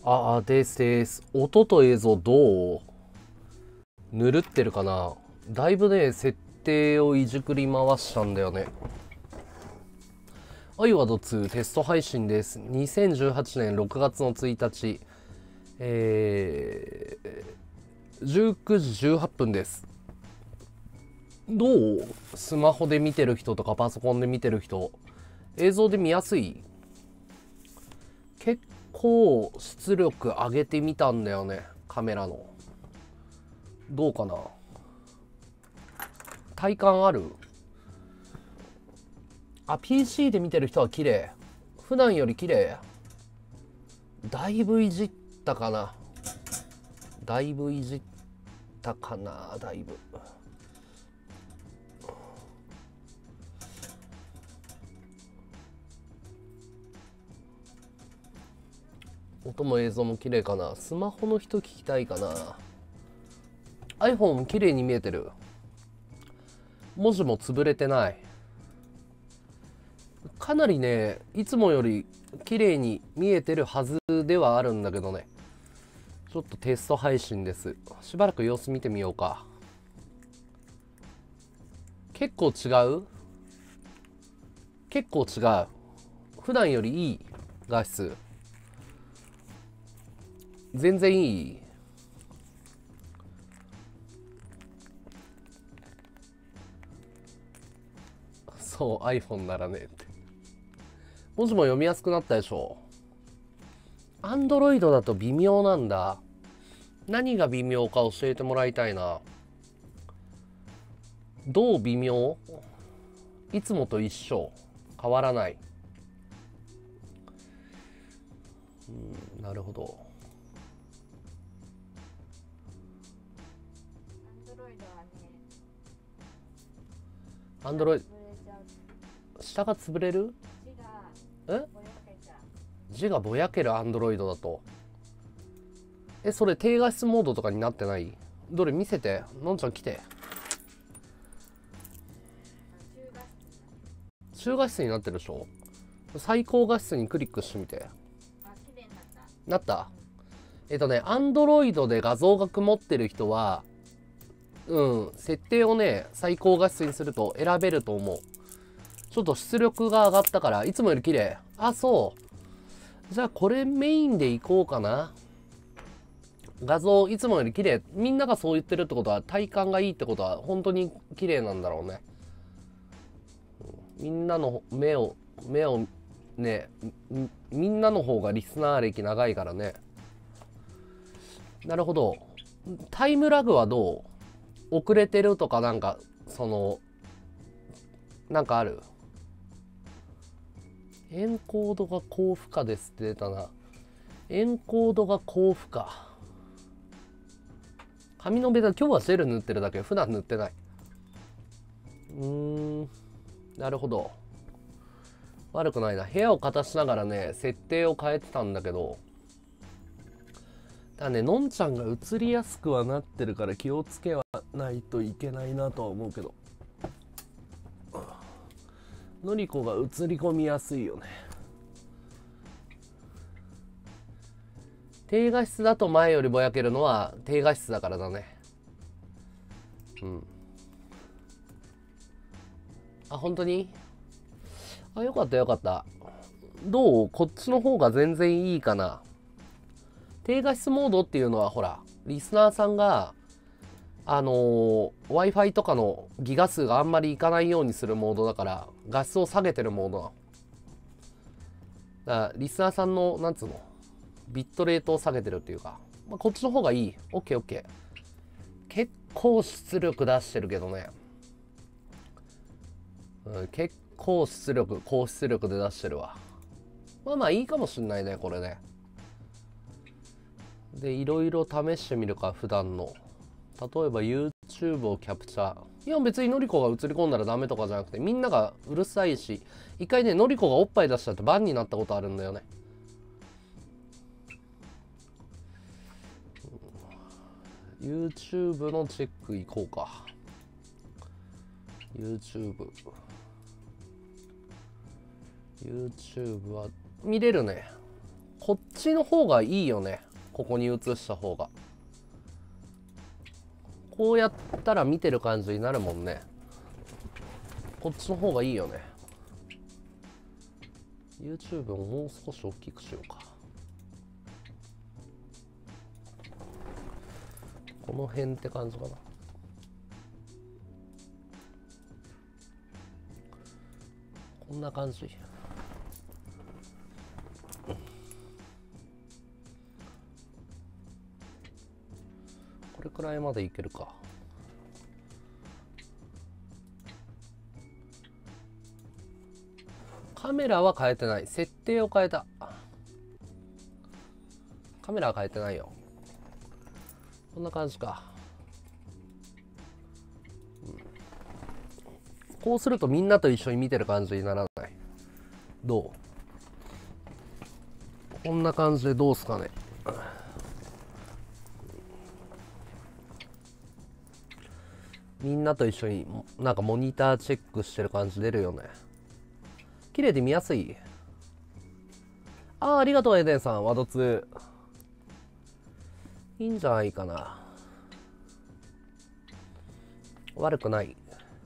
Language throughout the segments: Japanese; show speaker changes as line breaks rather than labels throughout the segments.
です。音と映像どう？ぬるってるかな？だいぶね、設定をいじくり回したんだよね。アイワード2テスト配信です。2018年6月の1日、19時18分です。どう？スマホで見てる人とかパソコンで見てる人、映像で見やすい？結構出力上げてみたんだよね、カメラの。どうかな？体感ある？PC で見てる人は綺麗。普段より綺麗。だいぶいじったかな。だいぶ。音も映像も綺麗かな。スマホの人聞きたいかな。iPhone 綺麗に見えてる。文字も潰れてない。かなりね、いつもより綺麗に見えてるはずではあるんだけどね。ちょっとテスト配信です。しばらく様子見てみようか。結構違う？結構違う。普段よりいい？画質全然いい？そう、iPhone ならねって。文字も読みやすくなったでしょ。Android だと微妙なんだ。何が微妙か教えてもらいたいな。どう微妙？いつもと一緒？変わらない？なるほど。Android 下が潰れる？字がぼやける Android だと。それ低画質モードとかになってない？どれ見せて。のんちゃん来て。中画質になってるでしょ。最高画質にクリックしてみて。なった？Android で画像が曇ってる人は、設定をね、最高画質にすると選べると思う。ちょっと出力が上がったから、いつもより綺麗。そう。じゃあこれメインでいこうかな。画像いつもより綺麗。みんながそう言ってるってことは、体感がいいってことは本当に綺麗なんだろうね。みんなの目をね、みんなの方がリスナー歴長いからね。なるほど。タイムラグはどう？遅れてるとかなんかなんかある？エンコードが高負荷ですって出たな。エンコードが高負荷。髪のベタ、今日はジェル塗ってるだけ。普段塗ってない。なるほど。悪くないな。部屋を片しながらね、設定を変えてたんだけど、だね、のんちゃんが映りやすくはなってるから気をつけはないといけないなとは思うけど、のりこが映り込みやすいよね。低画質だと前よりぼやけるのは低画質だからだね。本当に？よかったよかった。どう？こっちの方が全然いいかな。低画質モードっていうのはほら、リスナーさんがWi-Fi とかのギガ数があんまりいかないようにするモードだから、画質を下げてるモードなの。だからリスナーさんのなんつうの、ビットレートを下げてるっていうか、こっちの方がいい。OKOK。結構出力出してるけどね。結構出力、高出力で出してるわ。まあいいかもしんないね、これね。で、いろいろ試してみるか、普段の。例えば YouTube をキャプチャー。いや、別にのりこが映り込んだらダメとかじゃなくて、みんながうるさいし、一回ね、のりこがおっぱい出したってバンになったことあるんだよね。YouTube のチェックいこうか。YouTube は見れるね。 こっちの方がいいよね。ここに映した方が。こうやったら見てる感じになるもんね。こっちの方がいいよね。YouTube をもう少し大きくしようか。この辺って感じかな。こんな感じ。これくらいまでいけるか。カメラは変えてない。設定を変えた。カメラは変えてないよ。こんな感じか。こうするとみんなと一緒に見てる感じにならない？どう？こんな感じでどうすかね。みんなと一緒になんかモニターチェックしてる感じ出るよね。綺麗で見やすい。ありがとうエデンさん。ワドツいいんじゃないかな。悪くない。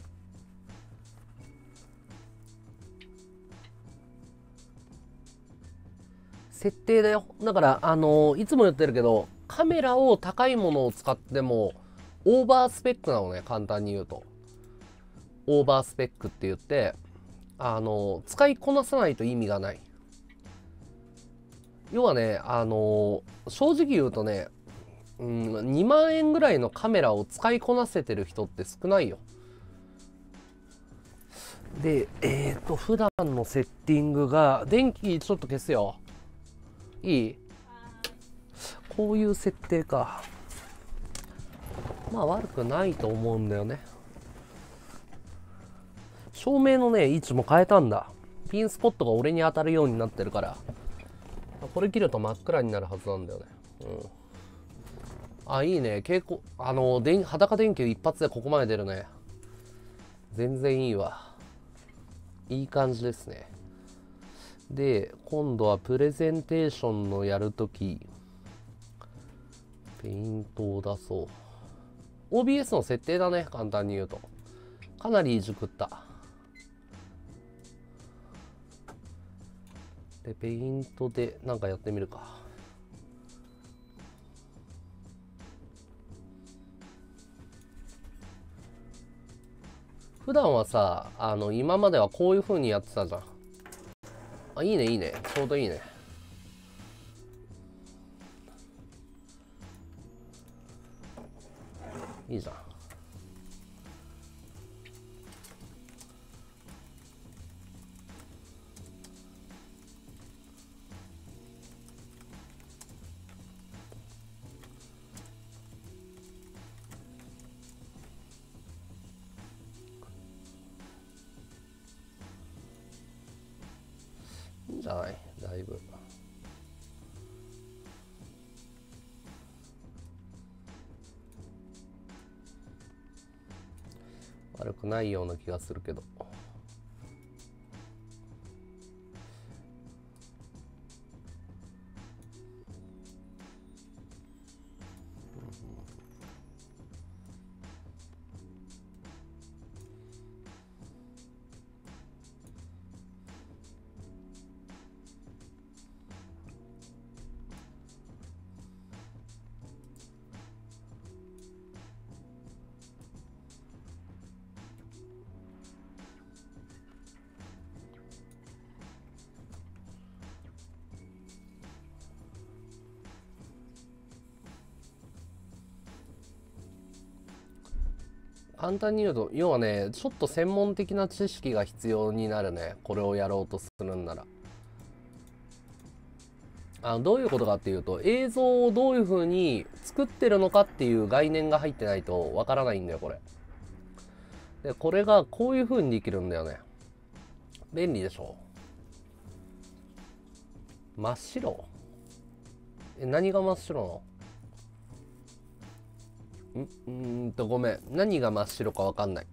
設定だよ。だから、いつも言ってるけど、カメラを高いものを使っても、オーバースペックなのね、簡単に言うと。オーバースペックって言って、使いこなさないと意味がない。要はね、正直言うとね、2万円ぐらいのカメラを使いこなせてる人って少ないよ。で、普段のセッティングが、電気ちょっと消すよ。いい？こういう設定か。まあ悪くないと思うんだよね。照明のね、位置も変えたんだ。ピンスポットが俺に当たるようになってるから。これ切ると真っ暗になるはずなんだよね。いいね。蛍光、裸電球一発でここまで出るね。全然いいわ。いい感じですね。で、今度はプレゼンテーションのやるとき、ペイントを出そう。OBS の設定だね、簡単に言うと。かなりいじくった。で、ペイントでなんかやってみるか。普段はさ、今まではこういう風にやってたじゃん。いいね、いいね。ちょうどいいね。いいじゃん。いいんじゃない？だいぶ。悪くないような気がするけど。簡単に言うと、要はね、ちょっと専門的な知識が必要になるね。これをやろうとするんなら。どういうことかっていうと、映像をどういう風に作ってるのかっていう概念が入ってないとわからないんだよ、これ。で、これがこういう風にできるんだよね。便利でしょ？真っ白？何が真っ白なの？ごめん。何が真っ白かわかんない。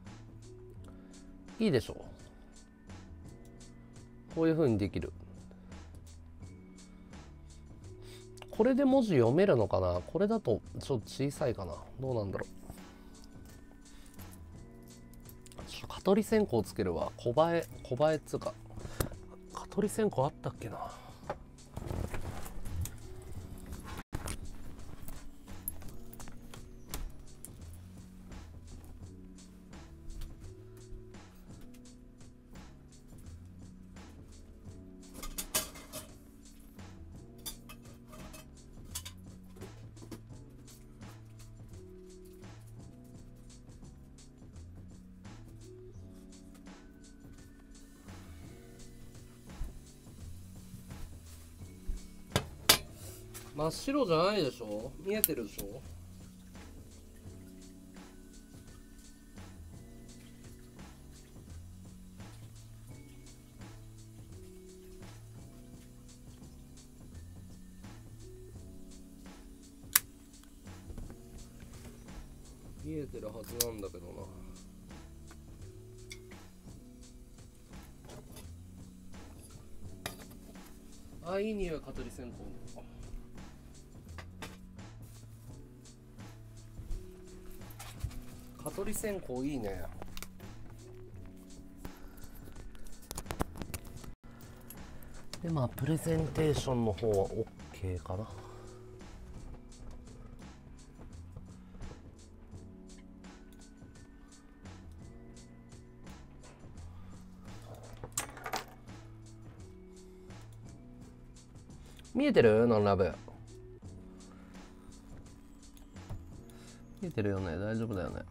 いいでしょ？こういう風にできる。 これで文字読めるのかな。これだとちょっと小さいかな。どうなんだろう。蚊取り線香つけるわ。小映えっつうか、蚊取り線香あったっけな。真っ白じゃないでしょ。見えてるでしょ。見えてるはずなんだけどな。あ、いい匂い、蚊取り線香。蚊取り線香いいね。でまあプレゼンテーションの方は OK かな。見えてる？ノンラブ見えてるよね。大丈夫だよね。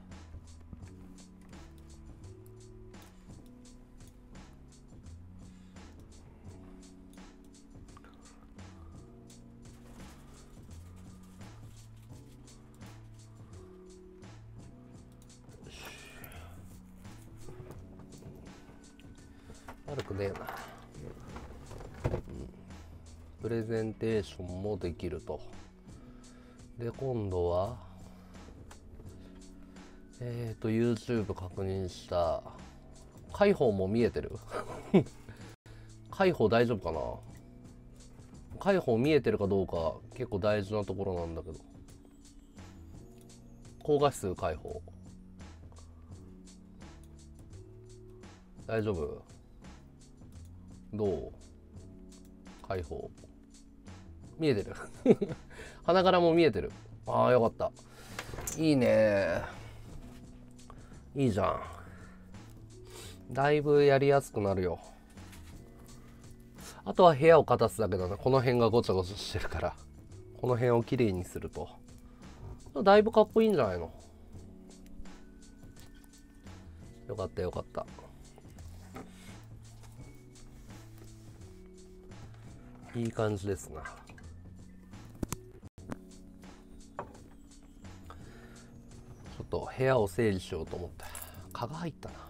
悪くねえな。プレゼンテーションもできると。で今度はYouTube 確認した。開放も見えてる。開放大丈夫かな。開放見えてるかどうか結構大事なところなんだけど。高画質開放大丈夫？どう？開放見えてる。鼻からも見えてる。ああよかった。いいね。いいじゃん。だいぶやりやすくなるよ。あとは部屋を片すだけだな。この辺がごちゃごちゃしてるから、この辺をきれいにするとだいぶかっこいいんじゃないの。よかったよかった。いい感じですな。ちょっと部屋を整理しようと思って蚊が入ったな。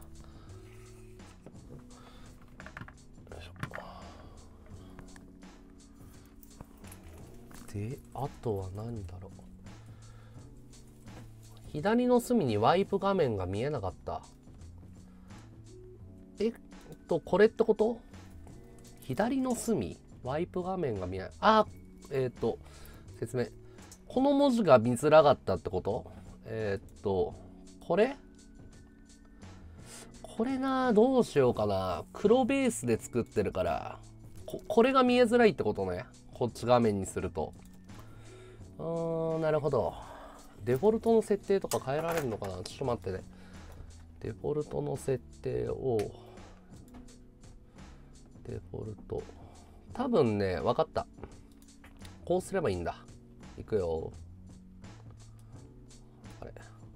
よいしょ。であとは何だろう。左の隅にワイプ画面が見えなかった。これってこと？左の隅ワイプ画面が見えない。あ、説明。この文字が見づらかったってこと？これな、どうしようかな。黒ベースで作ってるから、これが見えづらいってことね。こっち画面にすると。なるほど。デフォルトの設定とか変えられるのかな。ちょっと待ってね。デフォルトの設定を、デフォルト。多分ね、分かった。こうすればいいんだ。いくよ。あれ。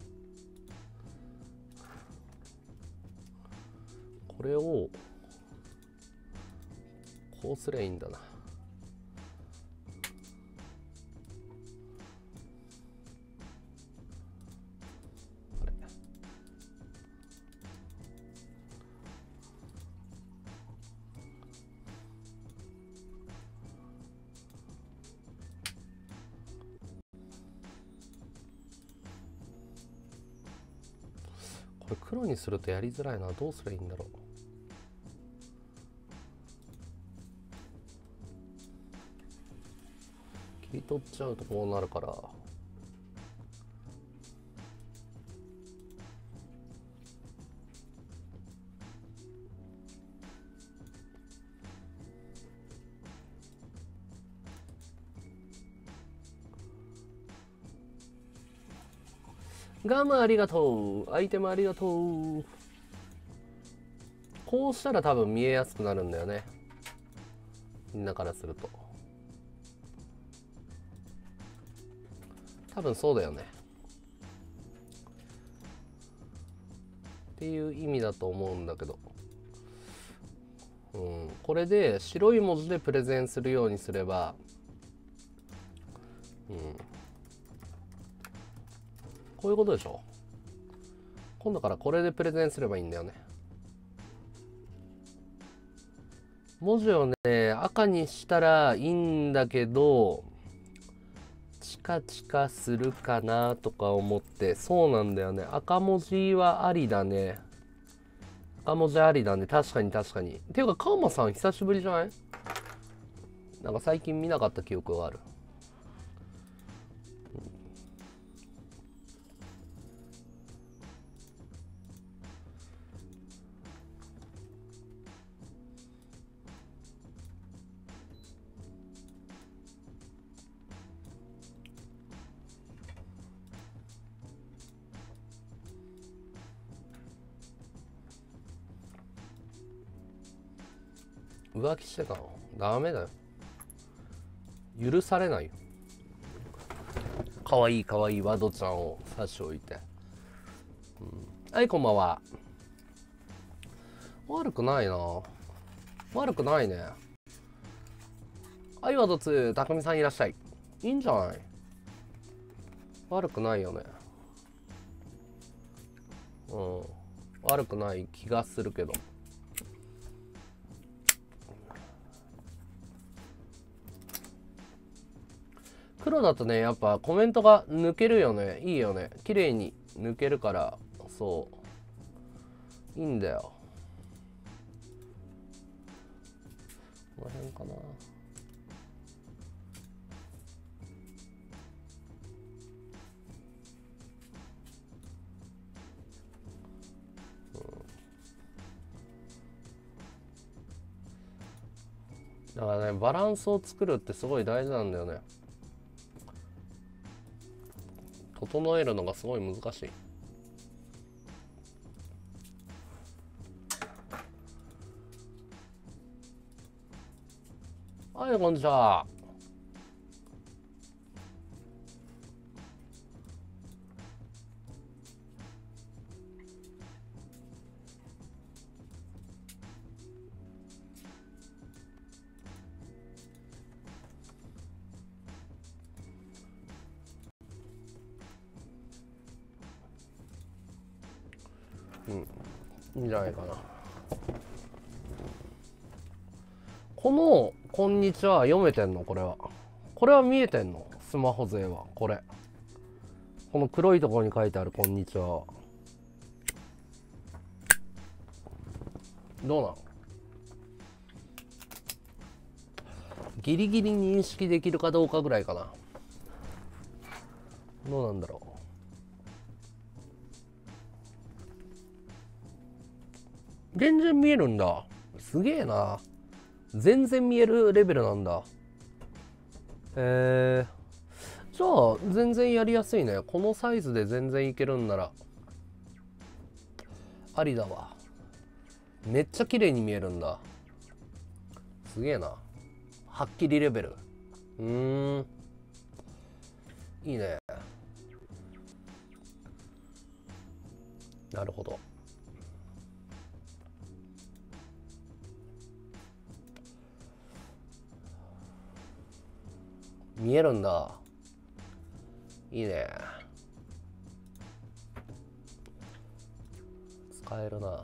これを、こうすればいいんだな。これ黒にするとやりづらいな。どうすればいいんだろう。 取っちゃうとこうなるから。ガムありがとう。アイテムありがとう。こうしたら多分見えやすくなるんだよね。みんなからすると。多分そうだよね。っていう意味だと思うんだけど。これで白い文字でプレゼンするようにすれば、こういうことでしょ。今度からこれでプレゼンすればいいんだよね。文字をね、赤にしたらいいんだけど、チカチカするかなとか思って、そうなんだよね。赤文字はありだね。赤文字ありだね。確かに確かに。っていうか、カウマさん久しぶりじゃない？なんか最近見なかった記憶がある。浮気してたの？ダメだよ。許されないよ。かわいいかわいいワドちゃんを差し置いて。はい、こんばんは。悪くないな。悪くないね。はい、ワドツ、たくみさんいらっしゃい。いいんじゃない？悪くないよね。悪くない気がするけど。黒だとね、やっぱコメントが抜けるよね。いいよね。綺麗に抜けるから、そう。いいんだよ。この辺かな。だからね、バランスを作るってすごい大事なんだよね。整えるのがすごい難しい。はい、こんにちは。いいんじゃないかな。この「こんにちは」読めてんの？これは見えてんの？スマホ勢はこれ。この黒いところに書いてある「こんにちは」どうなの？ギリギリ認識できるかどうかぐらいかな。どうなんだろう。全然見えるんだ。すげえな。全然見えるレベルなんだ。じゃあ全然やりやすいね。このサイズで全然いけるんならありだわ。めっちゃ綺麗に見えるんだ。すげえな。はっきりレベル。いいね。なるほど。見えるんだ。いいね。使えるな。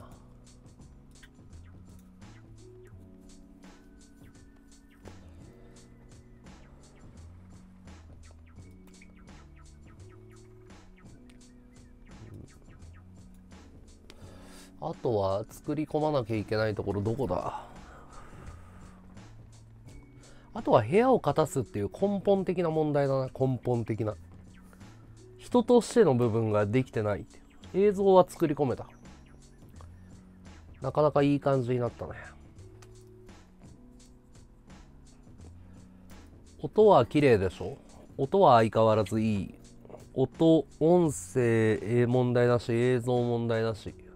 あとは作り込まなきゃいけないところどこだ？あとは部屋を勝たすっていう根本的な問題だな。根本的な人としての部分ができてないっていう。映像は作り込めた。なかなかいい感じになったね。音は綺麗でしょ。音は相変わらずいい。音、音声問題だし、映像問題だし。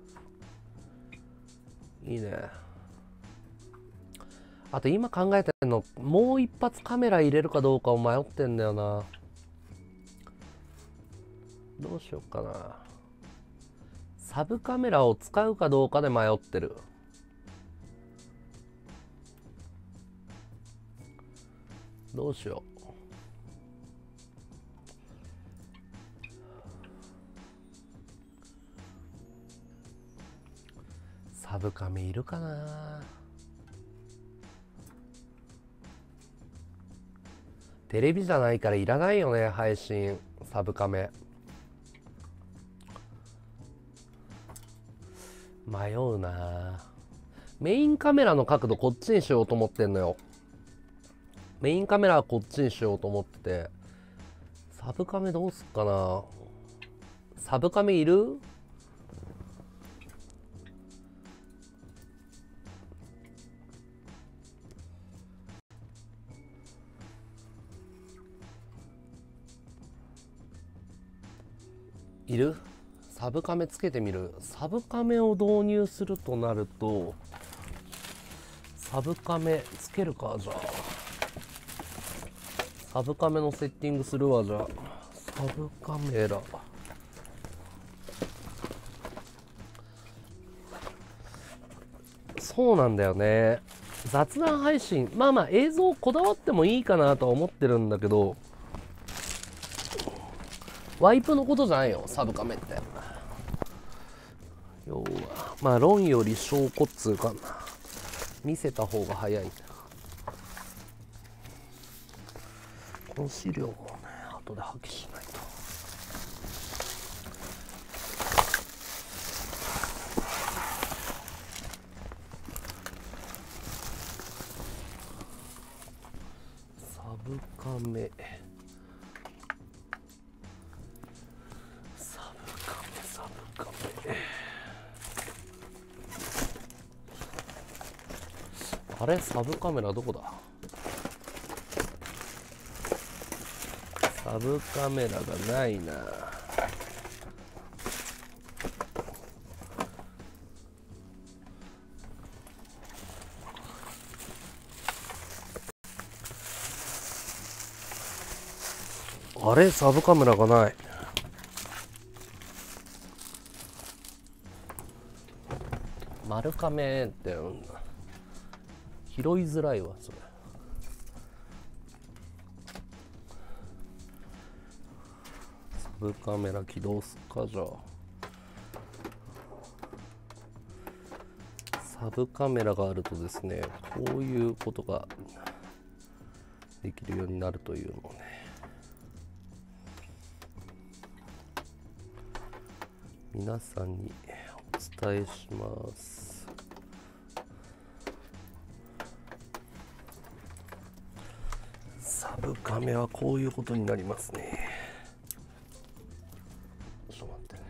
いいね。あと今考えてんの、もう一発カメラ入れるかどうかを迷ってんだよな。どうしよっかな。サブカメラを使うかどうかで迷ってる。どうしよう。サブカメいるかな。テレビじゃないからいらないよね、配信サブカメ。迷うな。メインカメラの角度こっちにしようと思ってんのよ。メインカメラはこっちにしようと思ってて、サブカメどうすっかな。サブカメいる？いる？サブカメつけてみる。サブカメを導入するとなると、サブカメつけるか。じゃあサブカメのセッティングするわ。じゃあサブカメラ、そうなんだよね。雑談配信、まあ映像こだわってもいいかなとは思ってるんだけど、ワイプのことじゃないよ、サブカメって。要は論より証拠っつうかな、見せた方が早い。この資料をね、後で破棄しないと。サブカメ、サブカメ。あれ、サブカメラどこだ。サブカメラがないな。あれ、サブカメラがない。丸カメって拾いづらいわそれ。サブカメラ起動すっか。じゃあサブカメラがあるとですね、こういうことができるようになるというのをね、皆さんにお伝えします。サブカメはこういうことになりますね。ちょっと待ってね。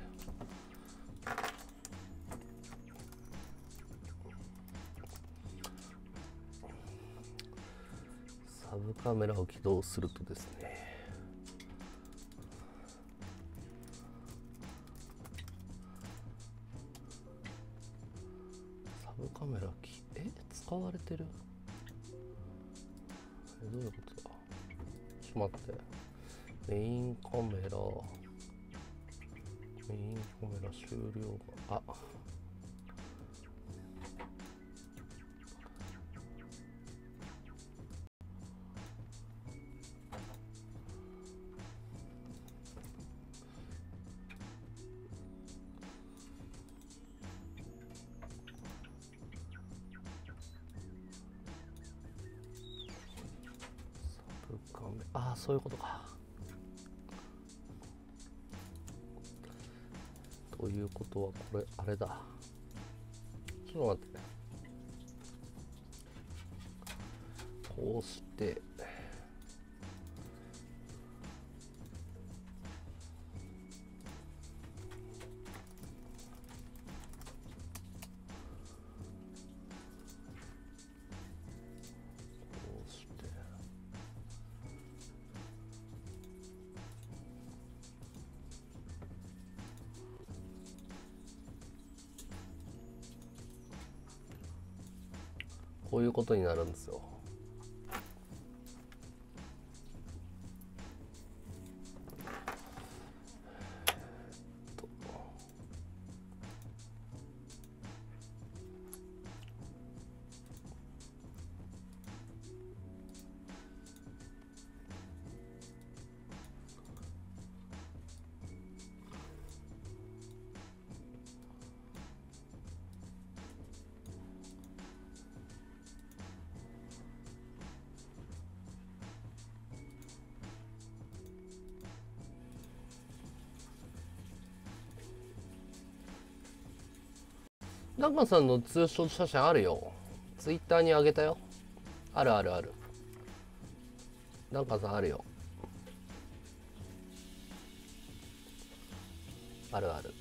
サブカメラを起動するとですね、サブカメラ使われてる？どういうことだ。ちょっと待って。メインカメラ終了が、そういうことか。ということはこれあれだ。ちょっと待ってね。 こうしてこういうことになるんですよ。中さんのツーショット写真あるよ。ツイッターにあげたよ。あるあるある。中さんあるよ。あるある。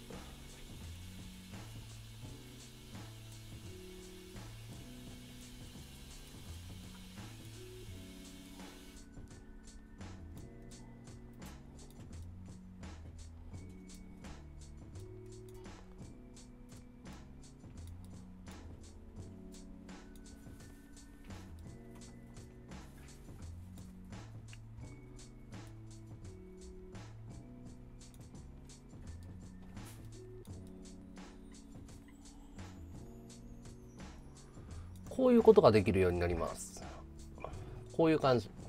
こういうことができるようになります。こういう感じ。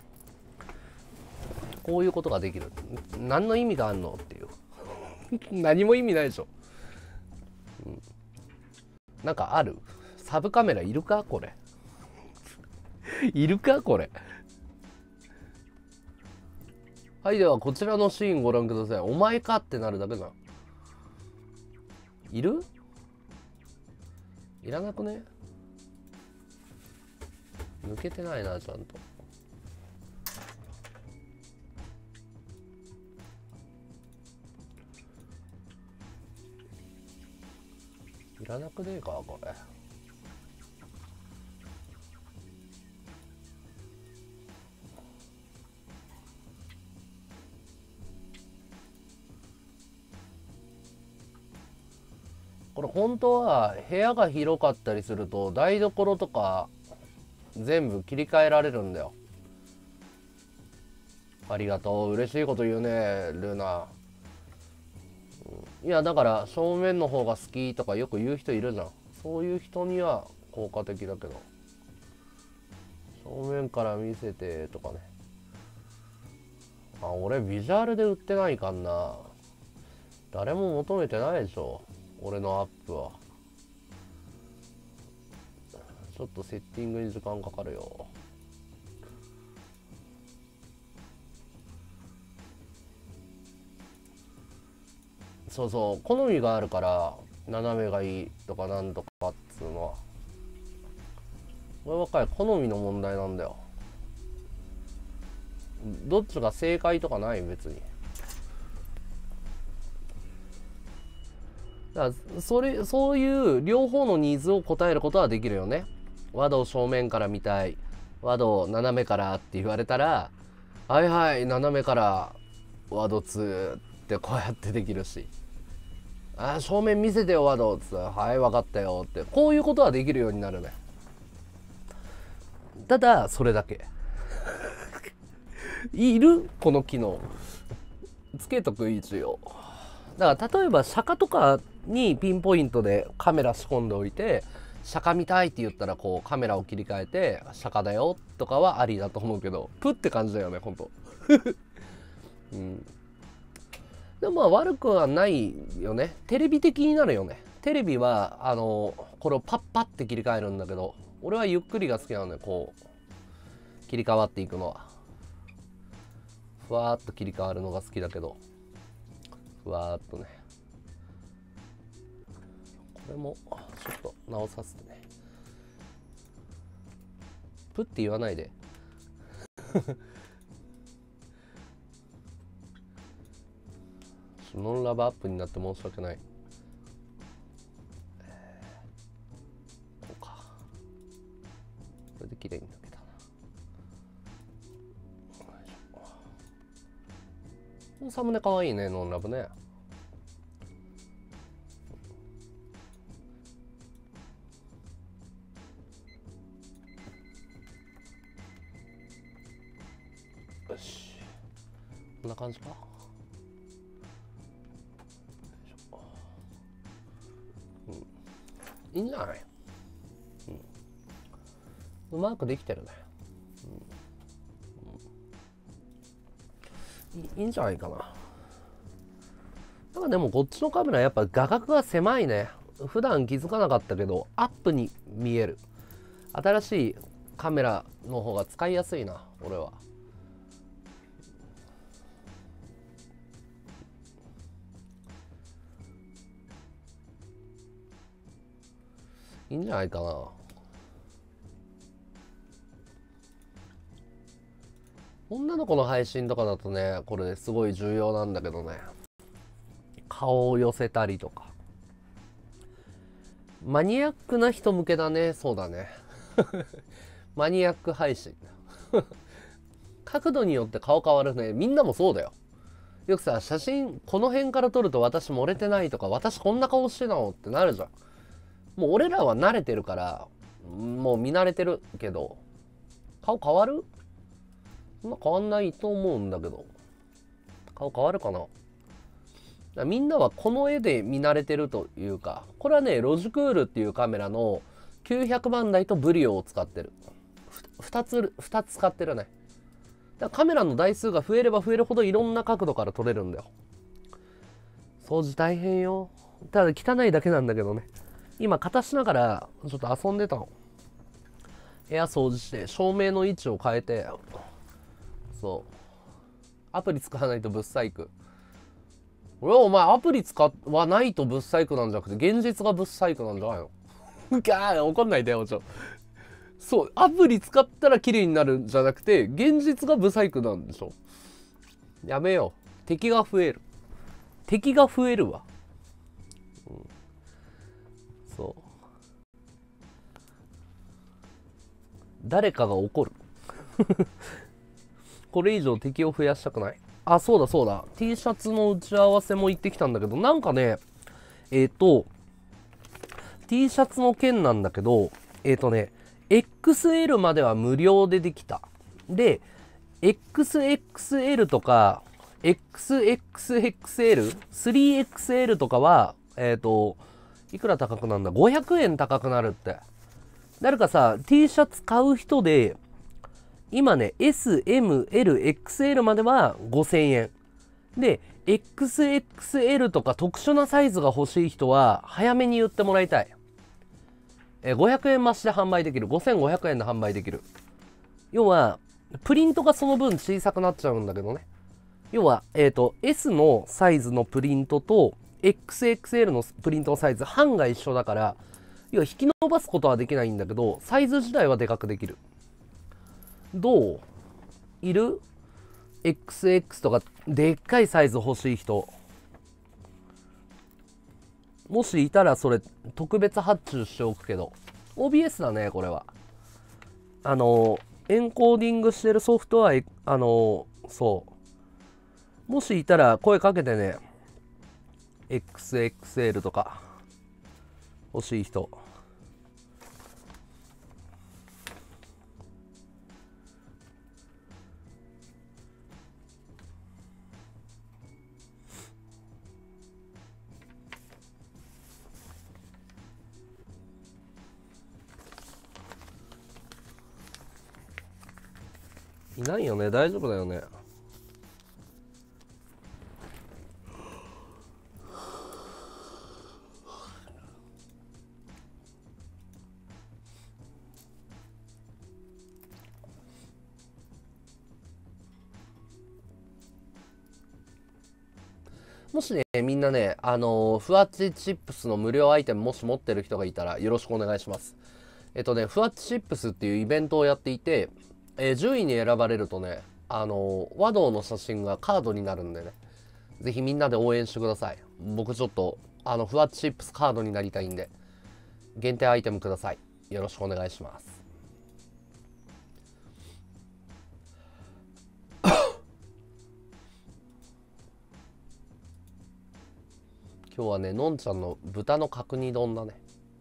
こういうことができる。何の意味があんのっていう。何も意味ないでしょ。なんかある？サブカメラいるかこれ。いるかこれ。はい、ではこちらのシーンご覧ください。お前かってなるだけじゃん。いる？いらなくね？抜けてないな、ちゃんと。いらなくねえかこれ。これ本当は部屋が広かったりすると台所とか全部切り替えられるんだよ。ありがとう。嬉しいこと言うね、ルナ。いや、だから正面の方が好きとかよく言う人いるじゃん。そういう人には効果的だけど。正面から見せてとかね。あ、俺ビジュアルで売ってないかんな。誰も求めてないでしょ。俺のアップは。ちょっとセッティングに時間かかるよ。そうそう、好みがあるから斜めがいいとかなんとかっつうのは、こればっかり好みの問題なんだよ。どっちが正解とかない別に。だからそういう両方のニーズを答えることはできるよね。窓を正面から見たい、窓を斜めからって言われたら、はいはい斜めから窓2ってこうやってできるし、あ、正面見せてよ窓っつって、はい分かったよって、こういうことはできるようになるね。ただそれだけ。いるこの機能つけとく一応。だから例えば釈迦とかにピンポイントでカメラ仕込んでおいて、釈迦見たいって言ったらこうカメラを切り替えて釈迦だよとかはありだと思うけど、プって感じだよねほんと。うん、でもまあ悪くはないよね。テレビ的になるよね。テレビはこれをパッパって切り替えるんだけど、俺はゆっくりが好きなので、こう切り替わっていくのはふわーっと切り替わるのが好きだけど、ふわーっとね。これもちょっと直させてね。 プって言わないで。ノンラブアップになって申し訳ない。こうか。これで綺麗に抜けたな。サムネかわいいね、ノンラブね。よし。こんな感じか。いいんじゃない？うまくできてるね。いいんじゃないかな。なんかでもこっちのカメラやっぱ画角が狭いね。普段気づかなかったけどアップに見える。新しいカメラの方が使いやすいな、俺は。いいんじゃないかな。女の子の配信とかだとね、これすごい重要なんだけどね。顔を寄せたりとか。マニアックな人向けだね。そうだね。マニアック配信。角度によって顔変わるね。みんなもそうだよ。よくさ、写真この辺から撮ると私漏れてないとか、私こんな顔してたのってなるじゃん。もう俺らは慣れてるから、もう見慣れてるけど、顔変わる？そんな変わんないと思うんだけど。顔変わるかな？みんなはこの絵で見慣れてるというか、これはね、ロジクールっていうカメラの900万台とブリオを使ってる。2つ使ってるね。だからカメラの台数が増えれば増えるほどいろんな角度から撮れるんだよ。掃除大変よ。ただ汚いだけなんだけどね。今、片しながらちょっと遊んでたの。部屋掃除して照明の位置を変えて、そう。アプリ使わないとぶっ細工。俺はお前アプリ使わないとぶっ細工なんじゃなくて現実がぶっ細工なんじゃないの？怒んないでよ、そう、アプリ使ったら綺麗になるんじゃなくて現実がブサイクなんでしょ。やめよう。敵が増えるわ、そう、誰かが怒る。これ以上敵を増やしたくない。あ、そうだそうだ、 T シャツの打ち合わせも行ってきたんだけど、なんかね、T シャツの件なんだけど、XL までは無料でできた。で、XXL とか、XXXL、3XL とかは、いくら高くなんだ？ 500 円高くなるって。誰かさ、T シャツ買う人で、今ね、S、M、L、XL までは5000円。で、XXL とか特殊なサイズが欲しい人は、早めに言ってもらいたい。500円増しで販売できる。5500円で販売できる。要は、プリントがその分小さくなっちゃうんだけどね。要は、S のサイズのプリントと XXL のプリントのサイズ、半が一緒だから、要は引き伸ばすことはできないんだけど、サイズ自体はでかくできる。どう？いる？ XX とかでっかいサイズ欲しい人。もしいたらそれ特別発注しておくけど、 OBS だねこれは。エンコーディングしてるソフトはそう、もしいたら声かけてね。 XXL とか欲しい人。いないよね。大丈夫だよね。もしね、みんなね、ふわっちチップスの無料アイテムもし持ってる人がいたらよろしくお願いします。 ふわっちシップスっていうイベントをやっていて、10位に選ばれるとね、和道の写真がカードになるんでね、ぜひみんなで応援してください。僕ちょっと、ふわっちシップスカードになりたいんで、限定アイテムください。よろしくお願いします。今日はね、のんちゃんの豚の角煮丼だね。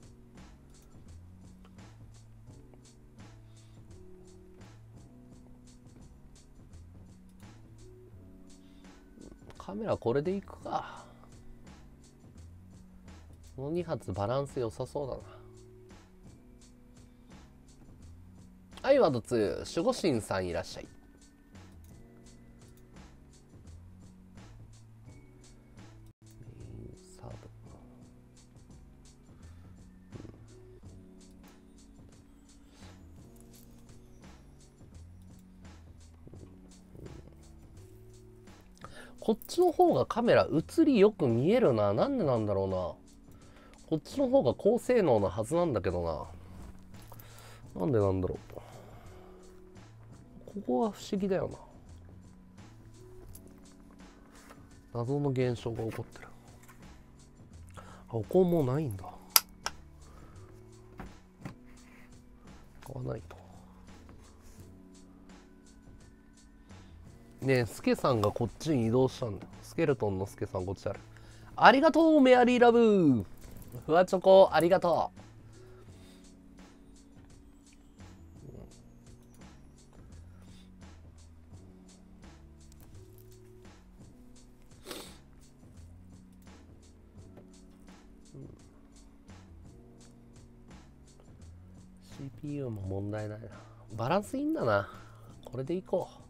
カメラこれでいくか。この2発バランス良さそうだな。はい、ワード2、守護神さんいらっしゃい。サード。こっちの方がカメラ映りよく見えるな。なんでなんだろうな。こっちの方が高性能なはずなんだけどな。なんでなんだろう。ここは不思議だよな。謎の現象が起こってる。ここもうないんだ。買わないと。ねえ、スケさんがこっちに移動したんだよ。スケルトンのスケさんこっちある。ありがとう、メアリーラブ。フワチョコ、ありがとう。CPU も問題ないな。バランスいいんだな。これでいこう。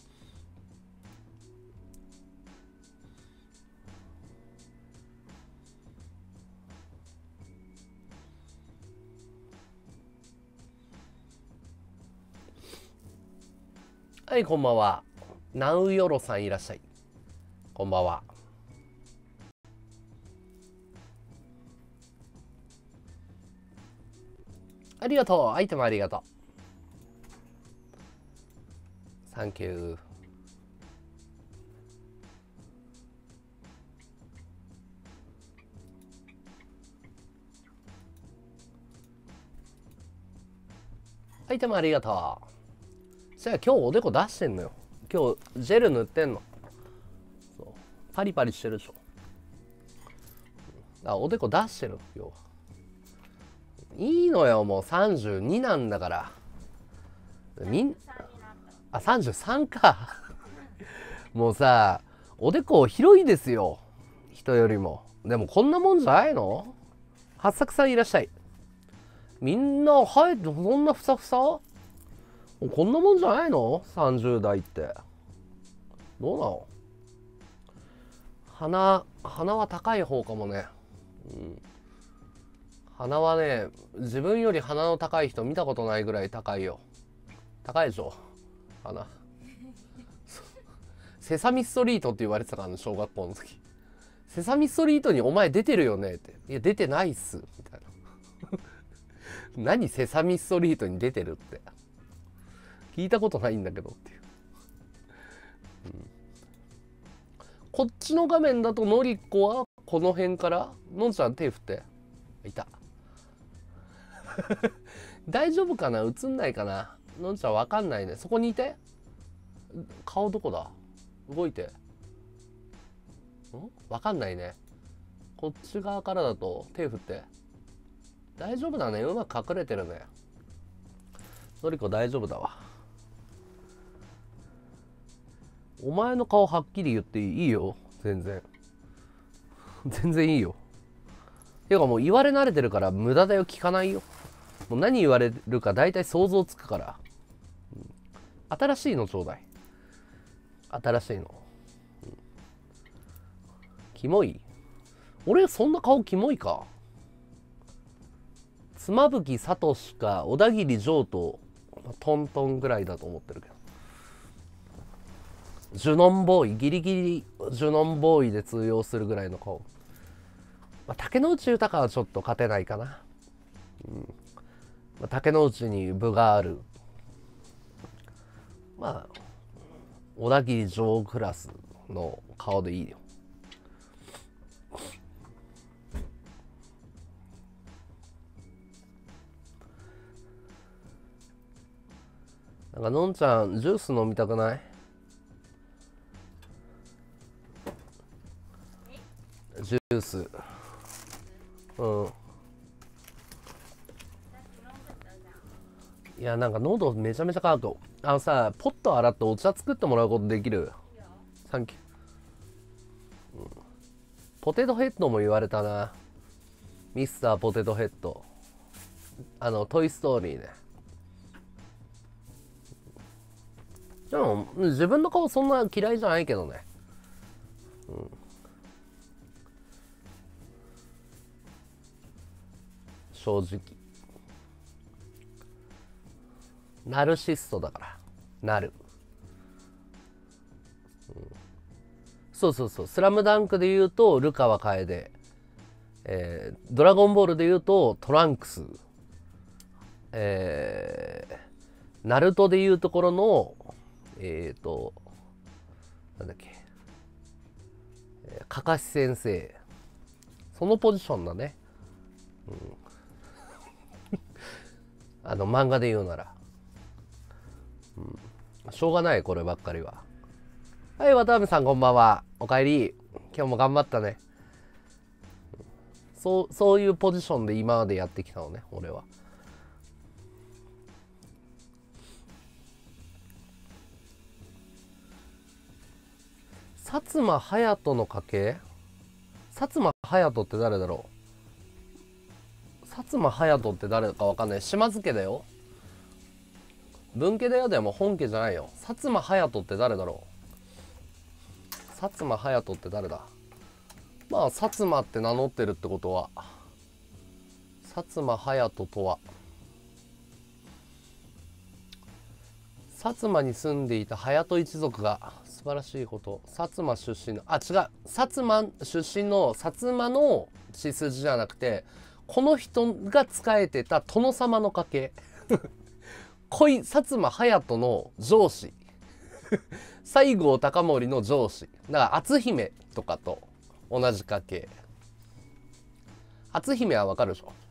はい、こんばんは。ナウヨロさんいらっしゃい。こんばんは。ありがとう。アイテムありがとう。サンキュー。アイテムありがとう。じゃあ今日おでこ出してんのよ。今日ジェル塗ってんの。そうパリパリしてるでしょ。おでこ出してる今日は。いいのよ、もう32なんだから。33か。もうさ、おでこ広いですよ。人よりも。でもこんなもんじゃないの？八作さんいらっしゃい。みんな生えてそんなふさふさ？こんなもんじゃないの ?30 代って。どうなの？鼻は高い方かもね。鼻はね、自分より鼻の高い人見たことないぐらい高いよ。高いでしょ鼻。セサミストリートって言われてたからね、小学校の時。セサミストリートにお前出てるよねって。いや、出てないっす。みたいな。何セサミストリートに出てるって。聞いたことないんだけどっていう。こっちの画面だとのりこはこの辺からのんちゃん手振って。いた。大丈夫かな？映んないかな？のんちゃんわかんないね。そこにいて。顔どこだ？動いて。わかんないね。こっち側からだと手振って。大丈夫だね。うまく隠れてるね。のりこ大丈夫だわ。お前の顔はっきり言っていいよ。全然。全然いいよ。ていうかもう言われ慣れてるから無駄だよ。聞かないよ。もう何言われるか大体想像つくから。新しいのちょうだい。新しいの。キモい？俺そんな顔キモいか？妻夫木聡か小田切丈とトントンぐらいだと思ってるけど。ジュノンボーイ、ギリギリジュノンボーイで通用するぐらいの顔。竹野内豊はちょっと勝てないかな。 竹の内に部がある、まあ小田切城クラスの顔でいいよ。なんかのんちゃんジュース飲みたくない？ジュース。うん。いや、なんか喉めちゃめちゃ乾く。さ、ポット洗ってお茶作ってもらうことできる？サンキュー。ポテトヘッドも言われたな。ミスターポテトヘッド。トイストーリーね。でも、自分の顔そんな嫌いじゃないけどね。うん。正直。ナルシストだから。なる。うん、そうそうそう。スラムダンクで言うと、ルカワ楓。ドラゴンボールで言うと、トランクス。ナルトで言うところの、なんだっけ。かかし先生。そのポジションだね。うん、漫画で言うなら。うん、しょうがない、こればっかりは。はい、渡辺さんこんばんは。おかえり。今日も頑張ったね。そういうポジションで今までやってきたのね、俺は。薩摩隼人の家系？薩摩隼人って誰だろう？薩摩隼人って誰かわかんない。島津家だよ。分家だよ。でも本家じゃないよ。薩摩隼人って誰だろう？薩摩隼人って誰だ？まあ薩摩って名乗ってるってことは、薩摩隼人とは薩摩に住んでいた隼人一族が素晴らしいこと。薩摩出身の、違う、薩摩出身の薩摩の血筋じゃなくて、この人が仕えてた殿様の家系薩摩隼人の上司西郷隆盛の上司だから篤姫とかと同じ家系。篤姫はわかるでしょ？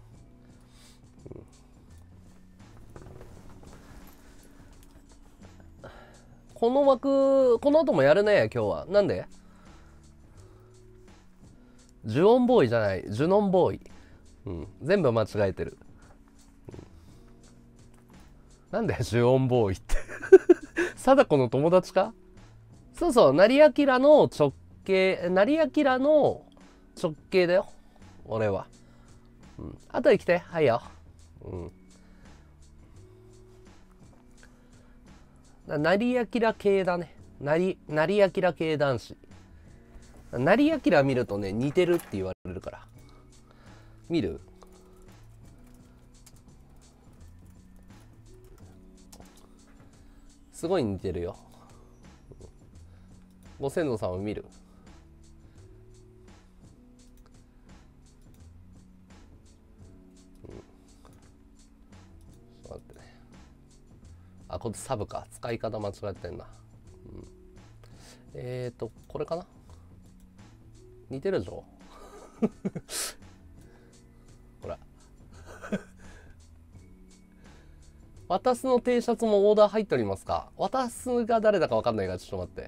この枠、この後もやるね、今日は。なんで？ジュオンボーイじゃない、ジュノンボーイ。うん、全部間違えてる。うん、なんだよ、ジュオンボーイって貞子の友達か？そうそう、成明の直系、成明の直系だよ、俺は。うん、あとで来て、はいよ。うん。成明系だね。成明系男子。成明見るとね、似てるって言われるから。見る？すごい似てるよ。ご先祖さんを見る？ちょっと待ってね。こっちサブか。使い方間違ってんな。うん、これかな？似てるでしょほら私の T シャツもオーダー入っておりますか？私が誰だか分かんないからちょっと待って。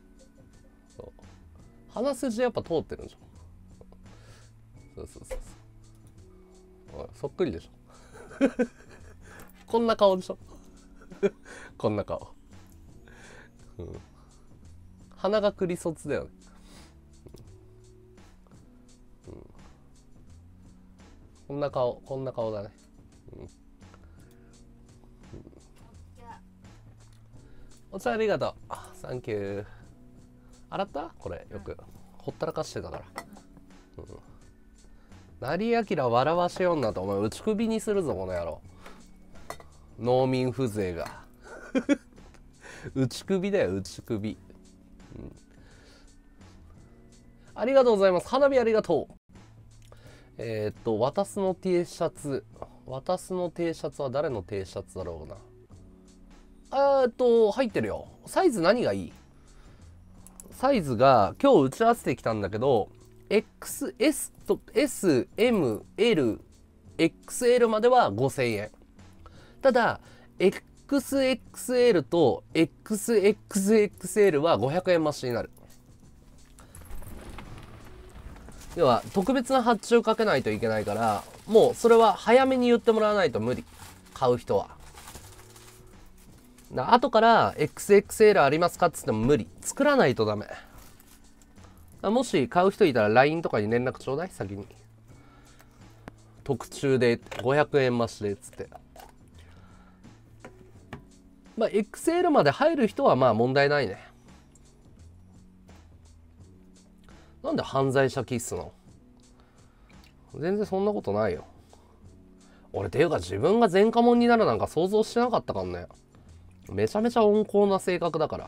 鼻筋やっぱ通ってるんでしょ。そうそうそうそう。そっくりでしょこんな顔でしょこんな顔、うん、鼻がクリソツだよね、うん、こんな顔だね、うんうん、お茶ありがとう。サンキュー。洗った？これよくほったらかしてたから、うん、成明笑わし女とお前打ち首にするぞこの野郎。農民風情が打ち首だよ、打ち首、うん、ありがとうございます。花火ありがとう。私の T シャツ私の T シャツは誰の T シャツだろうな。入ってるよ。サイズ何がいい？サイズが今日打ち合わせてきたんだけど、XS と SM、L、XL までは5000円。ただ、XXL と XXXL は500円増しになる。要は特別な発注かけないといけないから、もうそれは早めに言ってもらわないと無理。買う人は。後から XXL ありますかっつっても無理。作らないとダメ。もし買う人いたら LINE とかに連絡ちょうだい、先に。特注で500円増しでっつって。まあ XL まで入る人はまあ問題ないね。なんで犯罪者気質なの？全然そんなことないよ。俺ていうか自分が前科者になるなんか想像してなかったからね。めちゃめちゃ温厚な性格だから。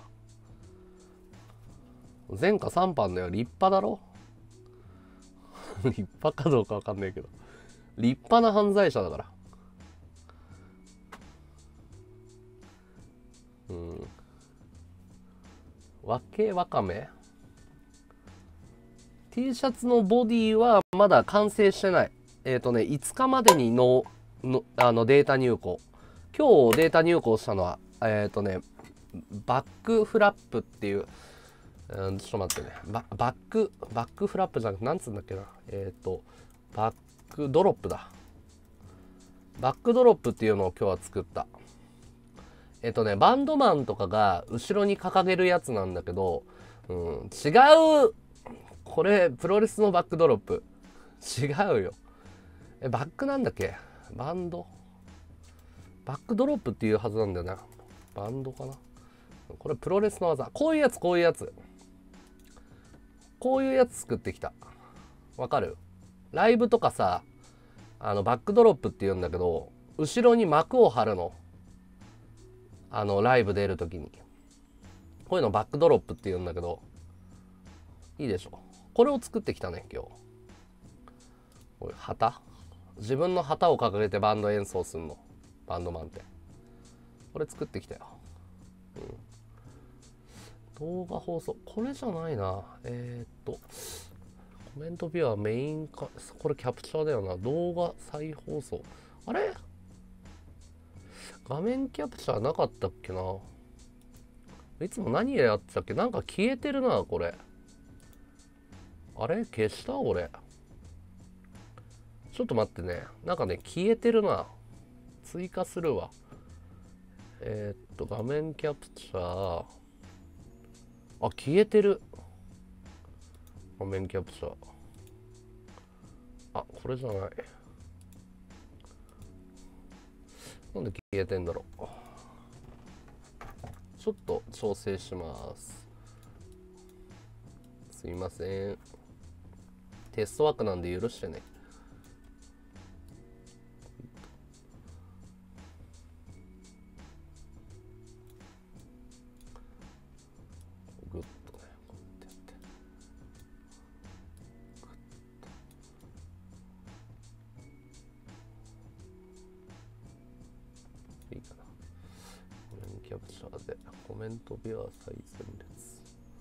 前科3犯だよ。立派だろ立派かどうかわかんないけど。立派な犯罪者だから。わけわかめ T シャツのボディはまだ完成してない。5日までにデータ入稿。今日データ入稿したのは、バックフラップっていう、ちょっと待ってね。バックフラップじゃなくて、なんつうんだっけな。バックドロップだ。バックドロップっていうのを今日は作った。バンドマンとかが後ろに掲げるやつなんだけど、違う。これ、プロレスのバックドロップ。違うよ。バックなんだっけ？バンド？バックドロップっていうはずなんだよな。バンドかな？これプロレスの技。こういうやつ、こういうやつ。こういうやつ作ってきた。わかる？ライブとかさ、バックドロップって言うんだけど、後ろに幕を張るの。ライブ出るときに。こういうのバックドロップって言うんだけど、いいでしょ。これを作ってきたね、今日。これ旗？自分の旗を掲げてバンド演奏するの。バンドマンって。これ作ってきたよ。動画放送。これじゃないな。コメントビューはメインか。これキャプチャーだよな。動画再放送。あれ？画面キャプチャーなかったっけな。いつも何でやってたっけ？なんか消えてるな、これ。あれ？消した俺。ちょっと待ってね。なんかね、消えてるな。追加するわ。画面キャプチャー。あ、消えてる。画面キャプチャー。あ、これじゃない。なんで消えてんだろう。ちょっと調整します。すいません。テストワークなんで許してね。グッとね、こうやってやって。いいかな。画面キャプチャーでコメントビュアー最前列。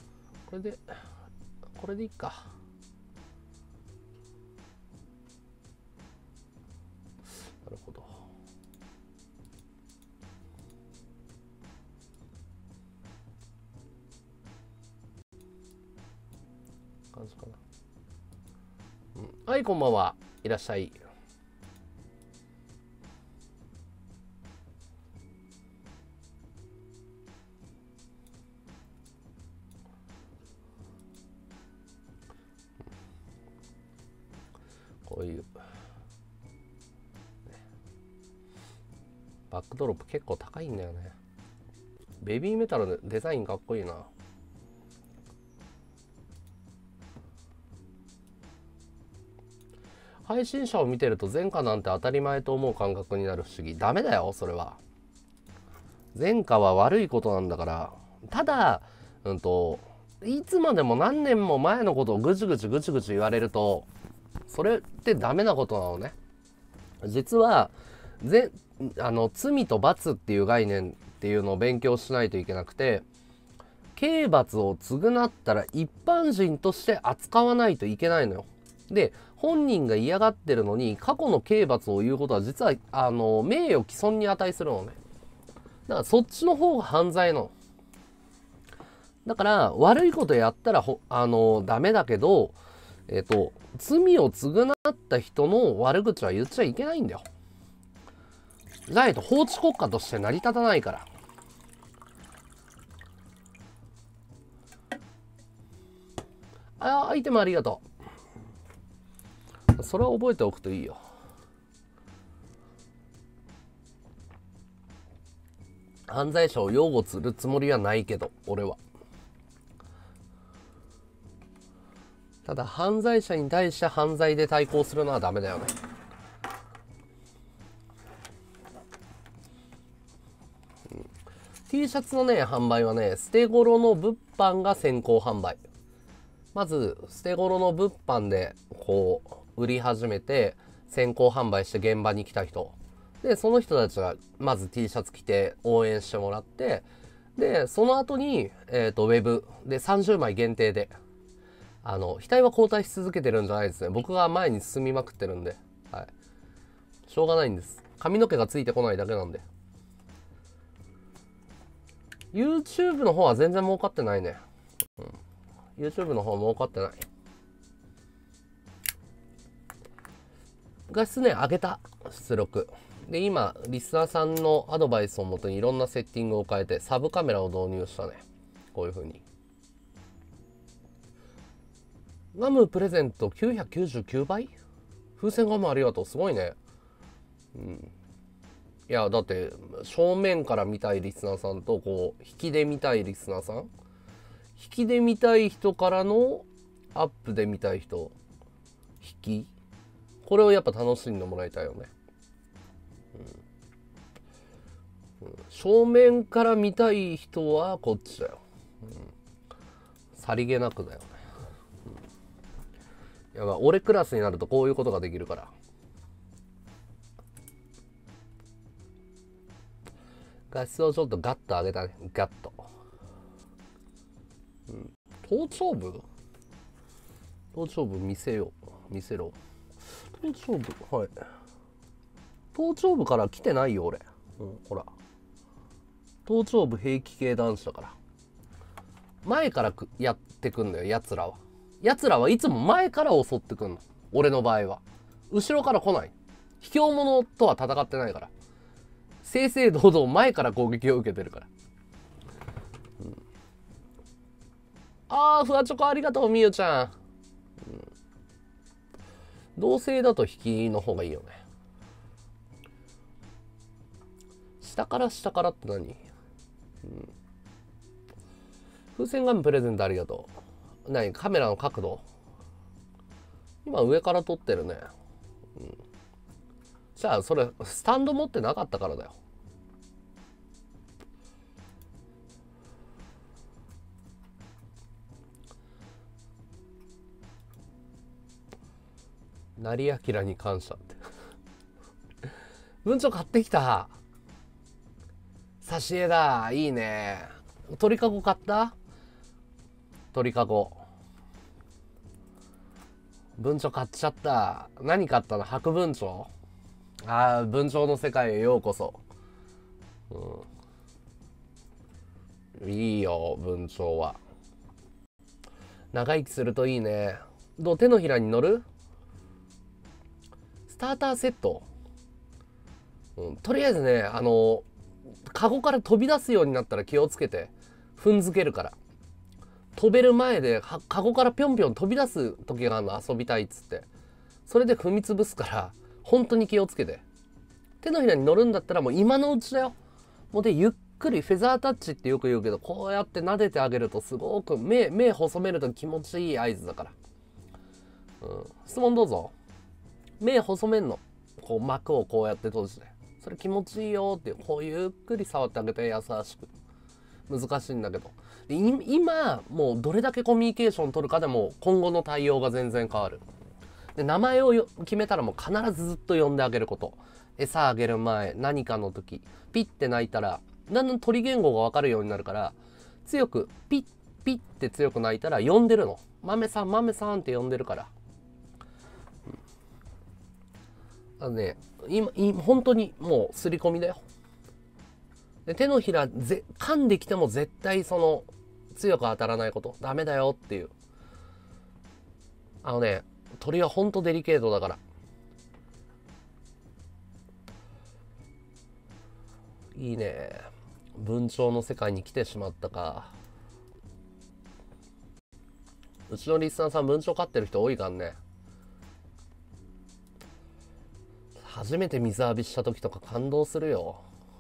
これでいいか。なるほど。感じかな。はい、こんばんは。いらっしゃい。こういう、バックドロップ結構高いんだよね。ベビーメタルのデザインかっこいいな。配信者を見てると前科なんて当たり前と思う感覚になる不思議。ダメだよ、それは。前科は悪いことなんだから。ただ、いつまでも何年も前のことをぐちぐち言われると、それってダメなことなのね。 実は罪と罰っていう概念っていうのを勉強しないといけなくて、刑罰を償ったら一般人として扱わないといけないのよ。で、本人が嫌がってるのに過去の刑罰を言うことは実は名誉毀損に値するのね。だからそっちの方が犯罪の。だから悪いことやったらダメだけど、罪を償った人の悪口は言っちゃいけないんだよ。じゃないと法治国家として成り立たないから。アイテムありがとう。それは覚えておくといいよ。犯罪者を擁護するつもりはないけど、俺は。ただ犯罪者に対して犯罪で対抗するのはダメだよね。T シャツのね販売はね、捨て頃の物販が先行販売。まず捨て頃の物販でこう売り始めて先行販売して現場に来た人で、その人たちがまず T シャツ着て応援してもらって、でその後にウェブで30枚限定で額は交代し続けてるんじゃないですね。僕が前に進みまくってるんで、はい、しょうがないんです。髪の毛がついてこないだけなんで。YouTube の方は全然儲かってないね。YouTube の方は儲かってない。画質ね、上げた。出力。で、今、リスナーさんのアドバイスをもとにいろんなセッティングを変えて、サブカメラを導入したね。こういう風に。ガムプレゼント999倍？風船ガムありがとう。すごいね。いや、だって、正面から見たいリスナーさんと、こう、引きで見たいリスナーさん。引きで見たい人からのアップで見たい人。引き。これをやっぱ楽しんでもらいたいよね。正面から見たい人はこっちだよ。さりげなくだよね。やばい、俺クラスになるとこういうことができるから。画質をちょっとガッと上げたね。ガッと。頭頂部頭頂部見せろ。頭頂部、はい。頭頂部から来てないよ、俺。ほら。頭頂部平気系男子だから。前からやってくんだよ、奴らは。奴らはいつも前から襲ってくんの。俺の場合は。後ろから来ない。卑怯者とは戦ってないから。正々堂々前から攻撃を受けてるから。フワチョコありがとう、みゆちゃん。同性だと引きの方がいいよね。下からって何？風船ガムプレゼントありがとう。何？カメラの角度？今上から撮ってるね。じゃあそれスタンド持ってなかったからだよ。成明に感謝って文鳥買ってきた。挿絵だ。いいね。鳥かご買った？鳥かご。文鳥買っちゃった。何買ったの？白文鳥？文鳥の世界へようこそ。いいよ、文鳥は。長生きするといいね。どう？手のひらに乗る？スターターセット。とりあえずね、カゴから飛び出すようになったら気をつけて。踏んづけるから。飛べる前でカゴからぴょんぴょん飛び出す時があるの、遊びたいっつって。それで踏み潰すから本当に気をつけて。手のひらに乗るんだったらもう今のうちだよ。もうでゆっくりフェザータッチってよく言うけど、こうやって撫でてあげるとすごく目細めると気持ちいい合図だから。質問どうぞ。目細めんの。こう膜をこうやって閉じて。それ気持ちいいよっていう、こうゆっくり触ってあげて優しく。難しいんだけど。今もうどれだけコミュニケーション取るかでも今後の対応が全然変わる。 で、名前を決めたらもう必ずずっと呼んであげること。餌あげる前、何かの時、ピッて鳴いたら、だんだん鳥言語がわかるようになるから、強く、ピッ、ピッって強く鳴いたら呼んでるの。豆さん、豆さんって呼んでるから。ね、今、本当にもう刷り込みだよ。で、手のひら、噛んできても絶対強く当たらないこと。ダメだよっていう。鳥はほんとデリケートだから。いいね。文鳥の世界に来てしまったか。うちのリスナーさん文鳥飼ってる人多いからね。初めて水浴びした時とか感動するよ。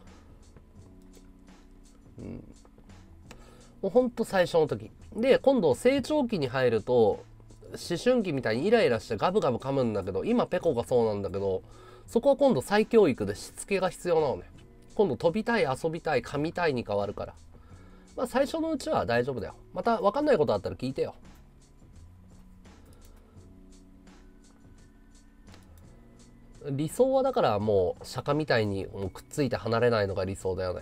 もうほんと最初の時。で、今度成長期に入ると、思春期みたいにイライラしてガブガブ噛むんだけど、今ペコがそうなんだけど、そこは今度再教育でしつけが必要なのね。今度飛びたい、遊びたい、噛みたいに変わるから。まあ最初のうちは大丈夫だよ。また分かんないことあったら聞いてよ。理想はだからもう釈迦みたいにもうくっついて離れないのが理想だよね。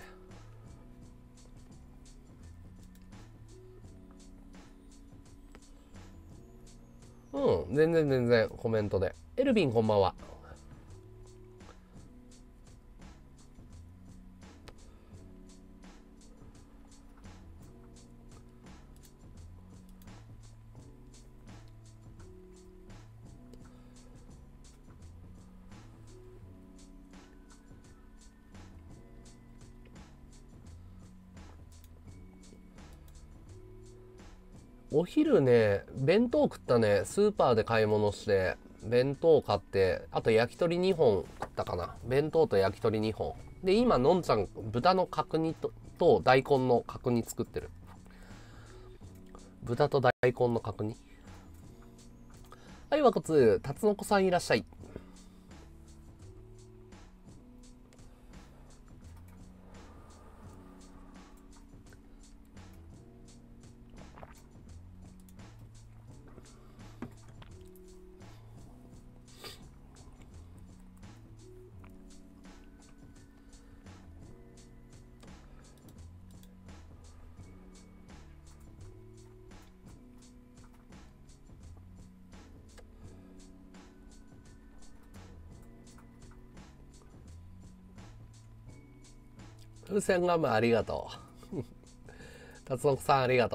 うん、全然コメントで。エルビンこんばんは。お昼ね、弁当食ったね。スーパーで買い物して、弁当買って、あと焼き鳥2本食ったかな。弁当と焼き鳥2本。で、今、のんちゃん、豚の角煮と大根の角煮作ってる。豚と大根の角煮。はい、わこつ、たつのこさんいらっしゃい。風船ガムありがとう。たつのこさんありがとう。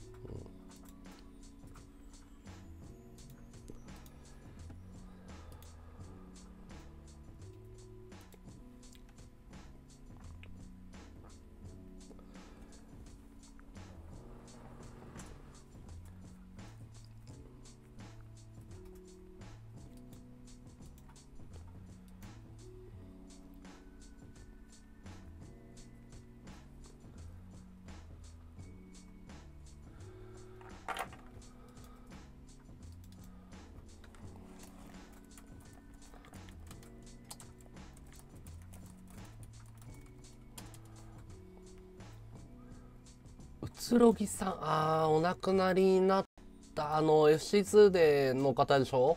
うつろぎさん、お亡くなりになったFC2 での方でしょ。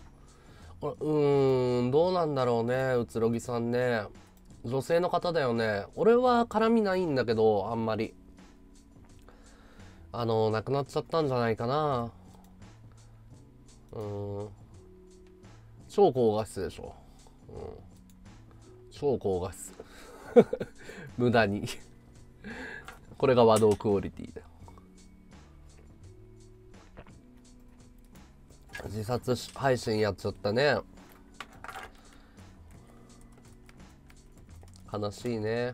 どうなんだろうね、うつろぎさんね。女性の方だよね。俺は絡みないんだけど、あんまり。亡くなっちゃったんじゃないかな。超高画質でしょ。超高画質。無駄に。これが和道クオリティだよ。自殺配信やっちゃったね。悲しいね。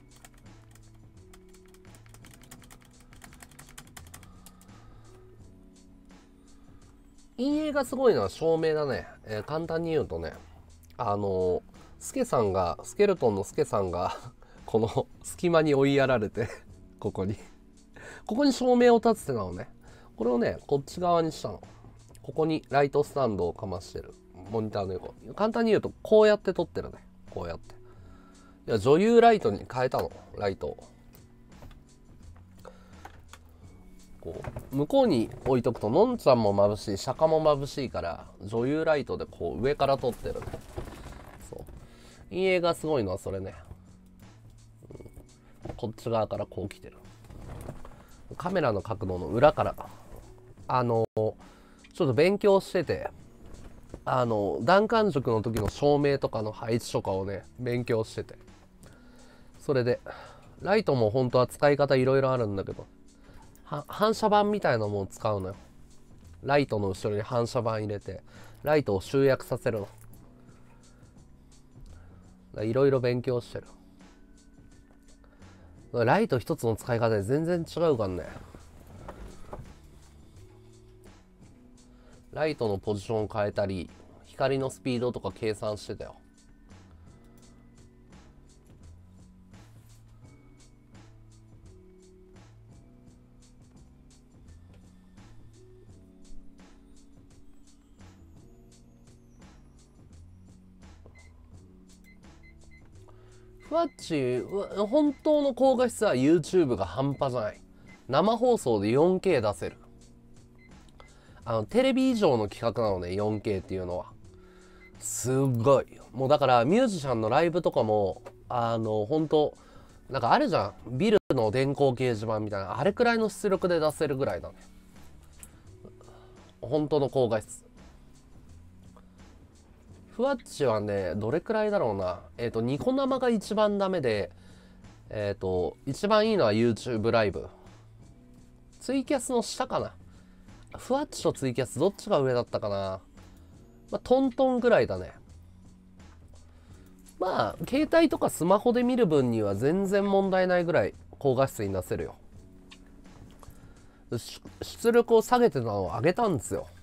陰影がすごいのは照明だね。簡単に言うとね、スケルトンのスケさんがこの隙間に追いやられてここに照明を立ててたのね。これをね、こっち側にしたの。ここにライトスタンドをかましてる。モニターの横。簡単に言うと、こうやって撮ってるね。こうやって。いや、女優ライトに変えたの。ライトを。 こう向こうに置いとくとのんちゃんも眩しい、釈迦も眩しいから、女優ライトでこう上から撮ってる。そう、陰影がすごいのはそれね、こっち側からこう来てる。カメラの角度の裏からちょっと勉強してて、断感塾の時の照明とかの配置とかをね勉強してて、それでライトも本当は使い方いろいろあるんだけど、反射板みたいなものを使うのよ。ライトの後ろに反射板入れてライトを集約させるの。いろいろ勉強してる。ライト一つの使い方で全然違うからね。ライトのポジションを変えたり光のスピードとか計算してたよ。ふわっち本当の高画質は YouTube が半端じゃない。生放送で 4K 出せる。テレビ以上の企画なのね、 4K っていうのは。すっごいもうだからミュージシャンのライブとかも本当なんかあるじゃん、ビルの電光掲示板みたいな、あれくらいの出力で出せるぐらいだね、本当の高画質。ふわっちはねどれくらいだろうな、ニコ生が一番ダメで、一番いいのは YouTube ライブ。ツイキャスの下かな。ふわっちとツイキャスどっちが上だったかな。まあトントンぐらいだね。まあ携帯とかスマホで見る分には全然問題ないぐらい高画質に出せるよ。出力を下げてたのを上げたんですよ。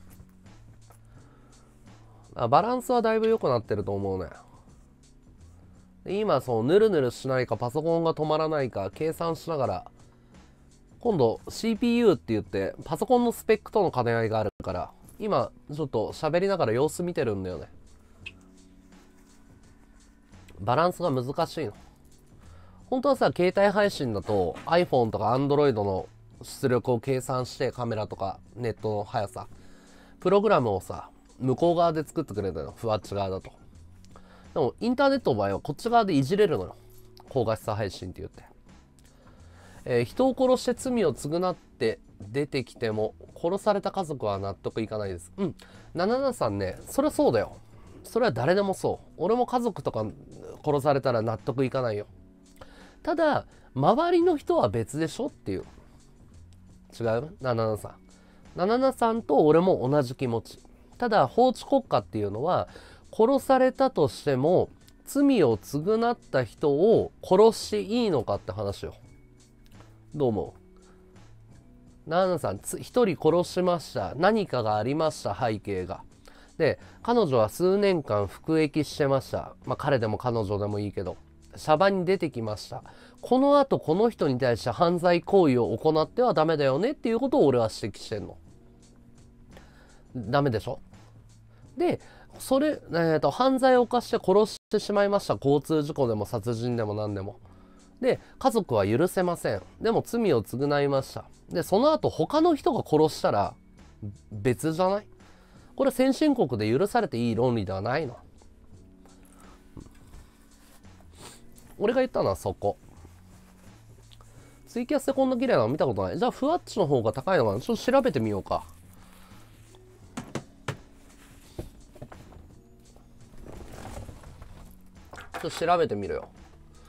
バランスはだいぶ良くなってると思うね。今そうヌルヌルしないかパソコンが止まらないか計算しながら、今度 CPU って言ってパソコンのスペックとの兼ね合いがあるから、今ちょっと喋りながら様子見てるんだよね。バランスが難しいの。本当はさ、携帯配信だと iPhone とか Android の出力を計算して、カメラとかネットの速さプログラムをさ向こう側で作ってくれたの、ふわっち側だと。でもインターネットの場合はこっち側でいじれるのよ、高画質配信って言って。人を殺して罪を償って出てきても殺された家族は納得いかないです。77さんね、それはそうだよ。それは誰でもそう。俺も家族とか殺されたら納得いかないよ。ただ周りの人は別でしょっていう。違う77さん。77さんと俺も同じ気持ち。ただ法治国家っていうのは、殺されたとしても罪を償った人を殺していいのかって話よ。どう思う？77さん一人殺しました。何かがありました、背景が。で彼女は数年間服役してました。まあ彼でも彼女でもいいけど、シャバに出てきました。このあとこの人に対して犯罪行為を行ってはダメだよねっていうことを俺は指摘してんの。ダメでしょ。でそれ、犯罪を犯して殺してしまいました。交通事故でも殺人でも何でも。で家族は許せません。でも罪を償いました。でその後他の人が殺したら別じゃない？これ先進国で許されていい論理ではないの。俺が言ったのはそこ。ツイキャスでこんな綺麗なの見たことない。じゃあふわっちの方が高いのかな。ちょっと調べてみようか。ちょっと調べてみるよ。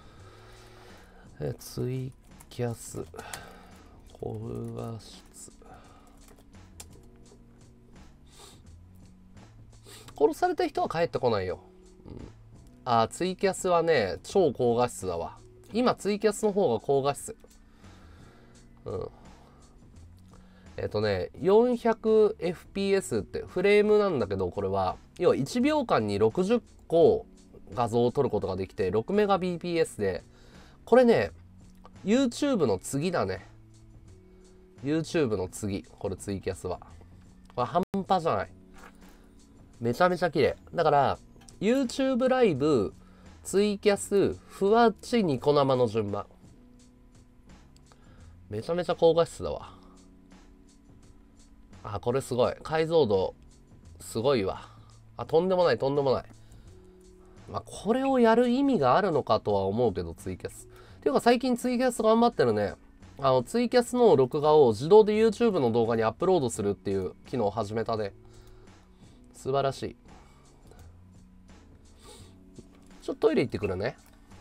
ツイキャス高画質。殺された人は帰ってこないよ。ツイキャスはね超高画質だわ。今ツイキャスの方が高画質。400fps ってフレームなんだけど、これは要は1秒間に60個画像を撮ることができて 6Mbps で、これね YouTube の次だね。 YouTube の次、これツイキャスはこれ半端じゃない。めちゃめちゃ綺麗だから、 YouTube ライブ、ツイキャス、ふわっち、ニコ生の順番。めちゃめちゃ高画質だわ。 あ、これすごい。解像度、すごいわ。あ、とんでもない、とんでもない。まあ、これをやる意味があるのかとは思うけど、ツイキャス。ていうか、最近ツイキャス頑張ってるね。ツイキャスの録画を自動で YouTube の動画にアップロードするっていう機能を始めたで。素晴らしい。ちょっとトイレ行ってくるね。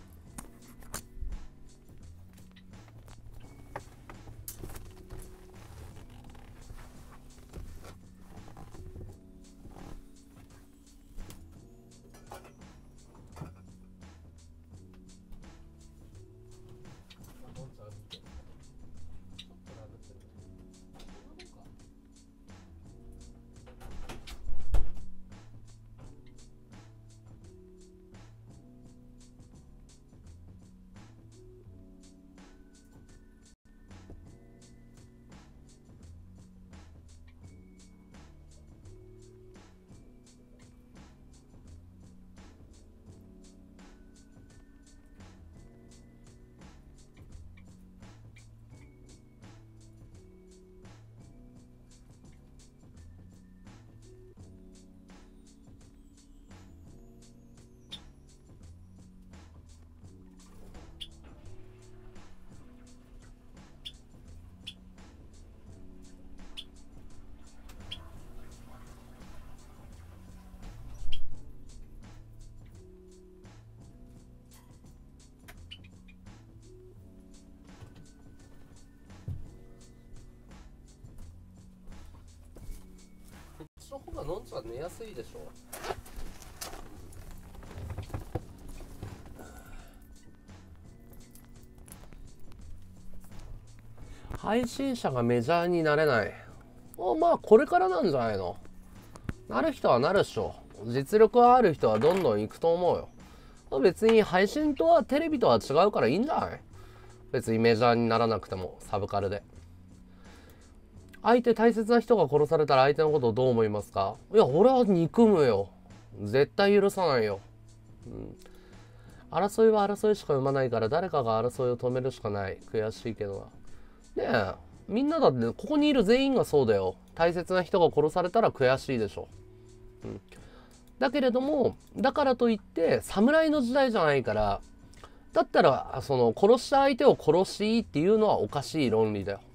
こっちの方がのんちゃん寝やすいでしょ。配信者がメジャーになれない。まあ、これからなんじゃないの。なる人はなるっしょ。実力がある人はどんどん行くと思うよ。別に配信とはテレビとは違うからいいんじゃない。別にメジャーにならなくても、サブカルで。大切な人が殺されたら相手のことをどう思いますか。いや、俺は憎むよ。絶対許さないよ。争いは争いしか生まないから誰かが争いを止めるしかない。悔しいけどな。ねえ、みんなだってここにいる全員がそうだよ。大切な人が殺されたら悔しいでしょ。だけれども、だからといって侍の時代じゃないから、だったらその殺した相手を殺していいっていうのはおかしい論理だよ。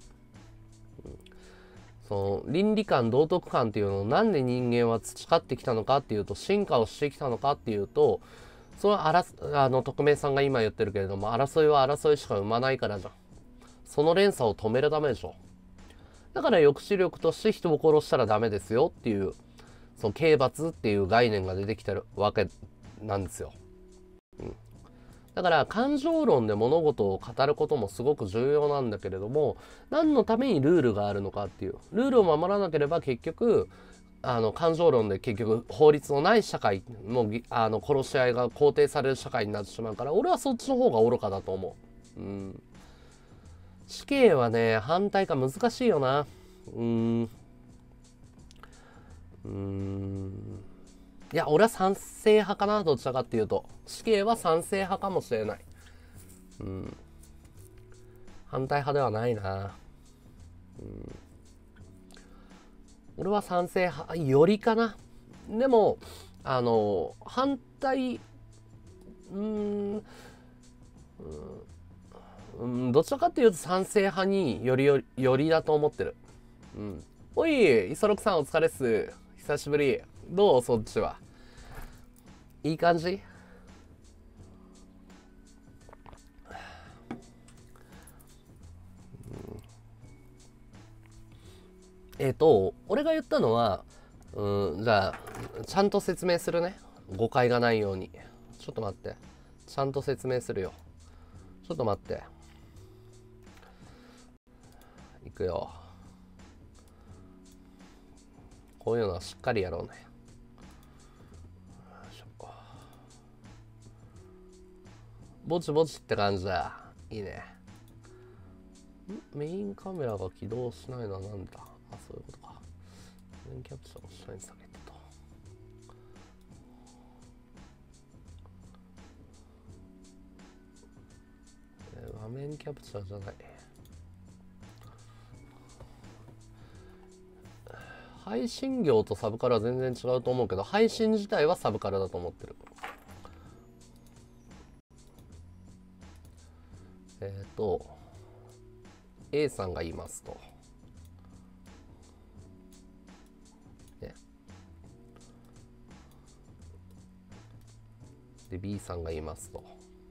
その倫理観道徳観っていうのをなんで人間は培ってきたのかっていうと、進化をしてきたのかっていうと、それは匿名さんが今言ってるけれども、争いは争いしか生まないからじゃん。その連鎖を止めるためでしょ。だから抑止力として人を殺したらダメですよっていう、その刑罰っていう概念が出てきてるわけなんですよ。だから感情論で物事を語ることもすごく重要なんだけれども、何のためにルールがあるのかっていう、ルールを守らなければ結局感情論で結局法律のない社会の殺し合いが肯定される社会になってしまうから、俺はそっちの方が愚かだと思う。死刑はね、反対か難しいよな。いや、俺は賛成派かな。どちらかっていうと死刑は賛成派かもしれない。反対派ではないな。俺は賛成派よりかな。でも反対どちらかっていうと賛成派によりだと思ってる。おい、イソロクさんお疲れっす。久しぶり。どうそっちは。いい感じ。俺が言ったのは、じゃあ、ちゃんと説明するね。誤解がないように。ちょっと待って。ちゃんと説明するよ。ちょっと待って。いくよ。こういうのはしっかりやろうね。ぼちぼちって感じだ。いいね。メインカメラが起動しないのはなんだ。あ、そういうことか。メインキャプチャーを下に下げてと。画面キャプチャーじゃない。 配信業とサブカルは全然違うと思うけど、配信自体はサブカルだと思ってる。A さんがいますと。ね。で、B さんがいますと。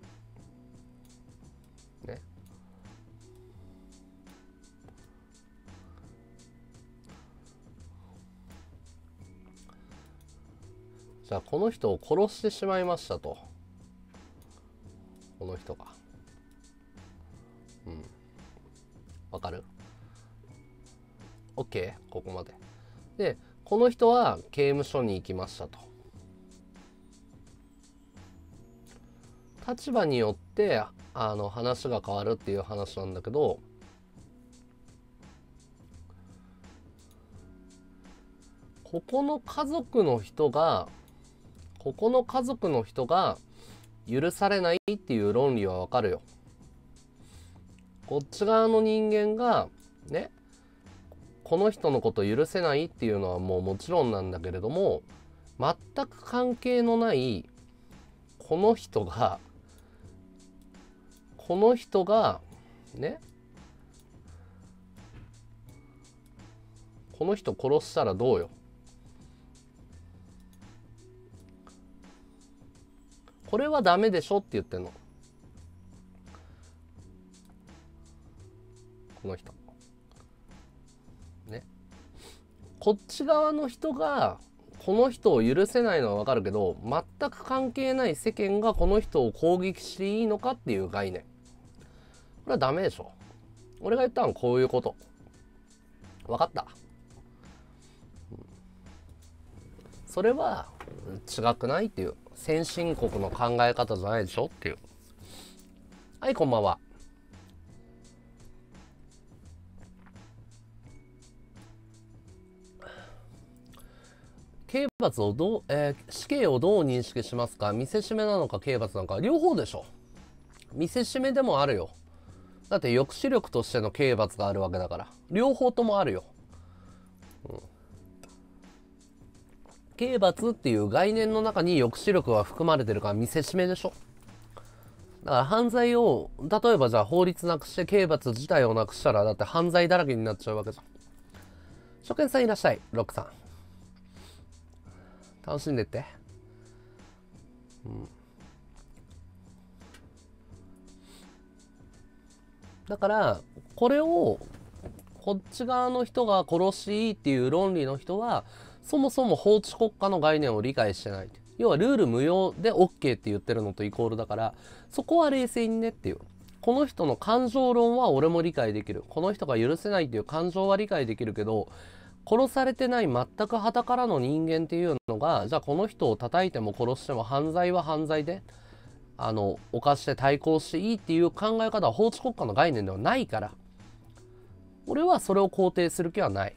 ね。じゃあ、この人を殺してしまいましたと。この人が。わかる？ OK？ ここまで。で、この人は刑務所に行きましたと。立場によって話が変わるっていう話なんだけど、ここの家族の人が許されないっていう論理はわかるよ。こっち側の人間がね、この人のこと許せないっていうのはもちろんなんだけれども、全く関係のないこの人がね、この人殺したらどうよ。これはダメでしょって言ってんの。この人ね。こっち側の人がこの人を許せないのはわかるけど、全く関係ない世間がこの人を攻撃していいのかっていう概念。これはダメでしょ。俺が言ったのはこういうこと。わかった？それは違くないっていう。先進国の考え方じゃないでしょっていう。はい、こんばんは。刑罰を死刑をどう認識しますか？見せしめなのか刑罰なのか、両方でしょ。見せしめでもあるよ。だって抑止力としての刑罰があるわけだから、両方ともあるよ。刑罰っていう概念の中に抑止力は含まれてるから見せしめでしょ。だから犯罪を、例えばじゃあ法律なくして刑罰自体をなくしたら、だって犯罪だらけになっちゃうわけじゃん。初見さんいらっしゃい、ロックさん。楽しんでって。だからこれをこっち側の人が殺していいっていう論理の人は、そもそも法治国家の概念を理解してない。要はルール無用で OK って言ってるのとイコールだから、そこは冷静にねっていう。この人の感情論は俺も理解できる。この人が許せないっていう感情は理解できるけど、殺されてない全く傍からの人間っていうのが、じゃあこの人を叩いても殺しても犯罪は犯罪で犯して対抗していいっていう考え方は法治国家の概念ではないから、俺はそれを肯定する気はない。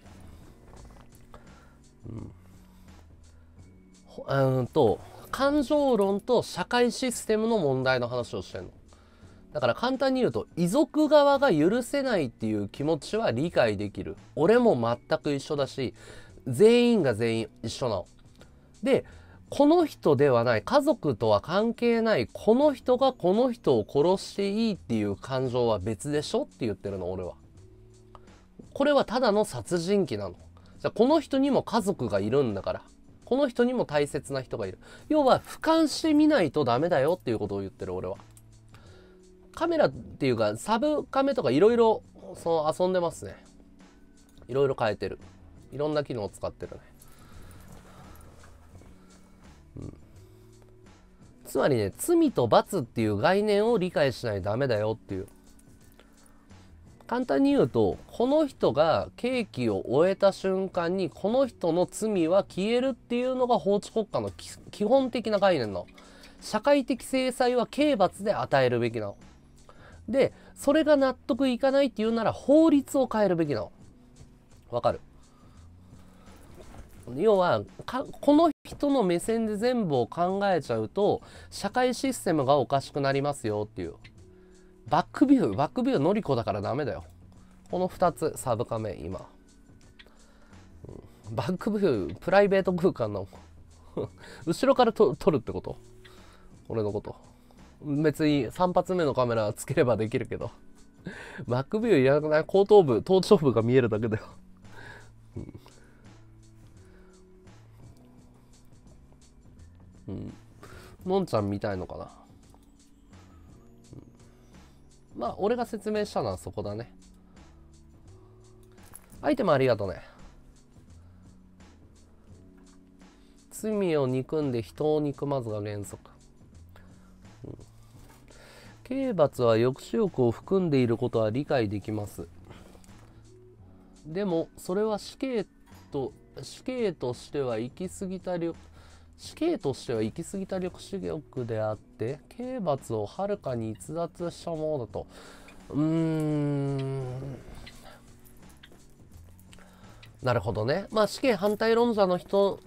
感情論と社会システムの問題の話をしてんの。だから簡単に言うと、遺族側が許せないっていう気持ちは理解できる。俺も全く一緒だし、全員が全員一緒なの。で、この人ではない、家族とは関係ない、この人がこの人を殺していいっていう感情は別でしょって言ってるの、俺は。これはただの殺人鬼なの。じゃあこの人にも家族がいるんだから。この人にも大切な人がいる。要は俯瞰してみないとダメだよっていうことを言ってる、俺は。カメラっていうかサブカメとかいろいろ遊んでますね。いろいろ変えてる。いろんな機能を使ってるね。つまりね、罪と罰っていう概念を理解しないとダメだよっていう。簡単に言うと、この人が刑期を終えた瞬間にこの人の罪は消えるっていうのが法治国家の基本的な概念の。社会的制裁は刑罰で与えるべきなの。で、それが納得いかないっていうなら法律を変えるべきなの。わかる？要はこの人の目線で全部を考えちゃうと社会システムがおかしくなりますよっていう。バックビューのりこだからダメだよ。この2つサブカメ今、 バックビュープライベート空間なの後ろから撮るってこと？俺のこと。別に3発目のカメラつければできるけどバックビューいらなくない？後頭部頭頂部が見えるだけだよのんちゃん見たいのかな。まあ俺が説明したのはそこだね。アイテムありがとうね。罪を憎んで人を憎まずが原則。刑罰は抑止力を含んでいることは理解できます。でもそれは死刑としては行き過ぎた抑止力であって刑罰をはるかに逸脱したものだと。なるほどね。まあ死刑反対論者の人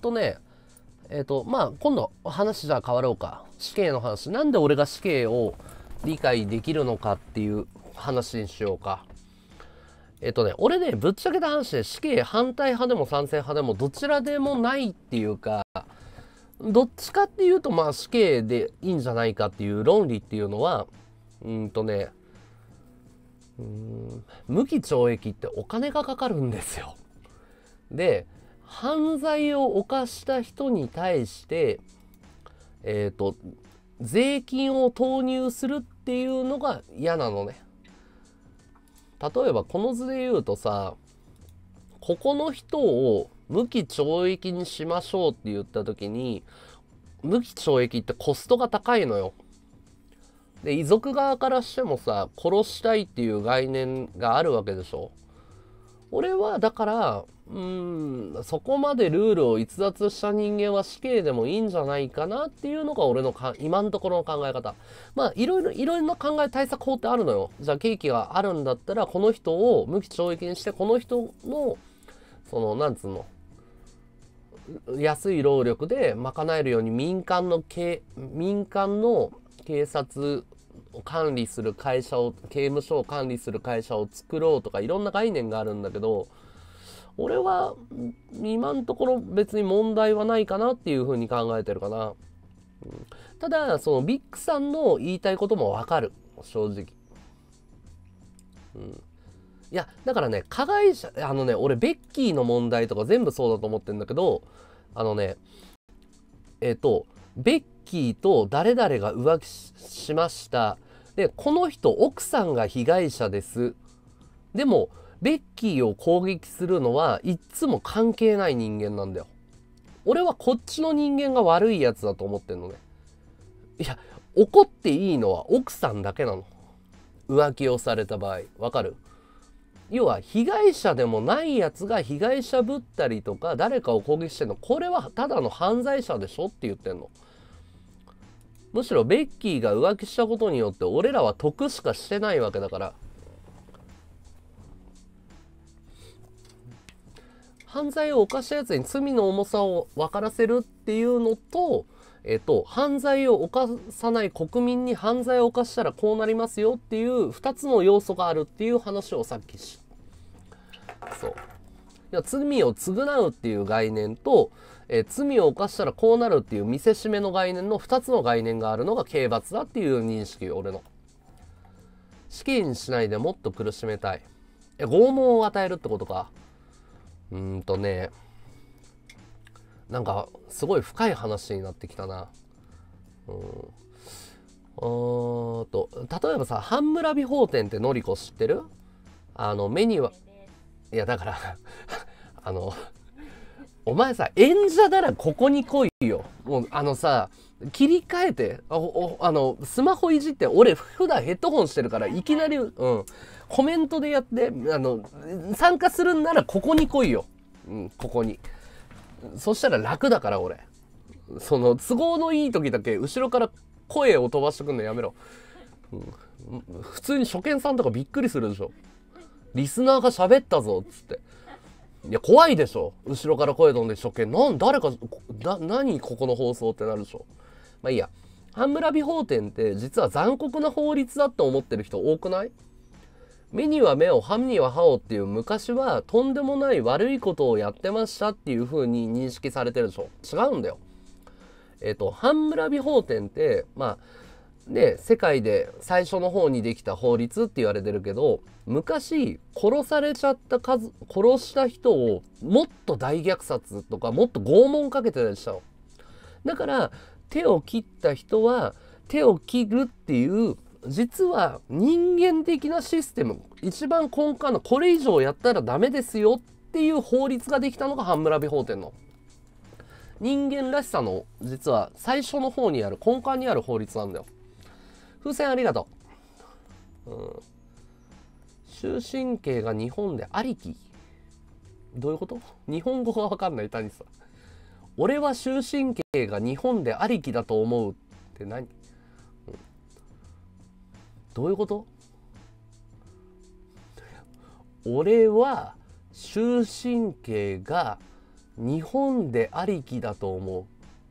まあ今度話じゃあ変わろうか。死刑の話。なんで俺が死刑を理解できるのかっていう話にしようか。俺ね、ぶっちゃけた話で死刑反対派でも賛成派でもどちらでもないっていうか、どっちかっていうとまあ死刑でいいんじゃないかっていう論理っていうのは、無期懲役ってお金がかかるんですよ。で、犯罪を犯した人に対して、税金を投入するっていうのが嫌なのね。例えばこの図で言うとさ、ここの人を無期懲役にしましょうって言った時に、無期懲役ってコストが高いのよ。で、遺族側からしてもさ、殺したいっていう概念があるわけでしょ。俺はだからそこまでルールを逸脱した人間は死刑でもいいんじゃないかなっていうのが俺の今のところの考え方。まあいろいろな考え対策法ってあるのよ。じゃあ刑期があるんだったらこの人を無期懲役にしてこの人のそのなんつうの安い労力で賄えるように民間の警察を管理する会社を刑務所を管理する会社を作ろうとかいろんな概念があるんだけど、俺は今のところ別に問題はないかなっていうふうに考えてるかな。ただそのビッグさんの言いたいこともわかる、正直。いやだからね、加害者俺ベッキーの問題とか全部そうだと思ってるんだけど、ベッキーと誰々が浮気しました。でこの人奥さんが被害者です。でもベッキーを攻撃するのはいっつも関係ない人間なんだよ。俺はこっちの人間が悪いやつだと思ってんのね。いや怒っていいのは奥さんだけなの、浮気をされた場合。わかる？要は被害者でもないやつが被害者ぶったりとか誰かを攻撃してんの、これはただの犯罪者でしょって言ってんの。むしろベッキーが浮気したことによって俺らは得しかしてないわけだから。犯罪を犯したやつに罪の重さを分からせるっていうのと、犯罪を犯さない国民に犯罪を犯したらこうなりますよっていう2つの要素があるっていう話をさっきそう。いや罪を償うっていう概念と、罪を犯したらこうなるっていう見せしめの概念の2つの概念があるのが刑罰だっていう認識よ、俺の。死刑にしないでもっと苦しめたい。拷問を与えるってことか。なんかすごい深い話になってきたな。例えばさ、半村美法店ってのりこ知ってる？目にはいやだからお前さ、演者ならここに来いよ。もうさ、切り替えてスマホいじって。俺普段ヘッドホンしてるからいきなりコメントでやって参加するんならここに来いよ。ここに。そしたら楽だから俺。その都合のいい時だけ後ろから声を飛ばしてくんのやめろ。普通に初見さんとかびっくりするでしょ。リスナーが喋ったぞっつって。いや怖いでしょ。後ろから声飛んで初見誰か何ここの放送ってなるでしょ。まあいいや。半村美法店って実は残酷な法律だって思ってる人多くない？ 目には目を歯には歯をっていう昔はとんでもない悪いことをやってましたっていう風に認識されてるでしょ。違うんだよ。半村美法典ってまあね、世界で最初の方にできた法律って言われてるけど、昔殺した人をもっと大虐殺とかもっと拷問かけてたりしたの。だから手を切った人は手を切るっていう実は人間的なシステム、一番根幹のこれ以上やったらダメですよっていう法律ができたのが半村美法典の人間らしさの実は最初の方にある根幹にある法律なんだよ。風船ありがとう。終身刑が日本でありき。どういうこと？日本語がわかんない谷さん。俺は終身刑が日本でありきだと思うって何？どういうこと？俺は終身刑が日本でありきだと思う。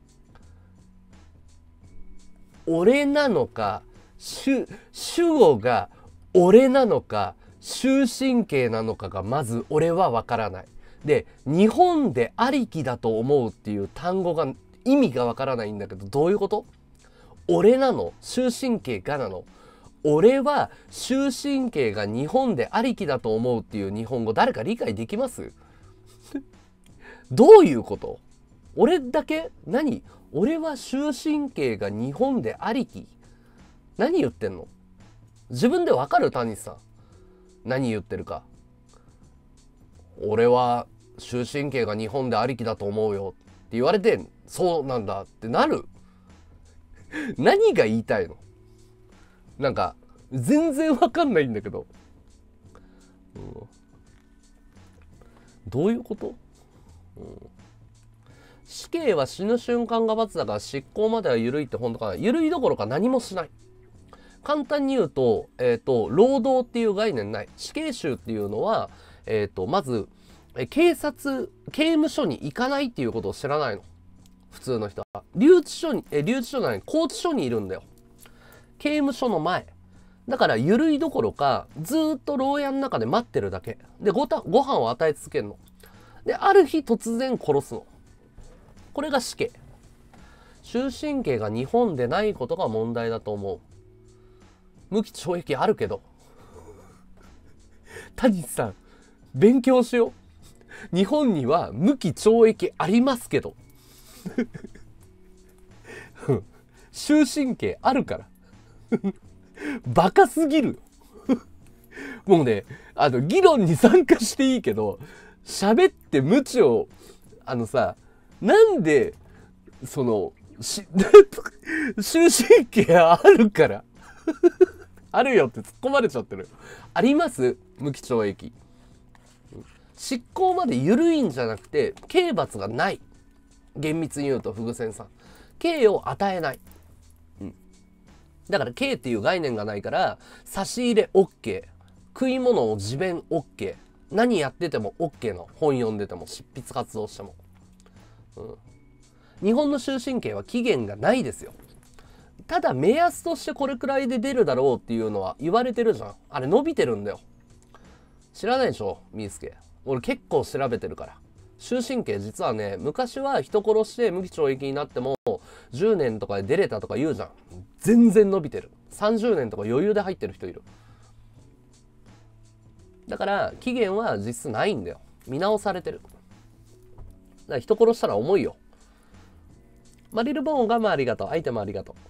俺なのか、主語が俺なのか、終身刑なのかがまず俺は分からない。で、日本でありきだと思うっていう単語が意味が分からないんだけど、どういうこと？俺なの？終身刑がなの？俺は終身刑が日本でありきだと思うっていう日本語誰か理解できます？どういうこと？俺だけ？何？俺は終身刑が日本でありき？何言ってんの？自分でわかる？谷さん何言ってるか。俺は終身刑が日本でありきだと思うよって言われて、そうなんだってなる？何が言いたいの？なんか全然わかんないんだけど、どういうこと？死刑は死ぬ瞬間が罰だから執行までは緩いって本当かな？緩いどころか何もしない。簡単に言うと、労働っていう概念ない。死刑囚っていうのは、まず刑務所に行かないっていうことを知らないの。普通の人は留置所じゃない、拘置所にいるんだよ。刑務所の前だから、緩いどころかずっと牢屋の中で待ってるだけで、ご飯を与え続けるので、ある日突然殺すの。これが死刑。終身刑が日本でないことが問題だと思う。無期懲役あるけど谷さん勉強しよう。日本には無期懲役ありますけど終身刑あるからバカすぎるもうね、議論に参加していいけど、喋って無知を、なんで、終身刑あるからあるよって突っ込まれちゃってる。あります？無期懲役。執行まで緩いんじゃなくて、刑罰がない。厳密に言うと、フグセンさん。刑を与えない。だから刑っていう概念がないから、差し入れ OK。食い物を自弁 OK。何やってても OK の。本読んでても、執筆活動しても。日本の終身刑は期限がないですよ。ただ目安としてこれくらいで出るだろうっていうのは言われてるじゃん。あれ伸びてるんだよ。知らないでしょ、みーすけ。俺結構調べてるから。終身刑実はね、昔は人殺して無期懲役になっても10年とかで出れたとか言うじゃん。全然伸びてる。30年とか余裕で入ってる人いる。だから期限は実質ないんだよ。見直されてる。だから人殺したら重いよ。マリルボーンガムありがとう。アイテムありがとう。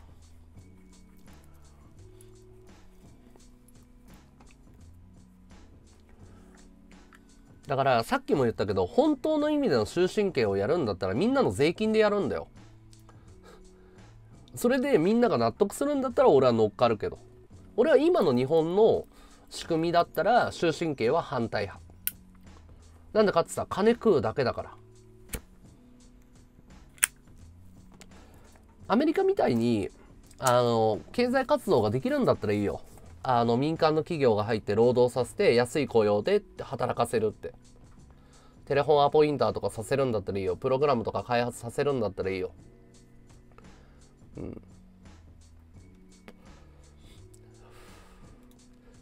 だからさっきも言ったけど、本当の意味での終身刑をやるんだったらみんなの税金でやるんだよ。それでみんなが納得するんだったら俺は乗っかるけど、俺は今の日本の仕組みだったら終身刑は反対派。なんでかってさ、金食うだけだから。アメリカみたいに経済活動ができるんだったらいいよ。民間の企業が入って労働させて安い雇用で働かせるって。テレフォンアポインターとかさせるんだったらいいよ。プログラムとか開発させるんだったらいいよ。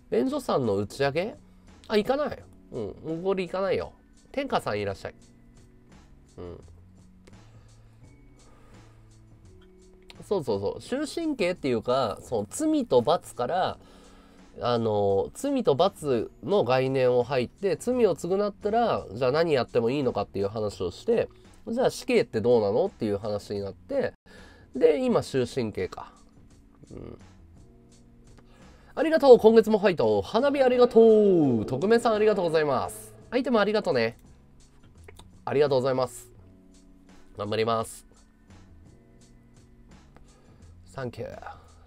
便所さんの打ち上げ、あ、行かない。うん、これ行かないよ。天下さんいらっしゃい。うん。そうそうそう。終身刑っていうか、その罪と罰から、罪と罰の概念を入って、罪を償ったら、じゃあ何やってもいいのかっていう話をして、じゃあ死刑ってどうなのっていう話になって、で、今終身刑か。うん。ありがとう、今月もファイト。花火ありがとう。特命さんありがとうございます。アイテムありがとうね。ありがとうございます。頑張ります。サンキュー。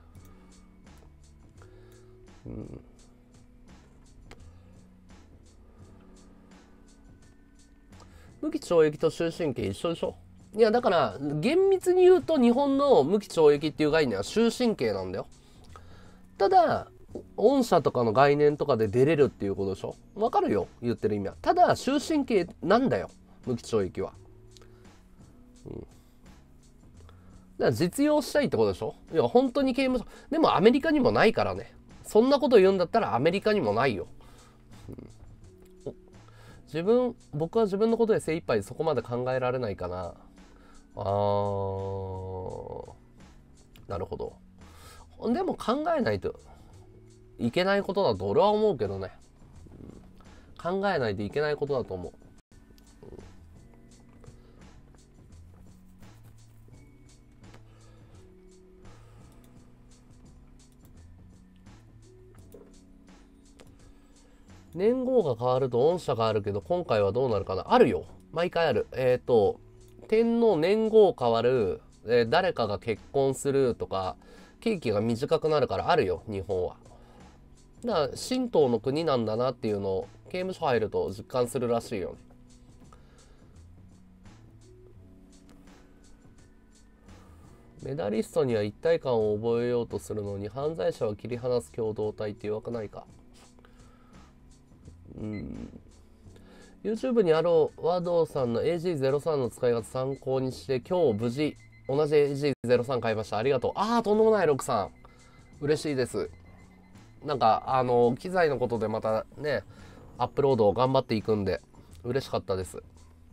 うん。無期懲役と終身刑一緒でしょ。いや、だから、厳密に言うと日本の無期懲役っていう概念は終身刑なんだよ。ただ、御社とかの概念とかで出れるっていうことでしょ。わかるよ、言ってる意味は。ただ、終身刑なんだよ、無期懲役は。うん。だから実用したいってことでしょ。いや、本当に刑務所。でもアメリカにもないからね。そんなこと言うんだったらアメリカにもないよ。僕は自分のことで精一杯そこまで考えられないかな。なるほど。でも考えないといけないことだと俺は思うけどね。考えないといけないことだと思う。年号が変わると御社があるけど、今回はどうなるかな。あるよ。毎回ある。天皇年号変わる、誰かが結婚するとか、刑期が短くなるからあるよ、日本は。だから、神道の国なんだなっていうのを、刑務所入ると実感するらしいよね。メダリストには一体感を覚えようとするのに、犯罪者を切り離す共同体って弱くないか。YouTube にあるワドさんの AG03 の使い方参考にして、今日無事同じ AG03 買いました。ありがとう。とんでもない6さん。嬉しいです。なんか機材のことでまたね、アップロードを頑張っていくんで嬉しかったです。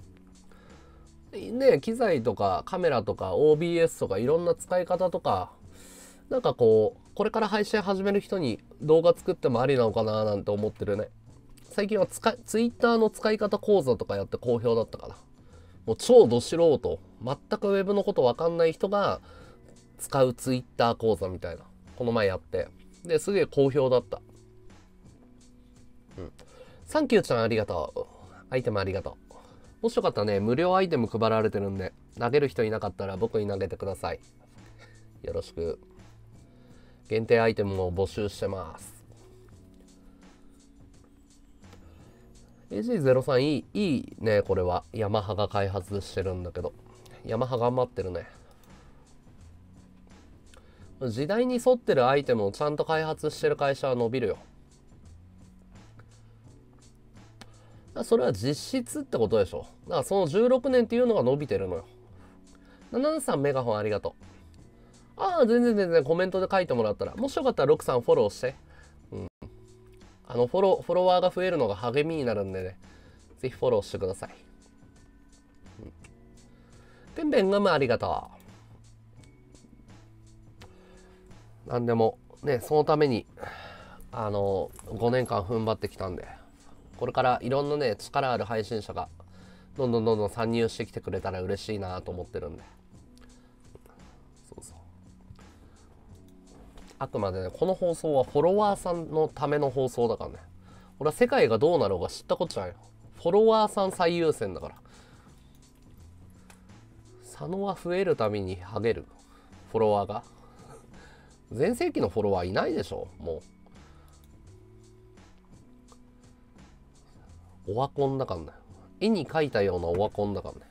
ね、機材とかカメラとか OBS とかいろんな使い方とか、なんかこれから配信始める人に動画作ってもありなのかななんて思ってるね。最近はツイッターの使い方講座とかやって好評だったかな。もう超ど素人、全くウェブのことわかんない人が使うツイッター講座みたいな、この前やって。で、すげえ好評だった。うん。サンキューちゃんありがとう。アイテムありがとう。もしよかったらね、無料アイテム配られてるんで、投げる人いなかったら僕に投げてください。よろしく。限定アイテムを募集してます。AG03 いいね、これは。ヤマハが開発してるんだけど。ヤマハ頑張ってるね。時代に沿ってるアイテムをちゃんと開発してる会社は伸びるよ。それは実質ってことでしょ。だからその16年っていうのが伸びてるのよ。73メガホンありがとう。全然コメントで書いてもらったら。もしよかったら6さんフォローして。うん。フォロワーが増えるのが励みになるんでね。ぜひフォローしてください。ペンペンガムありがとう。なんでも、ね、そのために、5年間踏ん張ってきたんで、これからいろんなね、力ある配信者が、どんどん参入してきてくれたら嬉しいなと思ってるんで。そうそう。あくまでね、この放送はフォロワーさんのための放送だからね。俺は世界がどうなろうが知ったことじゃないよ。フォロワーさん最優先だから。佐野は増えるたびにハゲる。フォロワーが。全盛期のフォロワーいないでしょ、もう。オワコンだからね。絵に描いたようなオワコンだからね。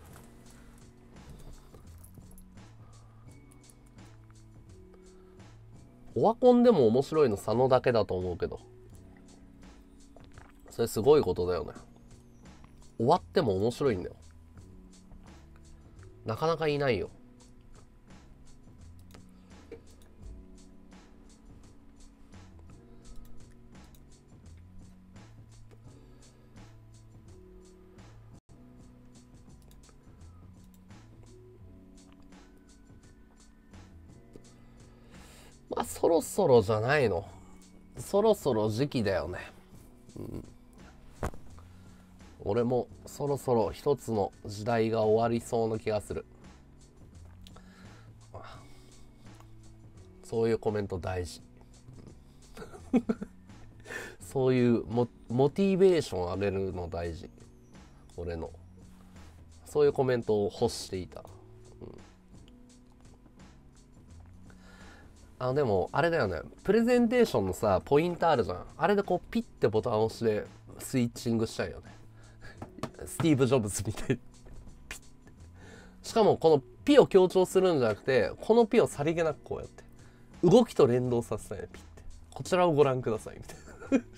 オワコンでも面白いの佐野だけだと思うけど。それすごいことだよね。終わっても面白いんだよ。なかなかいないよ。 まあそろそろじゃないの。そろそろ時期だよね。俺もそろそろ一つの時代が終わりそうな気がする。そういうコメント大事。そういうモチベーション上げるの大事。俺のそういうコメントを欲していた。でもあれだよね、プレゼンテーションのさポイントあるじゃん。あれでこうピッてボタンを押してスイッチングしたいよね。スティーブ・ジョブズみたいにピッて。しかもこのピを強調するんじゃなくて、このピをさりげなくこうやって動きと連動させたいね。ピッてこちらをご覧くださいみたいな、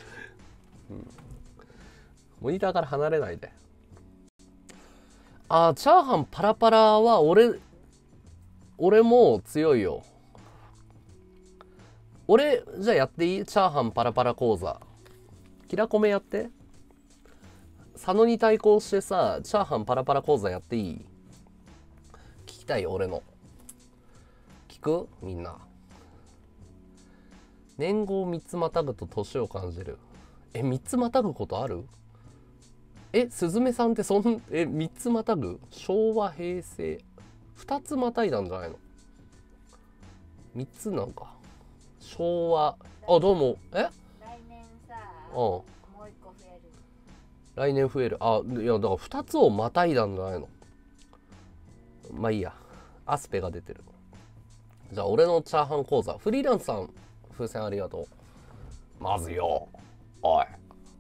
モニターから離れないで。チャーハンパラパラは俺も強いよ。俺じゃあやっていい？チャーハンパラパラ講座キラコメやって。佐野に対抗してさ、チャーハンパラパラ講座やっていい？聞きたいよ俺の。聞く？みんな。年号3つまたぐと年を感じる。3つまたぐことある？すずめさんって3つまたぐ？昭和平成2つまたいだんじゃないの？3つなんか。昭和どうも。
来年さ、もう一個増える。
来年増える。いやだから2つをまたいだんじゃないの。まあいいや。アスペが出てる。じゃあ俺のチャーハン講座。フリーランスさん風船ありがとう。まずよ、おい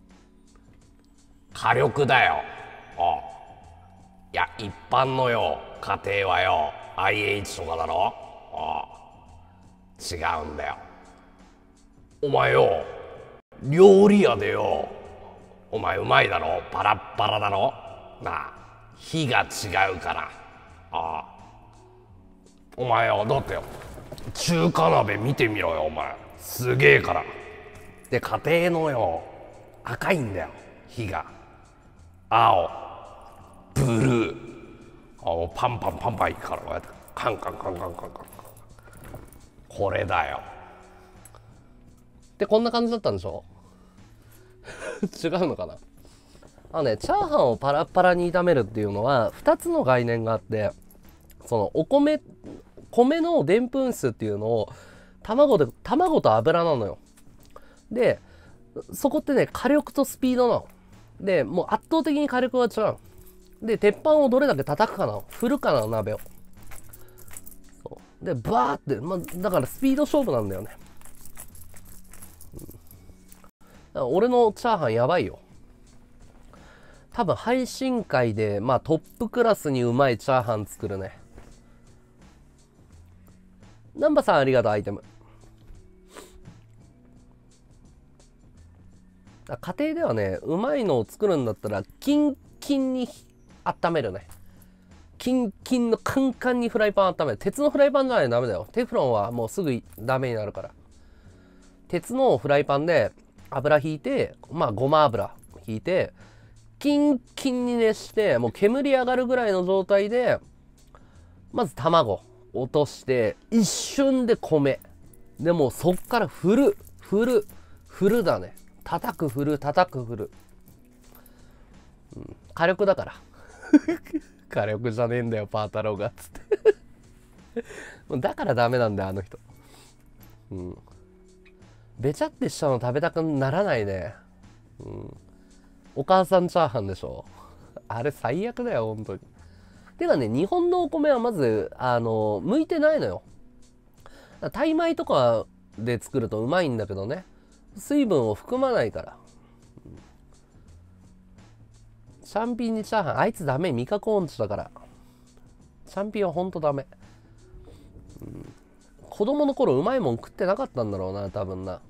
火力だよ。いや一般のよ家庭はよ IH とかだろ。違うんだよ。お前よ料理屋でよ、お前うまいだろ、パラッパラだろなあ、火が違うから。お前よだってよ中華鍋見てみろよ、お前すげえから。で家庭のよ赤いんだよ火が。青ブルーパンパンパンパンいくから、こうやってカンカンカンカンカンカン、これだよ。でこんな感じだったんでしょ違うのかな。チャーハンをパラパラに炒めるっていうのは2つの概念があって、その米のでんぷん質っていうのを卵と油なのよ。でそこってね火力とスピードなの。でもう圧倒的に火力が違う。で鉄板をどれだけ叩くかな、振るかな、鍋を。でバーって、だからスピード勝負なんだよね。俺のチャーハンやばいよ。多分配信会でトップクラスにうまいチャーハン作るね。南波さんありがとう。アイテム。家庭ではねうまいのを作るんだったらキンキンに温めるね。キンキンのカンカンにフライパン温める。鉄のフライパンじゃないとダメだよ。テフロンはもうすぐダメになるから。鉄のフライパンで油引いて、ごま油引いてキンキンに熱して、もう煙上がるぐらいの状態でまず卵落として一瞬で米で、もうそっから振るだね。叩く振る、火力だから火力じゃねえんだよパー太郎がっつってだからダメなんだよあの人。べちゃってしたの食べたくならないね。お母さんチャーハンでしょあれ最悪だよ本当に。てかね、日本のお米はまず向いてないのよ。タイ米とかで作るとうまいんだけどね、水分を含まないから。チャンピンにチャーハン、あいつダメ、味覚音痴だから。チャンピンはほんとダメ。子供の頃うまいもん食ってなかったんだろうな多分な。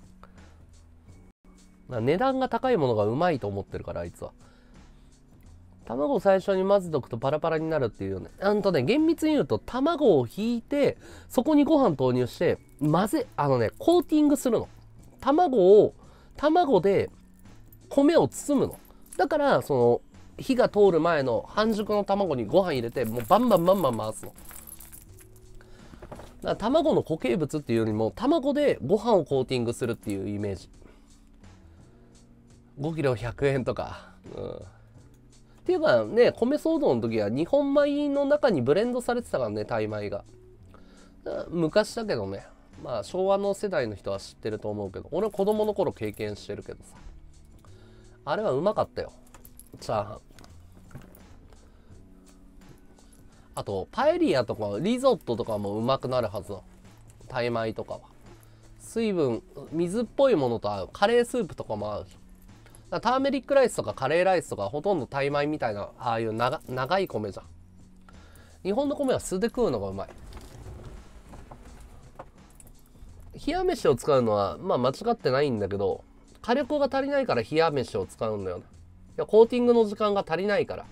値段が高いものがうまいと思ってるから、あいつは。卵を最初に混ぜとくとパラパラになるっていうよね。厳密に言うと卵をひいてそこにご飯投入してコーティングするの。卵で米を包むの。だからその火が通る前の半熟の卵にご飯入れてもうバンバン回すの。 から卵の固形物っていうよりも卵でご飯をコーティングするっていうイメージ。5キロ100円とか、っていうかね、米騒動の時は日本米の中にブレンドされてたからね、タイ米が。昔だけどね、まあ昭和の世代の人は知ってると思うけど、俺は子供の頃経験してるけどさ、あれはうまかったよ、チャーハン。あとパエリアとかリゾットとかもうまくなるはずだ、タイ米とかは。水分、水っぽいものと合う。カレースープとかも合う。ターメリックライスとかカレーライスとかほとんどタイ米みたいな、ああいう長い米じゃん。日本の米は酢で食うのがうまい。冷や飯を使うのはまあ間違ってないんだけど、火力が足りないから冷や飯を使うんだよね。いや、コーティングの時間が足りないから。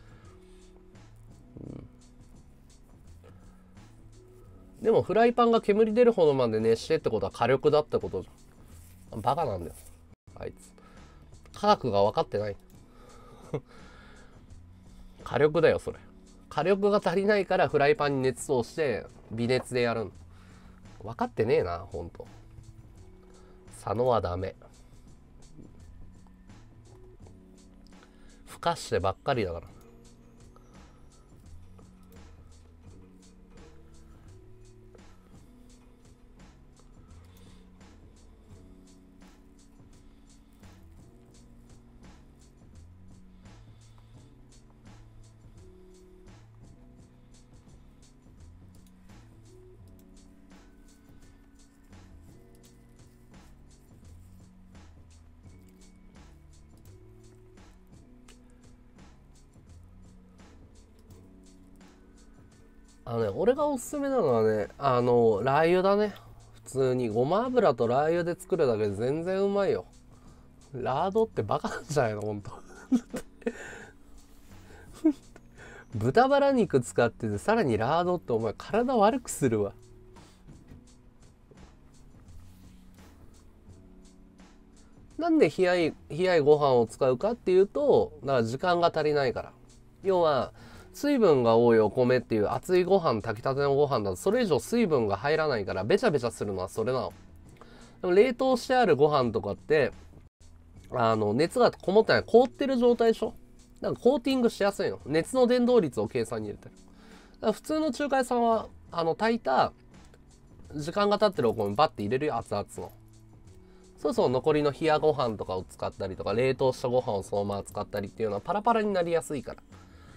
でもフライパンが煙出るほどまで熱してってことは火力だってことじゃん。バカなんだよあいつ。科学が分かってない火力だよそれ。火力が足りないからフライパンに熱通して微熱でやるの。分かってねえなほんと。佐野はダメ。ふかしてばっかりだから。俺がおすすめなのはね、ラー油だね。普通にごま油とラー油で作るだけで全然うまいよ。ラードってバカなんじゃないのほんと豚バラ肉使っててさらにラードってお前体悪くするわ。なんで冷やいご飯を使うかっていうと、だから時間が足りないから。要は水分が多いお米っていう熱いご飯、炊きたてのご飯だとそれ以上水分が入らないからべちゃべちゃするのはそれなの。でも冷凍してあるご飯とかって熱がこもってない、凍ってる状態でしょ。だからコーティングしやすいの。熱の伝導率を計算に入れてる。だから普通の仲介さんは炊いた時間が経ってるお米バッて入れるよ、熱々の。そうそう、残りの冷やご飯とかを使ったりとか冷凍したご飯をそのまま使ったりっていうのはパラパラになりやすいから。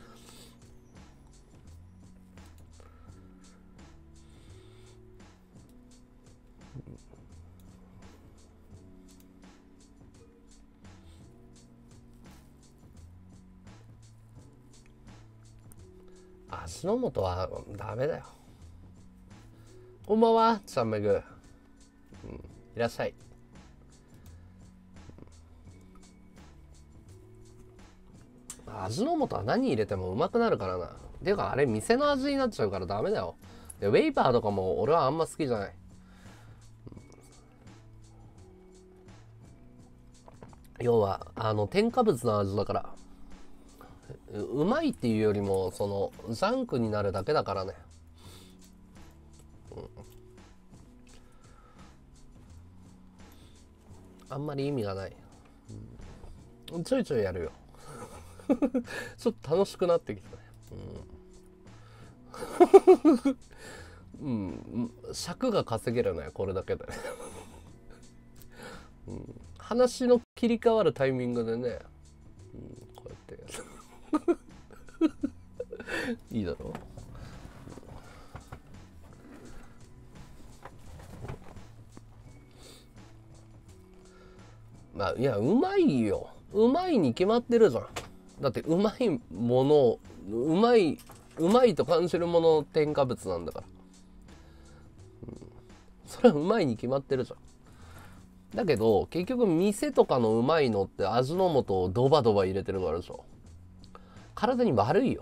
味の素はダメだよ。こんばんは、ちゃんめぐ。いらっしゃい。味の素は何入れてもうまくなるからな。ていうかあれ店の味になっちゃうからダメだよ。でウェイパーとかも俺はあんま好きじゃない。要は添加物の味だから。うまいっていうよりもそのジャンクになるだけだからね。あんまり意味がない。ちょいちょいやるよちょっと楽しくなってきたね。尺が稼げるねこれだけで話の切り替わるタイミングでね、こうやっていいだろう。まあいやうまいよ。うまいに決まってるじゃん。だってうまいもの、うまいと感じるものの添加物なんだから、それはうまいに決まってるじゃん。だけど結局店とかのうまいのって味の素をドバドバ入れてるからでしょ。体に悪いよ。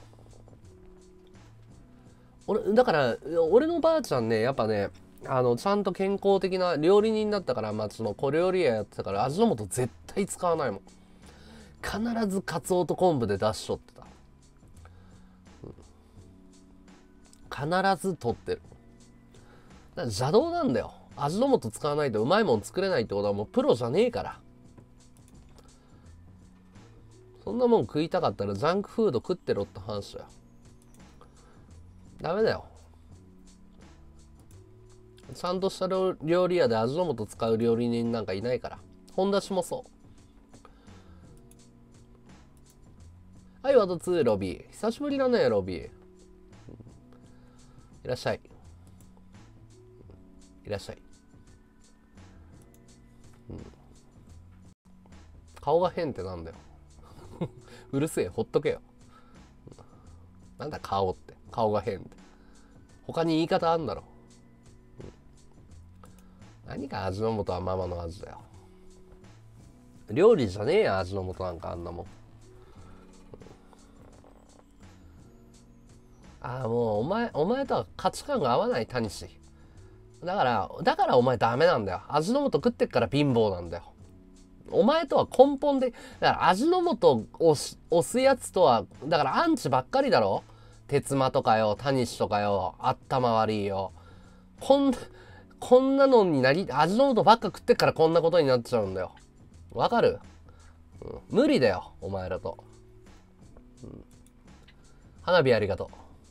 だから俺のばあちゃんね、やっぱねちゃんと健康的な料理人だったから、町の小料理屋やってたから味の素絶対使わないもん。必ずカツオと昆布で出しとってた、必ず取ってる。 から邪道なんだよ。味の素使わないとうまいもん作れないってことはもうプロじゃねえから。そんなもん食いたかったらジャンクフード食ってろって話だよ。ダメだよ。ちゃんとした料理屋で味の素使う料理人なんかいないから。本田氏もそう。はい、ワード2ロビー。久しぶりだね、ロビー。いらっしゃい。いらっしゃい。顔が変ってなんだよ。うるせえ、ほっとけよ。なんだ顔って。顔が変って。他に言い方あんだろ。何か味の素はママの味だよ。料理じゃねえや、味の素なんかあんなもん。ああ、もうお前とは価値観が合わない、タニシ。だからお前ダメなんだよ。味の素食ってっから貧乏なんだよ。お前とは根本で、だから味の素を押すやつとは、だからアンチばっかりだろ。鉄馬とかよ、タニシとかよ、頭悪いよ。こんなのに味の素ばっか食ってっからこんなことになっちゃうんだよ。わかる？無理だよ、お前らと。花火ありがと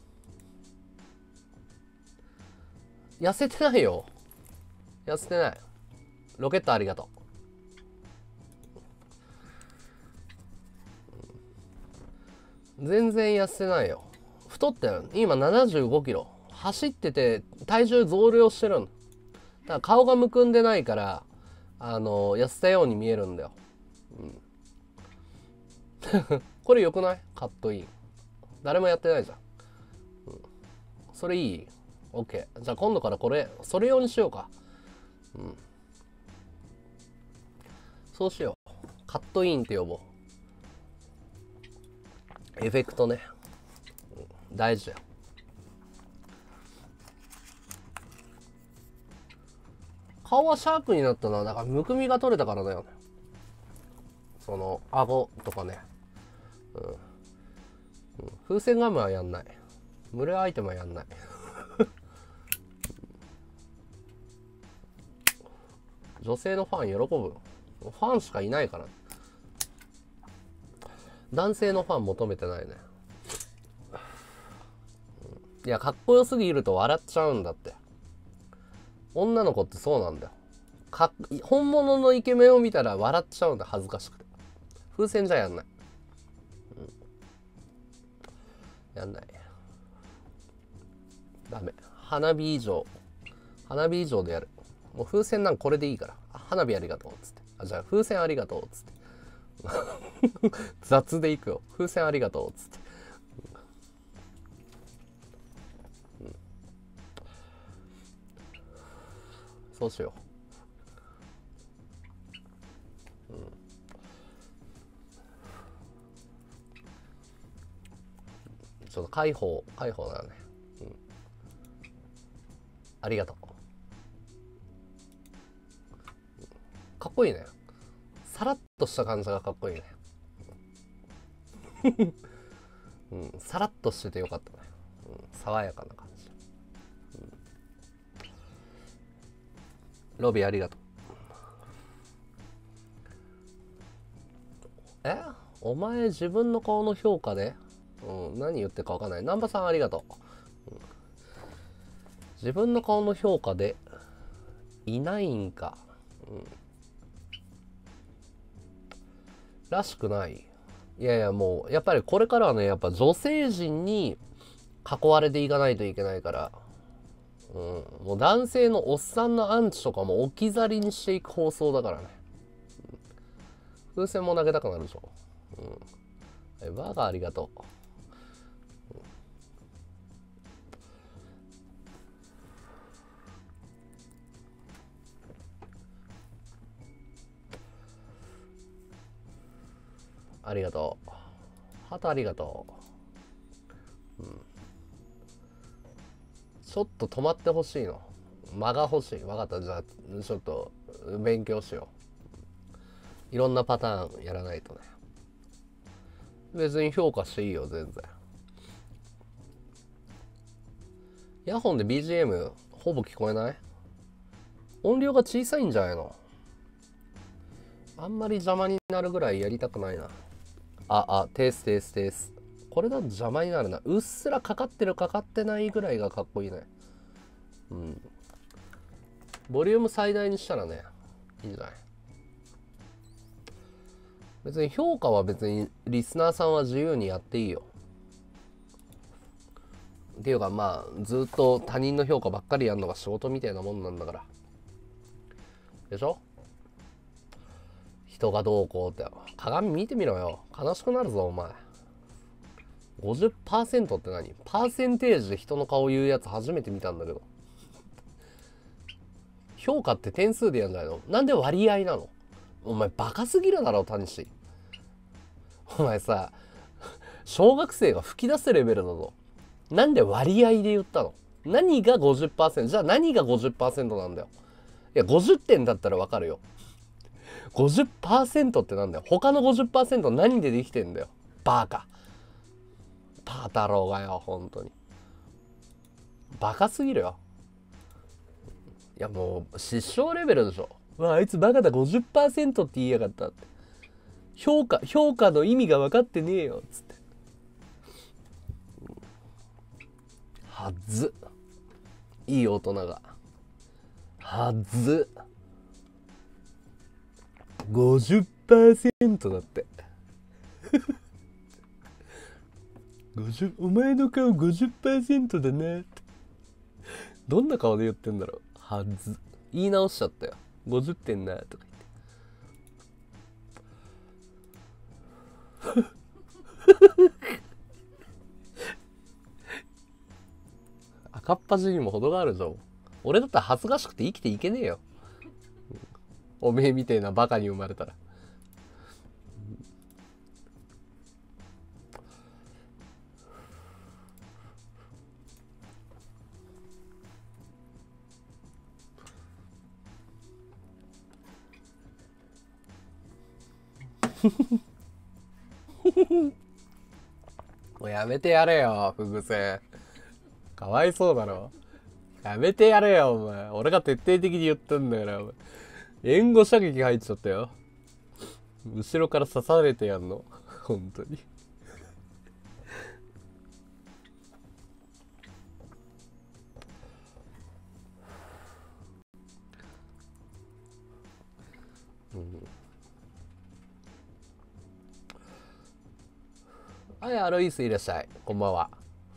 う。痩せてないよ。痩せてない。ロケットありがとう。全然痩せてないよ。太ってる。今75キロ。走ってて体重増量してるんだ。だから顔がむくんでないから、痩せたように見えるんだよ。これよくない？カットイン。誰もやってないじゃん。それいい？ OK。じゃあ今度からそれ用にしようか。そうしよう。カットインって呼ぼう。エフェクトね。大事だよ。顔はシャープになったのは、だからむくみが取れたからだよね。その、顎とかね。風船ガムはやんない。群れアイテムはやんない。女性のファン喜ぶ。ファンしかいないから。男性のファン求めてないね。いや、かっこよすぎると笑っちゃうんだって。女の子ってそうなんだよ。本物のイケメンを見たら笑っちゃうんだ、恥ずかしくて。風船じゃやんない。やんない。ダメ。花火以上でやる。もう風船なんかこれでいいから。花火ありがとうっつって。じゃあ風船ありがとうっつって。雑でいくよ。風船ありがとうっつって。そうしよう。ちょっと解放だよね。ありがとう。かっこいいね。さらっとした感じがかっこいいね。さらっとしててよかったね。爽やかな感じ。ロビーありがとう。お前自分の顔の評価で、何言ってるか分かんない。南波さんありがとう。自分の顔の評価でいないんか。らしくない。いやいや、もうやっぱりこれからはね、やっぱ女性陣に囲われていかないといけないから、もう男性のおっさんのアンチとかも置き去りにしていく放送だからね。風船も投げたくなるでしょ。バーガーありがとう。ありがとう。ハートありがとう。ちょっと止まってほしいの。間が欲しい。分かった。じゃあちょっと勉強しよう。いろんなパターンやらないとね。別に評価していいよ、全然。イヤホンで BGM ほぼ聞こえない？音量が小さいんじゃないの？あんまり邪魔になるぐらいやりたくないな。テーステーステース。これだと邪魔になるな。うっすらかかってるかかってないぐらいがかっこいいね。うん。ボリューム最大にしたらね、いいんじゃない？別に評価は別にリスナーさんは自由にやっていいよ。っていうかまあずっと他人の評価ばっかりやるのが仕事みたいなもんなんだから。でしょ？人がどうこうって。鏡見てみろよ。悲しくなるぞお前。50% って何？パーセンテージで人の顔言うやつ初めて見たんだけど。評価って点数でやんじゃないの？なんで割合なの？お前バカすぎるだろ、谷氏。お前さ、小学生が吹き出すレベルだぞ。なんで割合で言ったの？何が 50%？ じゃあ何が 50% なんだよ。いや、50点だったらわかるよ。50% ってなんだよ。他の 50% 何でできてんだよ。バカ。パー太郎がよ、本当に。バカすぎるよ。いやもう失笑レベルでしょ。あいつバカだ 50% って言いやがったって。評価の意味が分かってねえよっつって。はず。いい大人が。はず。50% だって。お前の顔 50% だなって。どんな顔で言ってんだろう。はず。言い直しちゃったよ。50点なとか言って。赤っ端にも程があるぞ。俺だったら恥ずかしくて生きていけねえよ。おめえみてえなバカに生まれたら。もうやめてやれよ、ふぐせん。かわいそうだろ。やめてやれよ、お前。俺が徹底的に言ったんだから、お前。援護射撃入っちゃったよ。後ろから刺されてやんの。本当に。はい、アロイースいらっしゃい。こんばんは。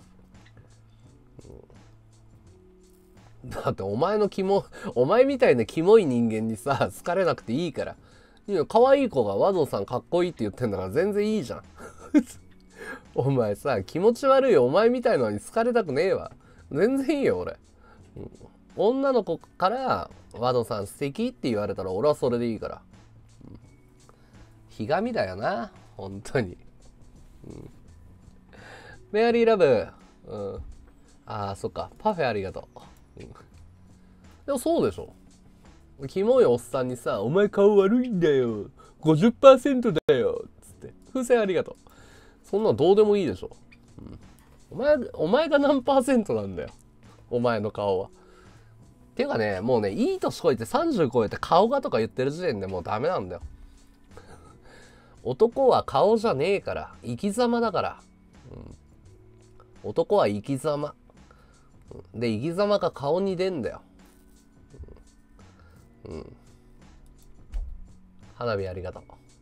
だってお前みたいなキモい人間にさ、好かれなくていいから。いや、可愛い子が和道さんかっこいいって言ってんだから全然いいじゃん。お前さ、気持ち悪いよ。お前みたいのに好かれたくねえわ。全然いいよ、俺。女の子から和道さん素敵って言われたら俺はそれでいいから。ひがみだよな。本当に。メアリーラブ。そっか。パフェありがとう。でもそうでしょ。キモいおっさんにさ、お前顔悪いんだよ。50% だよ。つって。風船ありがとう。そんなのどうでもいいでしょ。お前が何%なんだよ。お前の顔は。っていうかね、もうね、いい年越えて30超えて顔がとか言ってる時点でもうダメなんだよ。男は顔じゃねえから。生き様だから。男は生き様。で、生き様が顔に出んだよ。花火ありがとう。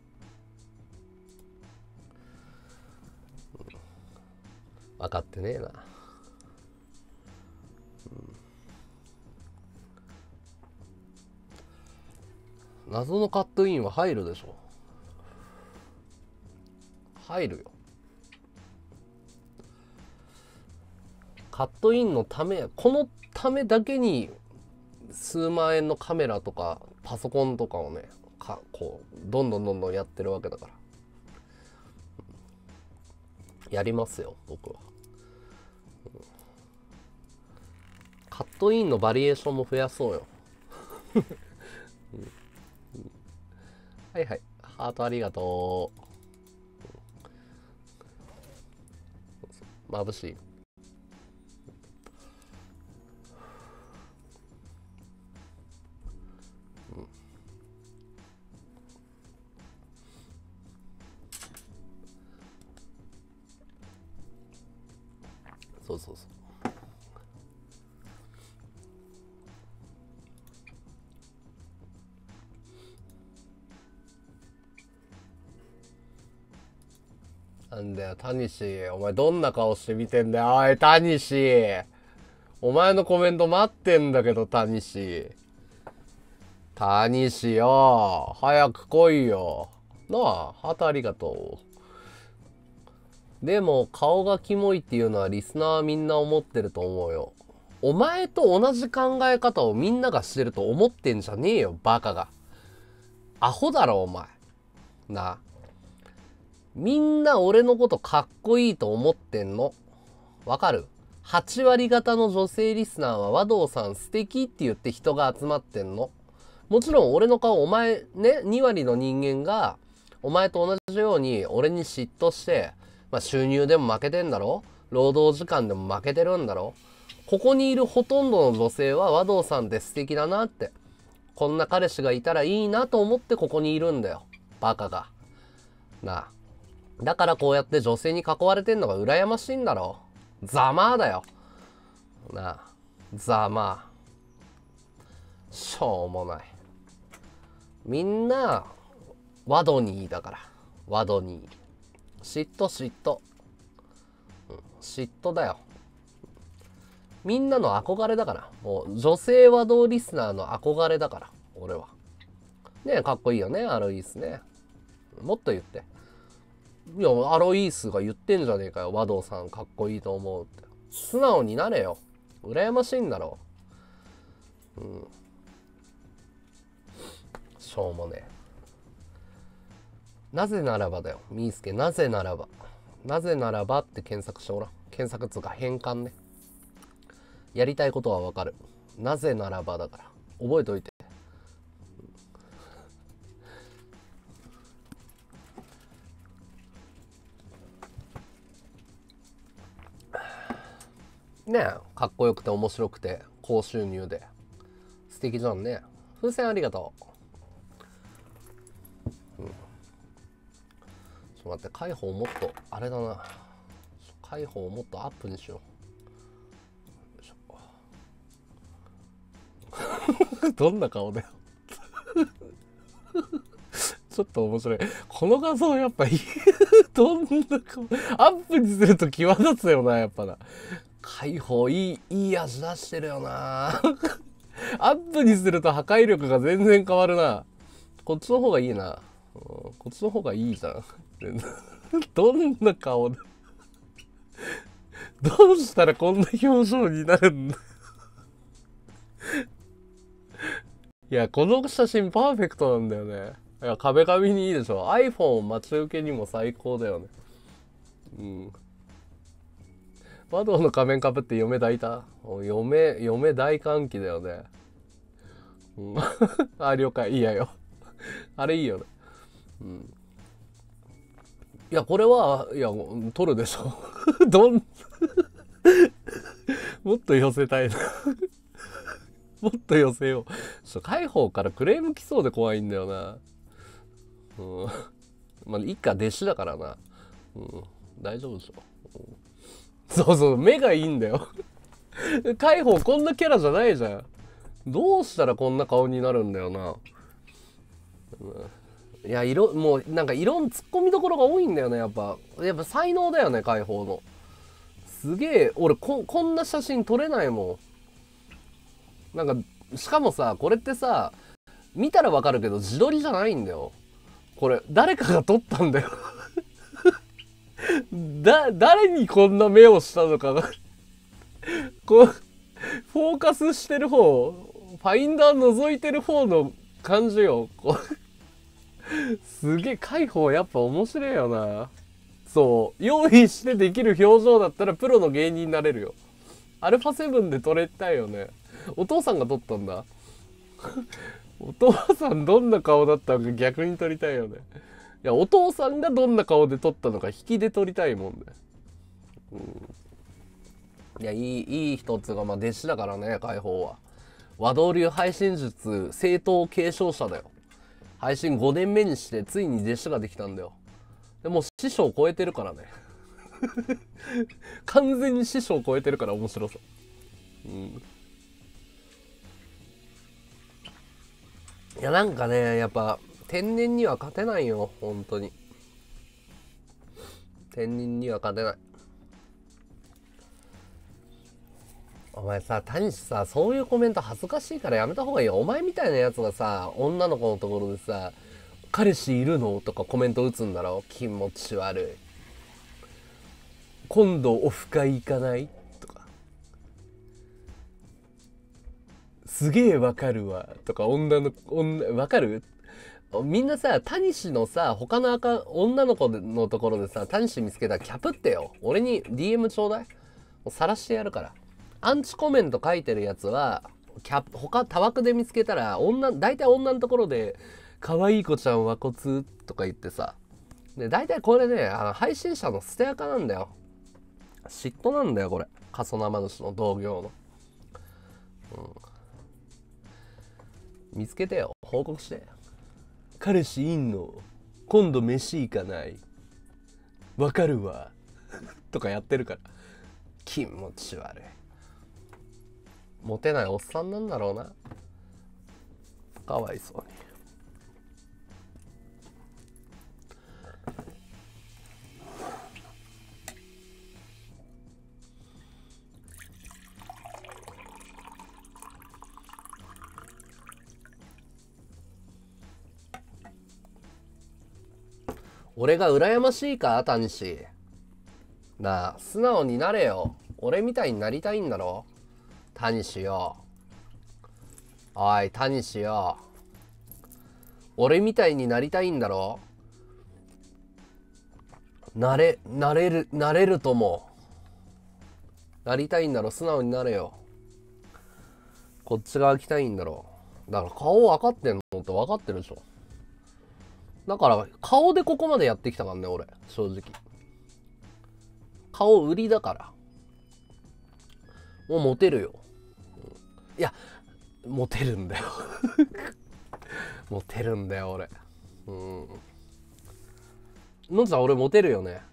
分かってねえな。謎のカットインは入るでしょ。入るよ。カットインのため、このためだけに数万円のカメラとかパソコンとかをね、こうどんどんやってるわけだから。やりますよ、僕は。カットインのバリエーションも増やそうよ。はいはい。ハートありがとう。眩しい。 そうそうそう。なんだよ、タニシ。お前どんな顔して見てんだよ。おい、タニシ。お前のコメント待ってんだけど、タニシ。タニシよ。早く来いよ。なあ、ハートありがとう。でも、顔がキモいっていうのはリスナーはみんな思ってると思うよ。お前と同じ考え方をみんながしてると思ってんじゃねえよ、バカが。アホだろ、お前。なあ。みんな俺のことかっこいいと思ってんの。わかる？ 8 割方の女性リスナーは和道さん素敵って言って人が集まってんの。もちろん俺の顔、お前ね、2割の人間がお前と同じように俺に嫉妬して、まあ収入でも負けてんだろ？労働時間でも負けてるんだろ？ここにいるほとんどの女性は和道さんって素敵だなって。こんな彼氏がいたらいいなと思ってここにいるんだよ。バカが。なあ。だからこうやって女性に囲われてんのが羨ましいんだろ。ざまあだよ。なあ。ざまあ。しょうもない。みんな、ワドニーだから。ワドニー。嫉妬嫉妬。嫉妬だよ。みんなの憧れだから。もう女性和道リスナーの憧れだから。俺は。ねえ、かっこいいよね。アロイースね。もっと言って。いや、アロイースが言ってんじゃねえかよ。和道さんかっこいいと思うって。素直になれよ。羨ましいんだろう。しょうもねえ。なぜならばだよ。みーすけ、なぜならば。なぜならばって検索しておらん。検索つうか変換ね。やりたいことはわかる。なぜならばだから。覚えといて。ねえ、かっこよくて面白くて高収入で素敵じゃんね。風船ありがとう。ちょっと待って、解放もっとあれだな。解放をもっとアップにしよう。どんな顔だよ。ちょっと面白い。この画像やっぱいい。どんな顔。アップにすると際立つよな、やっぱな。解放いい味出してるよな。アップにすると破壊力が全然変わるな。こっちの方がいいな。こっちの方がいいじゃん。どんな顔で。どうしたらこんな表情になるんだ。いや、この写真パーフェクトなんだよね。いや、壁紙にいいでしょ。iPhone 待ち受けにも最高だよね。窓の仮面かぶって嫁抱いた。嫁大歓喜だよね。あ、了解。いいやよ。あれいいよね。いや、これは、いや、撮るでしょ。もっと寄せたいな。もっと寄せよう。海宝からクレーム来そうで怖いんだよな。まあ、一家弟子だからな。大丈夫でしょ。そうそう、目がいいんだよ。海宝こんなキャラじゃないじゃん。どうしたらこんな顔になるんだよな。いや、もうなんか突っ込みどころが多いんだよね、やっぱ才能だよね、海宝の。すげえ、俺こんな写真撮れないもん。なんか、しかもさ、これってさ、見たらわかるけど自撮りじゃないんだよ。これ、誰かが撮ったんだよ。誰にこんな目をしたのかが。こう、フォーカスしてる方、ファインダー覗いてる方の感じよ。こうすげえ、海宝やっぱ面白いよな。そう。用意してできる表情だったらプロの芸人になれるよ。アルファ7で撮れたいよね。お父さんが撮ったんだ。お父さんどんな顔だったのか逆に撮りたいよね。いや、お父さんがどんな顔で撮ったのか引きで撮りたいもんね。いや、いい一つが、まあ、弟子だからね、海宝は。和道流配信術正統継承者だよ。配信5年目にしてついに弟子ができたんだよ。でも師匠を超えてるからね。 完全に師匠を超えてるから面白そう。いやなんかね、やっぱ天然には勝てないよ、本当に。天然には勝てない。お前さ、谷さ、そういうコメント恥ずかしいからやめた方がいいよ。お前みたいなやつがさ、女の子のところでさ、彼氏いるのとかコメント打つんだろ。気持ち悪い。今度オフ会行かないとか。すげえわかるわ。とか、わかるみんなさ、タニシのさ、他の女の子のところでさ、タニシ見つけたらキャプってよ。俺に DM ちょうだい。もう晒してやるから。アンチコメント書いてるやつは、他たわくで見つけたら、大体女のところで、可愛い子ちゃん和骨とか言ってさ。で、大体これね、配信者の捨て垢なんだよ。嫉妬なんだよ、これ。過疎生主の同業の。見つけてよ。報告して。彼氏いんの？今度飯行かない？わかるわ。とかやってるから。気持ち悪い。モテないおっさんなんだろうな。かわいそうに。俺が羨ましいか、タニシ。なあ、素直になれよ。俺みたいになりたいんだろ。タニシよ。おい、タニシよ。俺みたいになりたいんだろ。なれるとも。なりたいんだろ。素直になれよ。こっち側来たいんだろ。だから顔分かってんのって分かってるでしょ。だから顔でここまでやってきたからね、俺。正直。顔売りだから。もうモテるよ。いや、モテるんだよ。モテるんだよ、俺。のんちゃん、俺モテるよね。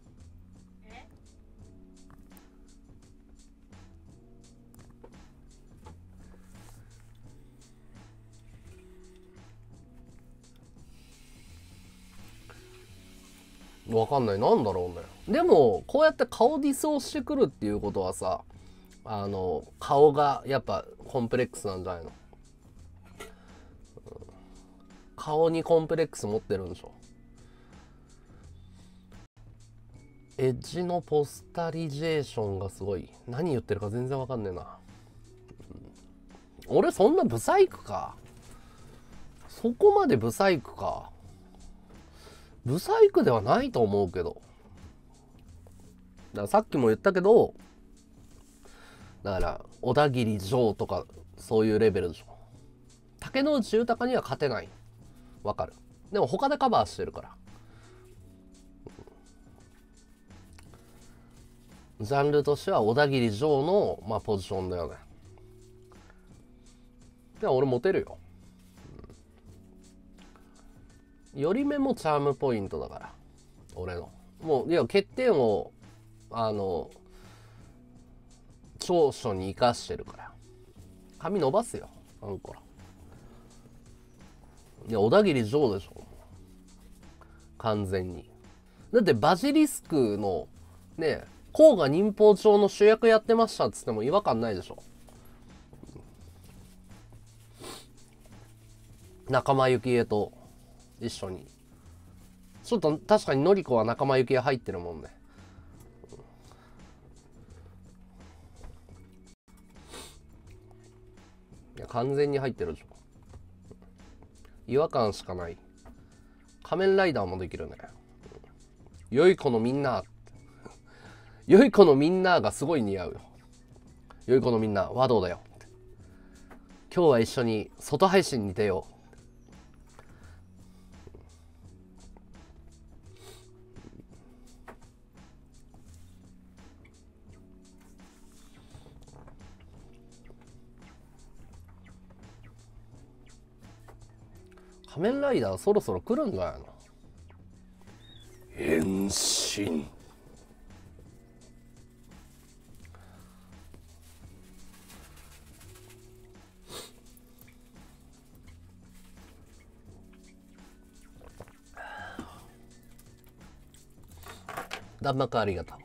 わかんない。なんだろうね。でも、こうやって顔ディスをしてくるっていうことはさ、顔がやっぱコンプレックスなんじゃないの？顔にコンプレックス持ってるんでしょ。エッジのポスタリジェーションがすごい。何言ってるか全然わかんねえな。俺そんなブサイクか？そこまでブサイクか？ブサイクではないと思うけど。だからさっきも言ったけど、だから小田切城とかそういうレベルでしょ。竹野内豊には勝てない。わかる。でも他でカバーしてるから。ジャンルとしては小田切城の、まあ、ポジションだよね。でも俺モテるよ。より目もチャームポイントだから。俺の。もう、いや、欠点を、長所に生かしてるから。髪伸ばすよ。あの子ら。いや、小田切城でしょ。完全に。だってバジリスクの、ね、甲賀忍法帳の主役やってましたっつっても違和感ないでしょ。仲間由紀恵と一緒に。ちょっと確かにのりこは仲間由紀恵入ってるもんね。いや、完全に入ってるでしょ。違和感しかない。仮面ライダーもできるね。良い子のみんな。良い子のみんながすごい似合うよ。良い子のみんな、和道だよ。今日は一緒に外配信に出よう。仮面ライダーそろそろ来るんじゃないの？変身。 弾幕ありがとう。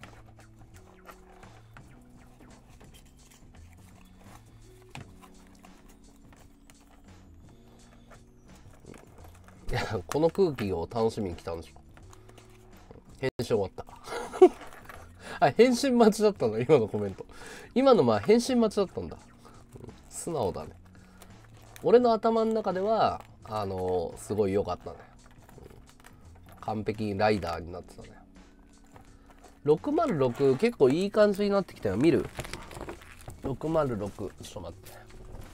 いや、この空気を楽しみに来たんでしょ。返信終わったあ、返信待ちだったの今のコメント。今のまあ返信待ちだったんだ。素直だね。俺の頭の中ではすごい良かったね。完璧にライダーになってたね。606結構いい感じになってきたよ。見る ?606 ちょっと待って。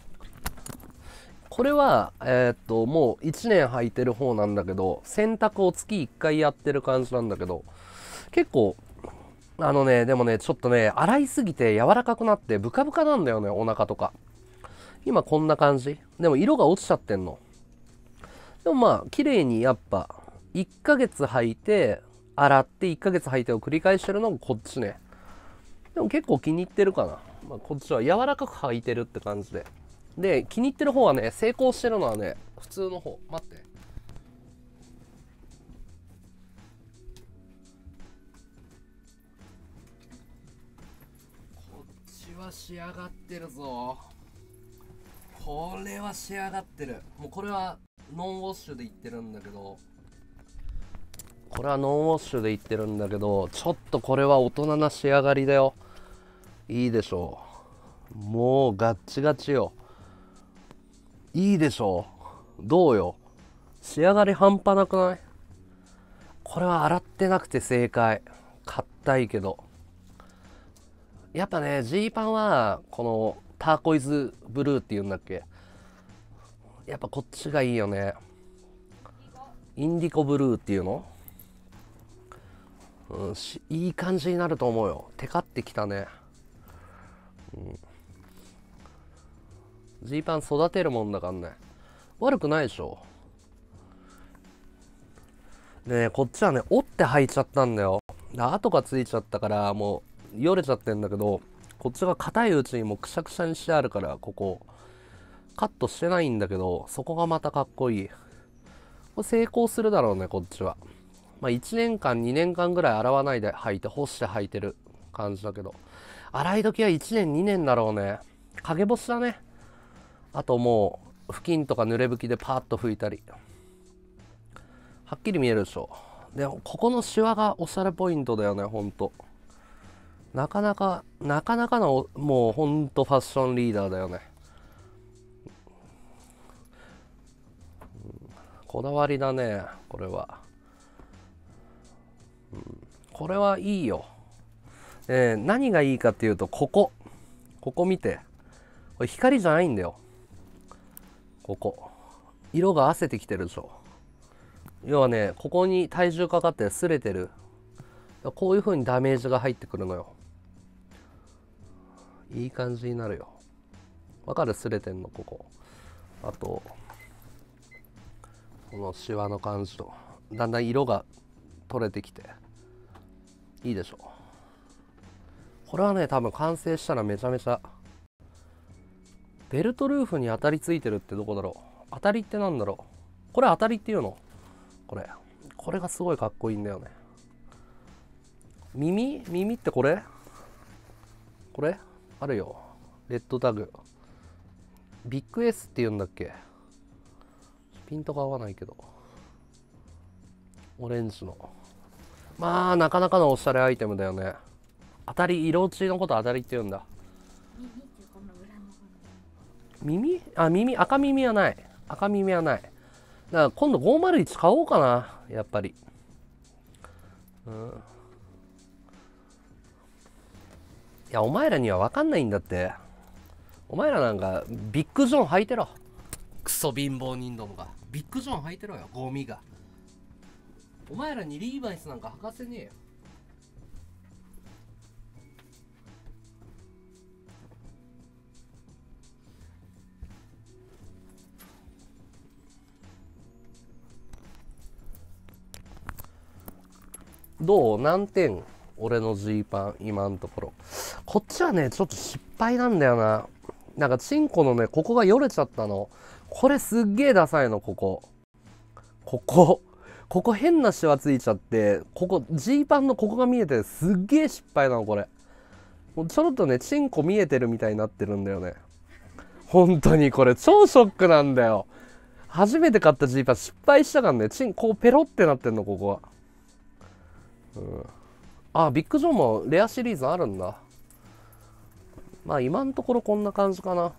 これはもう1年履いてる方なんだけど、洗濯を月1回やってる感じなんだけど、結構でもねちょっとね洗いすぎて柔らかくなってブカブカなんだよね、お腹とか。今こんな感じでも色が落ちちゃってんの。でもまあ綺麗にやっぱ1ヶ月履いて洗って1ヶ月履いてを繰り返してるのがこっちね。でも結構気に入ってるかな。まあ、こっちは柔らかく履いてるって感じで。で気に入ってる方はね、成功してるのはね普通の方。待って、こっちは仕上がってるぞ。これは仕上がってる。もうこれはノンウォッシュでいってるんだけど、ちょっとこれは大人な仕上がりだよ。いいでしょう。もうガッチガチよ。いいでしょう。どうよ、仕上がり半端なくない？これは洗ってなくて正解。硬いけどやっぱね、ジーパンはこのターコイズブルーっていうんだっけ、やっぱこっちがいいよね。インディコブルーっていうの、いい感じになると思うよ。テカってきたね。ジーパン育てるもんだからね、悪くないでしょ。でね、こっちはね折って履いちゃったんだよ。跡がついちゃったからもうよれちゃってんだけど、こっちが硬いうちにもうくしゃくしゃにしてあるから、ここカットしてないんだけど、そこがまたかっこいい。これ成功するだろうね、こっちは。まあ1年間2年間ぐらい洗わないで履いて干して履いてる感じだけど、洗い時は1年2年だろうね。陰干しだね。あともう布巾とか濡れ拭きでパーッと拭いたり、はっきり見えるでしょ。でここのシワがおしゃれポイントだよね、ほんと。なかなかのもうほんとファッションリーダーだよね。こだわりだね、これは。これはいいよ。何がいいかっていうと、ここ見て。これ光じゃないんだよ。ここ色が褪せてきてるでしょ。要はね、ここに体重かかって擦れてる。こういう風にダメージが入ってくるのよ。いい感じになるよ。わかる？擦れてんのここ。あとこのシワの感じとだんだん色が取れてきていいでしょ。これはね多分完成したらめちゃめちゃ。ベルトルーフに当たりついてるってどこだろう。当たりってなんだろう。これ当たりっていうの？これがすごいかっこいいんだよね。耳ってこれあるよ。レッドタグビッグ S っていうんだっけ。ピントが合わないけど、オレンジのまあなかなかのおしゃれアイテムだよね。当たり、色落ちのこと当たりって言うんだ。耳赤耳はない。だから今度501買おうかな、やっぱり。いやお前らには分かんないんだって。お前らなんかビッグジョン履いてろ。クソ貧乏人どもがビッグジョン履いてろよ、ゴミが。お前らにリーバイスなんか履かせねえよ。どう？何点？俺のジーパン今のところ。こっちはねちょっと失敗なんだよな。なんかチンコのねここがよれちゃったの。これすっげえダサいの。こここ変なシワついちゃって、ここジーパンのここが見えてすっげえ失敗なのこれ。もうちょろっとねチンコ見えてるみたいになってるんだよね。本当にこれ超ショックなんだよ。初めて買ったジーパン失敗したからね、チンこうペロってなってんのここは。あ、ビッグジョーもレアシリーズあるんだ。まあ今のところこんな感じかな。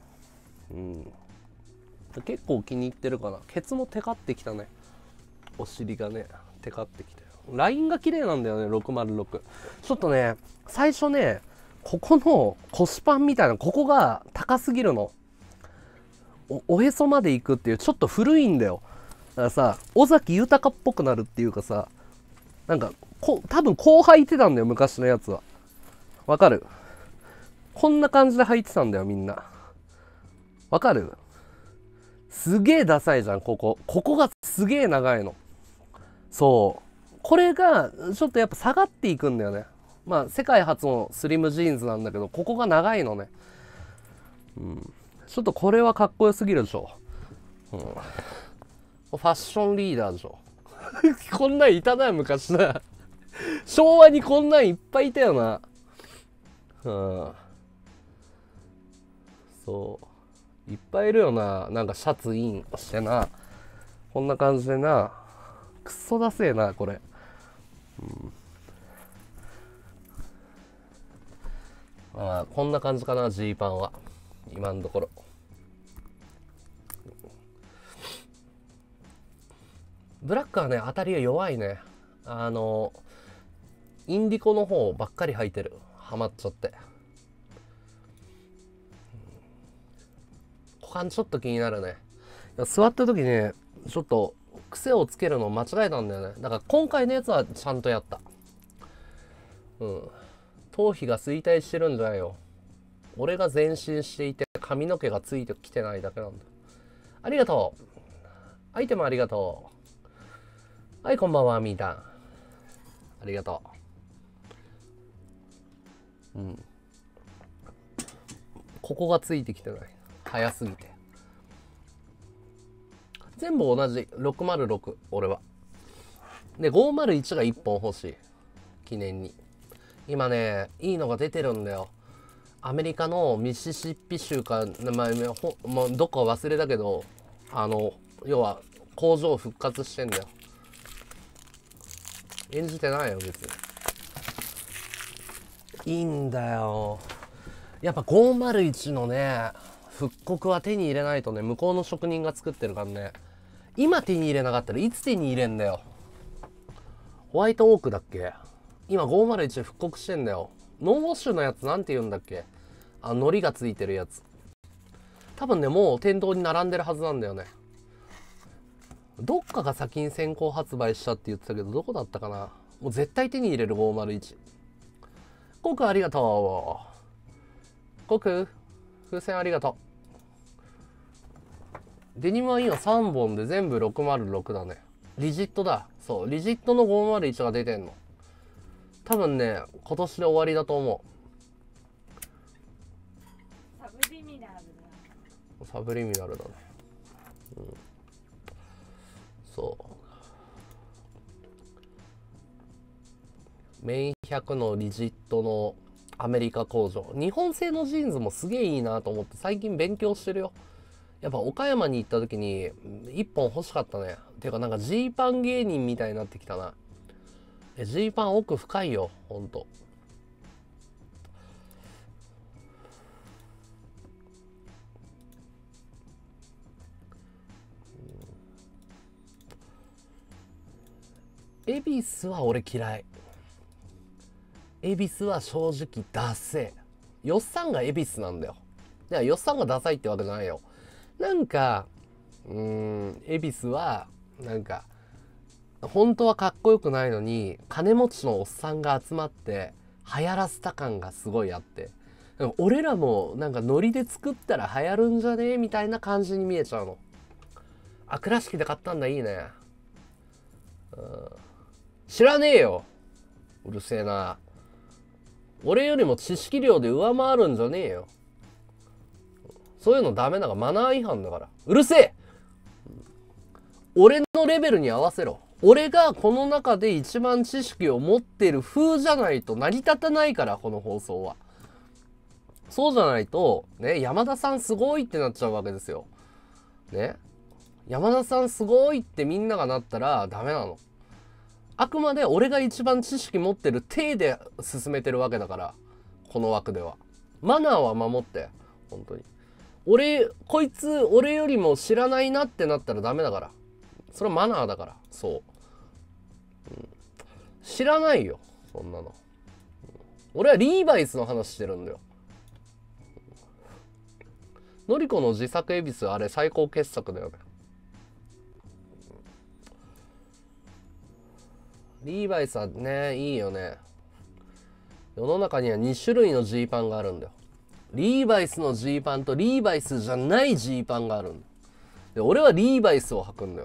結構気に入ってるかな。ケツもテカってきたね。お尻がねテカってきたよ。ラインが綺麗なんだよね606。ちょっとね最初ねここの腰パンみたいなここが高すぎるの。おへそまで行くっていうちょっと古いんだよ。だからさ尾崎豊っぽくなるっていうかさ、なんか多分こう履いてたんだよ昔のやつは。わかる？こんな感じで履いてたんだよみんな。わかる？すげえダサいじゃんここがすげえ長いの。そうこれがちょっとやっぱ下がっていくんだよね。まあ世界初のスリムジーンズなんだけどここが長いのね。ちょっとこれはかっこよすぎるでしょ。ファッションリーダーでしょ。こんなんいたな昔な。昭和にこんなんいっぱいいたよな。そういっぱいいるよな。なんかシャツインしてなこんな感じでな。くっそだせえなこれ。まあこんな感じかなジーパンは今のところ。ブラックはね当たりが弱いね。インディコの方ばっかり履いてる。ハマっちゃって。股間ちょっと気になるね。座った時ねちょっと癖をつけるの間違えたんだよね。だから今回のやつはちゃんとやった。頭皮が衰退してるんじゃないよ。俺が前進していて髪の毛がついてきてないだけなんだ。ありがとう。アイテムありがとう。はいこんばんはみーたん。ありがとう。ここがついてきてない。早すぎて。全部同じ606俺は。で501が1本欲しい記念に。今ねいいのが出てるんだよ。アメリカのミシシッピ州か、もうどっか忘れたけど要は工場復活してんだよ。演じてないよ別に。いいんだよ。やっぱ501のね復刻は手に入れないとね。向こうの職人が作ってるからね。今手に入れなかったらいつ手に入れんだよ。ホワイトオークだっけ。今501復刻してんだよ。ノーウォッシュのやつなんて言うんだっけ。海苔がついてるやつ。多分ねもう店頭に並んでるはずなんだよね。どっかが先に先行発売したって言ってたけどどこだったかな。もう絶対手に入れる501。コクありがとう。コク風船ありがとう。デニムは今3本で全部606だね。リジットだ。そうリジットの501が出てんの。多分ね今年で終わりだと思
サブリミナルだ。
サブリミナルだね。そうメイン100のリジットのアメリカ工場。日本製のジーンズもすげえいいなと思って最近勉強してるよ。やっぱ岡山に行った時に1本欲しかったね。ていうかなんかジーパン芸人みたいになってきたな。ジーパン奥深いよほんと。恵比寿は俺嫌い。恵比寿は正直ダセえ。よっさんが恵比寿なんだよ。いやよっさんがダサいってわけじゃないよ。なんか恵比寿はなんか本当はかっこよくないのに金持ちのおっさんが集まって流行らせた感がすごいあって、俺らもなんかノリで作ったら流行るんじゃねえみたいな感じに見えちゃうの。あ、倉敷で買ったんだ。いいね。知らねえよ。うるせえな。俺よりも知識量で上回るんじゃねえよ。そういうのダメだからマナー違反だから。うるせえ。俺のレベルに合わせろ。 俺がこの中で一番知識を持ってる風じゃないと成り立たないから、この放送は。そうじゃないと、ね、山田さんすごいってなっちゃうわけですよ。ね。山田さんすごいってみんながなったらダメなの。あくまで俺が一番知識持ってる体で進めてるわけだから、この枠では。マナーは守って、本当に。こいつ俺よりも知らないなってなったらダメだから。それはマナーだから、そう。知らないよ、そんなの。俺はリーバイスの話してるんだよ。のりこの自作恵比寿、あれ最高傑作だよね。リーバイスはね、いいよね。世の中には2種類のジーパンがあるんだよ。リーバイスのジーパンとリーバイスじゃないジーパンがあるんだよ。で、俺はリーバイスを履くんだよ。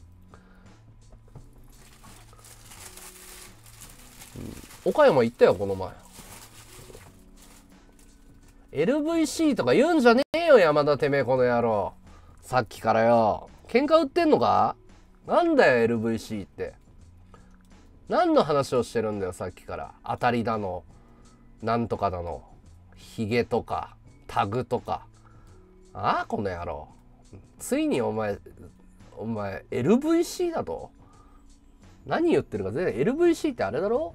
岡山行ったよ、この前。LVC とか言うんじゃねえよ、山田てめえ、この野郎。さっきからよ。喧嘩売ってんのか？なんだよ、LVC って。何の話をしてるんだよ、さっきから。当たりだの、なんとかだの、ヒゲとか、タグとか。ああ、この野郎。ついにお前、LVC だと？何言ってるか全然。LVC ってあれだろ？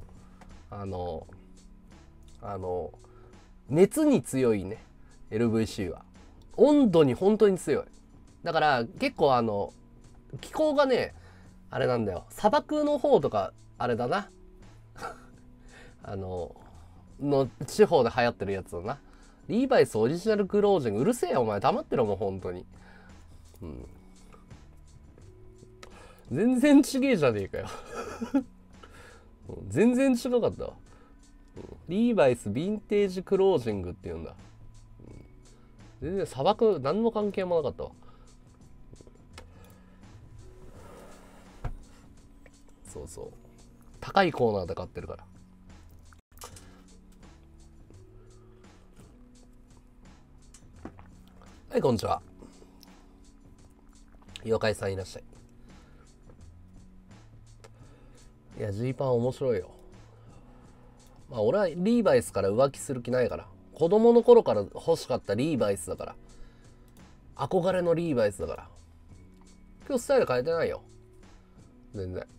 熱に強いね。LVC は。温度に本当に強い。だから結構気候がね、あれなんだよ。砂漠の方とか、あれだな。の地方で流行ってるやつだな。リーバイスオリジナルクロージング。うるせえよ、お前。黙ってろ、もう本当に。うん。全然ちげえじゃねえかよ。全然違かったわ。リーバイスヴィンテージクロージングって言うんだ。全然砂漠何の関係もなかったわ。そうそう。高いコーナーで買ってるから。はい、こんにちは。妖怪さんいらっしゃい。いや、ジーパン面白いよ。まあ、俺はリーバイスから浮気する気ないから。子供の頃から欲しかったリーバイスだから。憧れのリーバイスだから。今日スタイル変えてないよ。全然。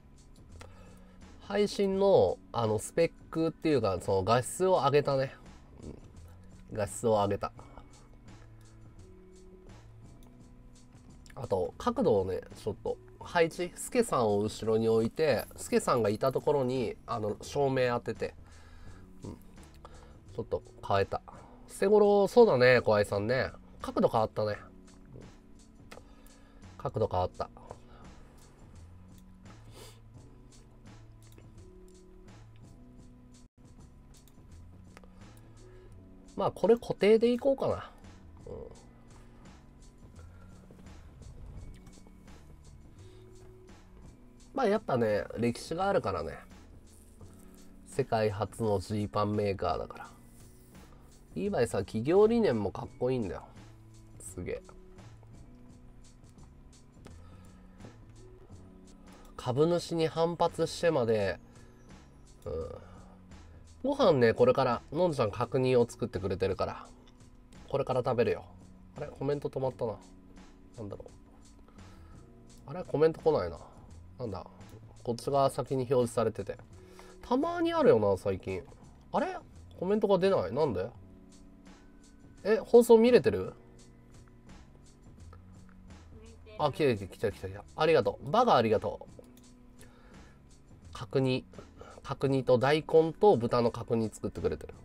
配信のスペックっていうか、その画質を上げたね。画質を上げた。あと、角度をね、ちょっと配置、スケさんを後ろに置いて、スケさんがいたところに照明当てて、ちょっと変えた。捨て頃、そうだね、小愛さんね。角度変わったね。角度変わった。まあこれ固定でいこうかな。まあやっぱね、歴史があるからね。世界初のジーパンメーカーだから。リーバイさ、企業理念もかっこいいんだよ。すげえ。株主に反発してまで、ご飯ね、これから、のんちゃん確認を作ってくれてるから、これから食べるよ。あれコメント止まったな。なんだろう。あれコメント来ないな。なんだこっちが先に表示されてて。たまにあるよな、最近。あれコメントが出ない。なんで？放送見れてる？あ、来た。ありがとう。バカありがとう。角煮と大根と豚の角煮作ってくれてる。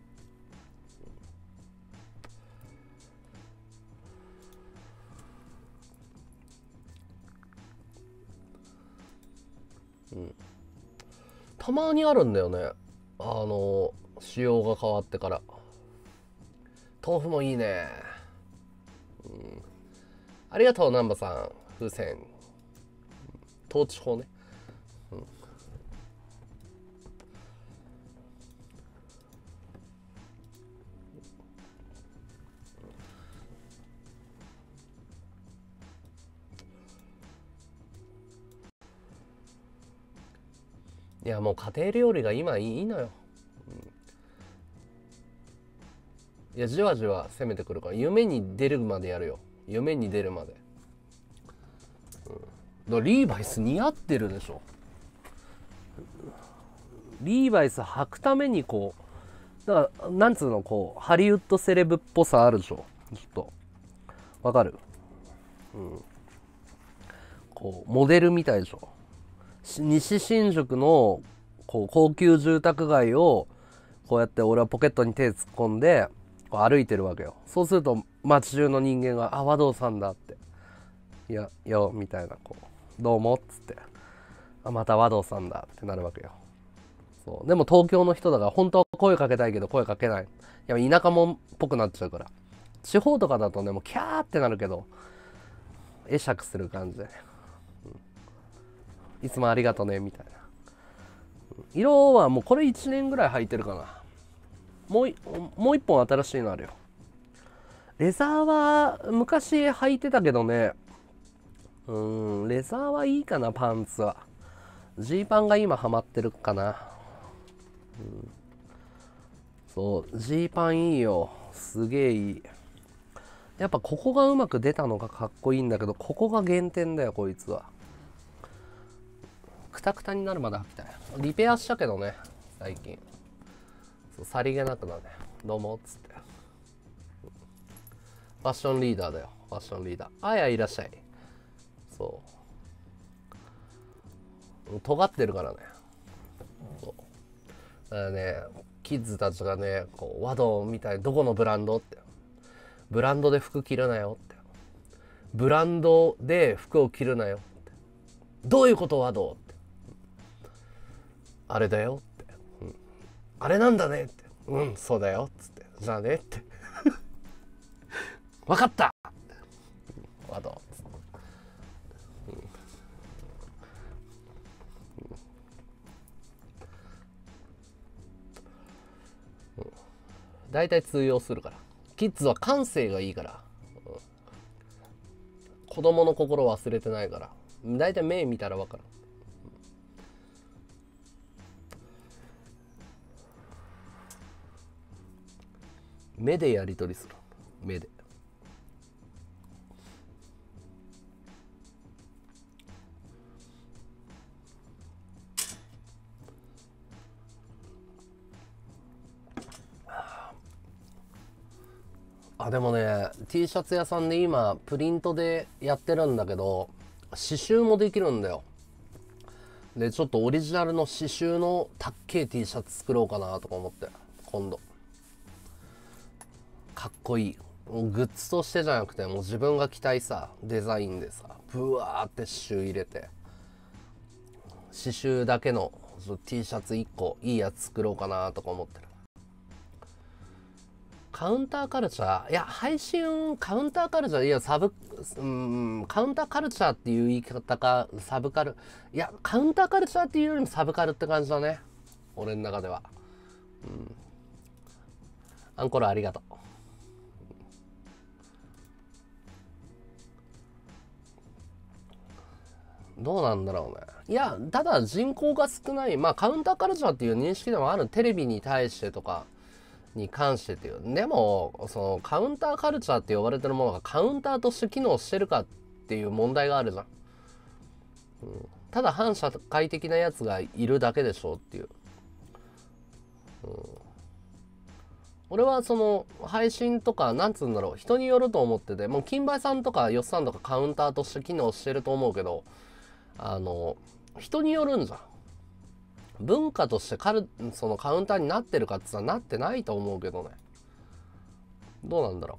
たまにあるんだよね。仕様が変わってから。豆腐もいいね。ありがとう、南波さん。風船。統治法ね。 いやもう家庭料理が今いいのよ、いやじわじわ攻めてくるから、夢に出るまでやるよ、夢に出るまで、だからリーバイス似合ってるでしょ。リーバイス履くためにこう、だからなんつうの、こうハリウッドセレブっぽさあるでしょ。ちょっとわかる？こうモデルみたいでしょ。西新宿のこう高級住宅街をこうやって俺はポケットに手突っ込んでこう歩いてるわけよ。そうすると街中の人間が「あ、和道さんだ」って「いやよ」みたいな、こう「どうも」っつって「あ、また和道さんだ」ってなるわけよ。そうでも東京の人だから本当は声かけたいけど声かけない。いや田舎もんっぽくなっちゃうから。地方とかだとねもうキャーってなるけど会釈する感じで、いつもありがとねみたいな。色はもうこれ1年ぐらい履いてるかな。もう1本新しいのあるよ。レザーは昔履いてたけどね、レザーはいいかな。パンツはジーパンが今ハマってるかな。そうジーパンいいよ、すげえいい。やっぱここがうまく出たのがかっこいいんだけど、ここが減点だよこいつは。クタクタになるまで履きたい。リペアしたけどね最近。そうさりげなくだね、どうもっつって。ファッションリーダーだよ、ファッションリーダー。あやいらっしゃい。そう尖ってるからね。そうだからね、キッズたちがねこう和道みたい、どこのブランドって、ブランドで服着るなよって、ブランドで服を着るなよって、どういうこと和道って、あれだよって、あれなんだねって、そうだよっつって、じゃあねって分かった和道っつって、大体通用するから。キッズは感性がいいから、子供の心忘れてないから、大体目見たら分かる。目でやり取りする、目で。あ、でもね T シャツ屋さんで今プリントでやってるんだけど、刺繍もできるんだよ。でちょっとオリジナルの刺繍のたっけえ T シャツ作ろうかなとか思って、今度かっこいい、もうグッズとしてじゃなくてもう自分が着たいさデザインでさブワーって刺繍入れて、刺繍だけの T シャツ1個いいやつ作ろうかなとか思ってる。カウンターカルチャー、いや配信カウンターカルチャー、いやカウンターカルチャーっていう言い方かサブカル、いやカウンターカルチャーっていうよりもサブカルって感じだね俺の中では。アンコールありがとう。どうなんだろうね。いやただ人口が少ない、まあカウンターカルチャーっていう認識でもある。テレビに対してとかに関してっていう。でもそのカウンターカルチャーって呼ばれてるものがカウンターとして機能してるかっていう問題があるじゃん。ただ反社会的なやつがいるだけでしょっていう。俺はその配信とかなんつうんだろう、人によると思ってて、もう金梅さんとかよっさんとかカウンターとして機能してると思うけど、人によるんじゃん。文化としてそのカウンターになってるかって言ったらなってないと思うけどね。どうなんだろ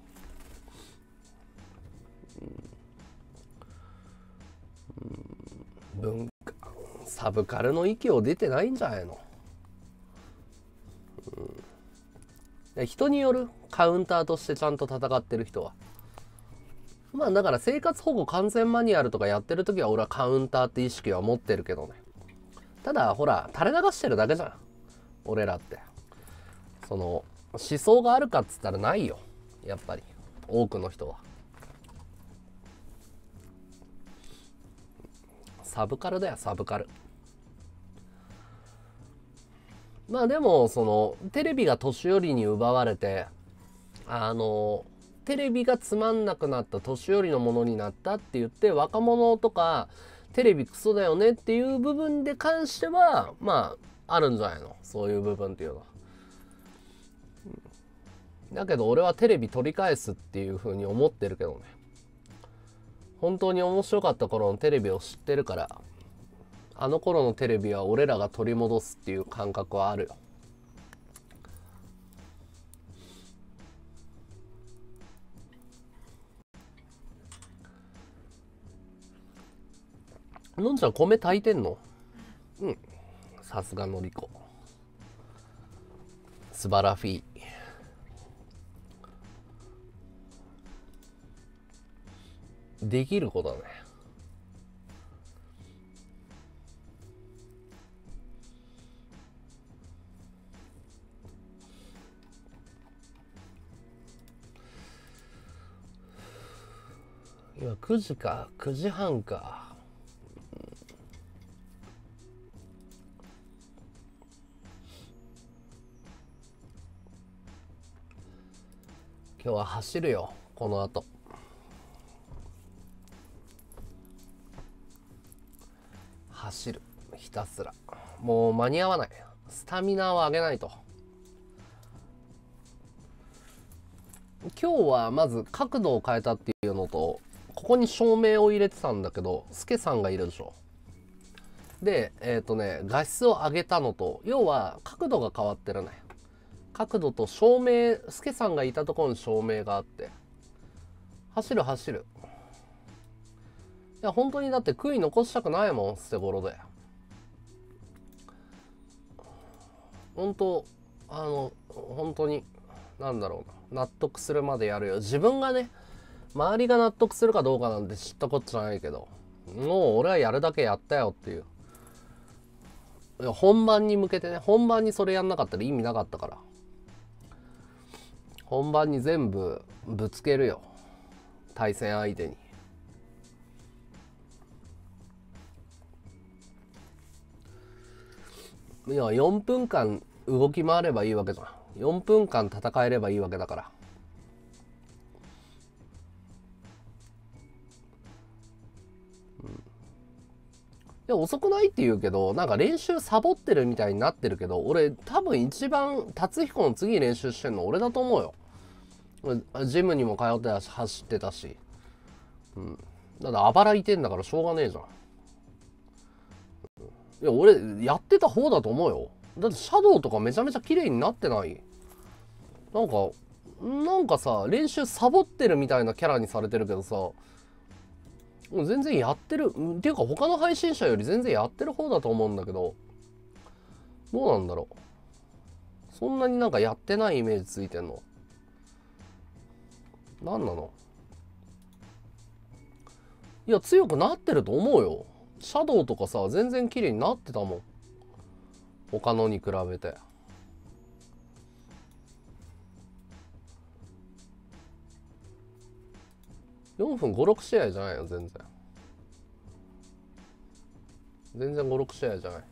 う。文化サブカルの域を出てないんじゃないの。人による。カウンターとしてちゃんと戦ってる人は。まあだから生活保護完全マニュアルとかやってる時は俺はカウンターって意識は持ってるけどね。ただほら垂れ流してるだけじゃん俺らって。その思想があるかっつったらないよやっぱり多くの人は。サブカルだよサブカル。 まあでもそのテレビが年寄りに奪われてテレビがつまんなくなった年寄りのものになったって言って若者とかテレビクソだよねっていう部分で関してはまああるんじゃないの、そういう部分っていうのは。だけど俺はテレビ取り返すっていう風に思ってるけどね。本当に面白かった頃のテレビを知ってるから、あの頃のテレビは俺らが取り戻すっていう感覚はあるよ。のんちゃん米炊いてんの？うん。さすがのりこ。素晴らフィー。できる子だね。今9時か、9時半か。今日は走るよ、この後。走る、ひたすら。もう間に合わない。スタミナを上げないと。今日はまず角度を変えたっていうのと、ここに照明を入れてたんだけど、スケさんがいるでしょ。で、画質を上げたのと、要は角度が変わってるね。角度と照明、スケさんがいたところに照明があって。走る走る。いや、本当にだって悔い残したくないもん、捨て頃で。本当、本当に、なんだろうな。納得するまでやるよ。自分がね、周りが納得するかどうかなんて知ったこっちゃないけど、もう俺はやるだけやったよっていう。いや本番に向けてね、本番にそれやんなかったら意味なかったから。本番に全部ぶつけるよ。対戦相手に。いや、4分間動き回ればいいわけじゃん。4分間戦えればいいわけだから。いや遅くないって言うけど、なんか練習サボってるみたいになってるけど、俺多分一番達彦の次に練習してんの俺だと思うよ。ジムにも通ってたし走ってたし、だってあばらいてんだからしょうがねえじゃん。いや俺やってた方だと思うよ。だってシャドウとかめちゃめちゃ綺麗になってない？なんかさ、練習サボってるみたいなキャラにされてるけどさ、全然やってるっていうか他の配信者より全然やってる方だと思うんだけど、どうなんだろう。そんなになんかやってないイメージついてんの？なんなの？いや強くなってると思うよ。シャドウとかさ全然綺麗になってたもん、他のに比べて。4分56試合じゃないよ。全然56試合じゃない。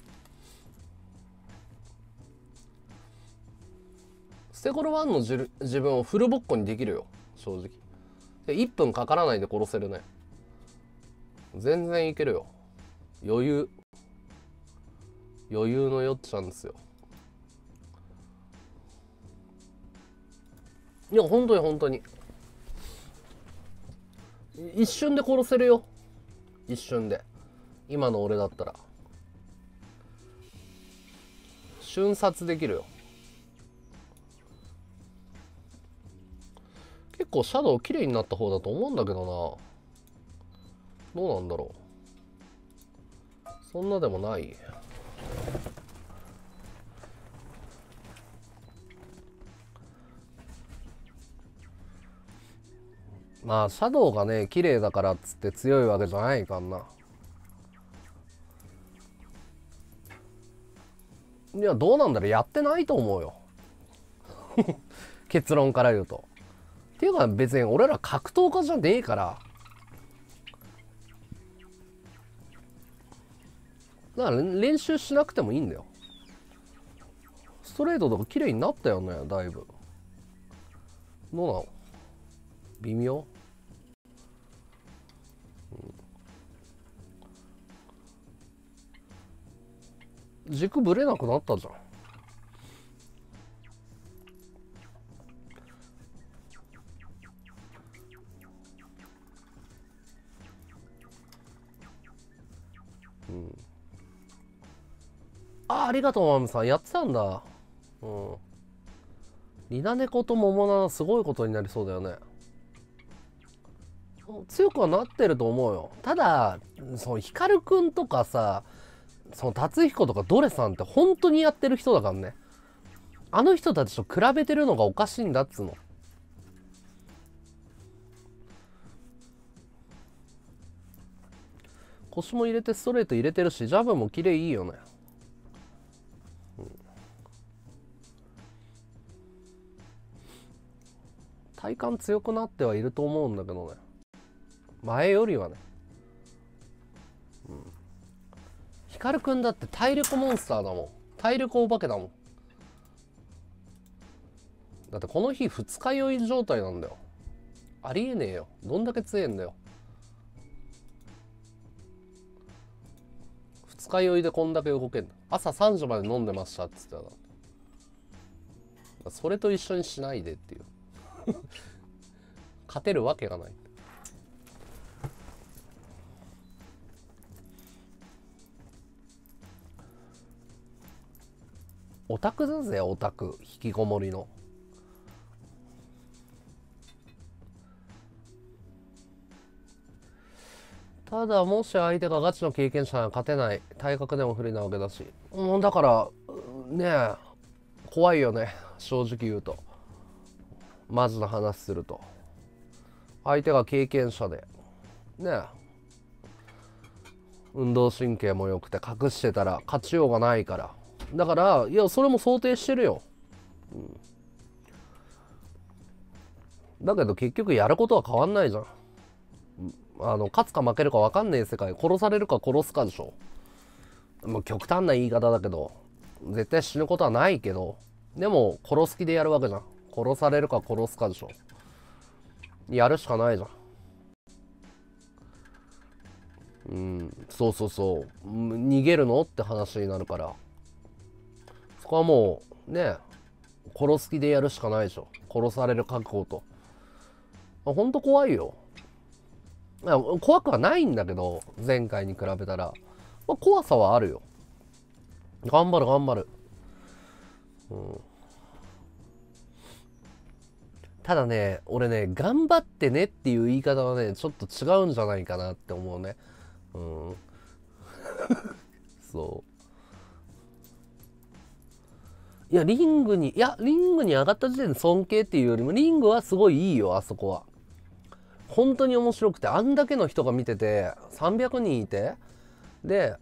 ステゴロ1の自分をフルボッコにできるよ、正直。で1分かからないで殺せるね。全然いけるよ。余裕のよっちゃんですよ。いや本当に一瞬で殺せるよ。一瞬で。今の俺だったら瞬殺できるよ。結構シャドウ綺麗になった方だと思うんだけどな。どうなんだろう。そんなでもない。まあシャドウがね綺麗だからっつって強いわけじゃないかんな。いやどうなんだろう、やってないと思うよ結論から言うと。っていうか別に俺ら格闘家じゃねえから、だから練習しなくてもいいんだよ。 ストレートとか綺麗になったよね、だいぶ。どうなの？微妙？軸ぶれなくなったじゃん。ありがとうマムさん、やってたんだ。リナネコとモモナナすごいことになりそうだよね。強くはなってると思うよ。ただそのヒカルくんとかさ、その達彦とかドレさんって本当にやってる人だからね。あの人たちと比べてるのがおかしいんだっつうの。腰も入れてストレート入れてるし、ジャブも綺麗いいよね。体幹強くなってはいると思うんだけどね、前よりはね。ヒカルくんだって体力モンスターだもん。体力お化けだもん。だってこの日二日酔い状態なんだよ。ありえねえよ。どんだけ強えんだよ。二日酔いでこんだけ動けんだ。朝3時まで飲んでましたっつってた。それと一緒にしないでっていう勝てるわけがない。オタクだぜ、オタク。引きこもりの。ただもし相手がガチの経験者なら勝てない。体格でも不利なわけだし、だからねえ、怖いよね、正直言うと。マジな話すると、相手が経験者でねえ、運動神経も良くて隠してたら勝ちようがないから。だからいや、それも想定してるよ。だけど結局やることは変わんないじゃん。勝つか負けるか分かんない世界、殺されるか殺すかでしょ。もう極端な言い方だけど、絶対死ぬことはないけど、でも殺す気でやるわけじゃん。殺されるか殺すかでしょ。やるしかないじゃん。そうそうそう、逃げるのって話になるから、そこはもうね、殺す気でやるしかないでしょ。殺される覚悟と。ほんと怖いよ。怖くはないんだけど、前回に比べたら、怖さはあるよ。頑張る頑張る。ただね、俺ね、頑張ってねっていう言い方はね、ちょっと違うんじゃないかなって思うね。そう。いや、リングに上がった時点で尊敬っていうよりも、リングはすごいいいよ、あそこは。本当に面白くて、あんだけの人が見てて、300人いて、で、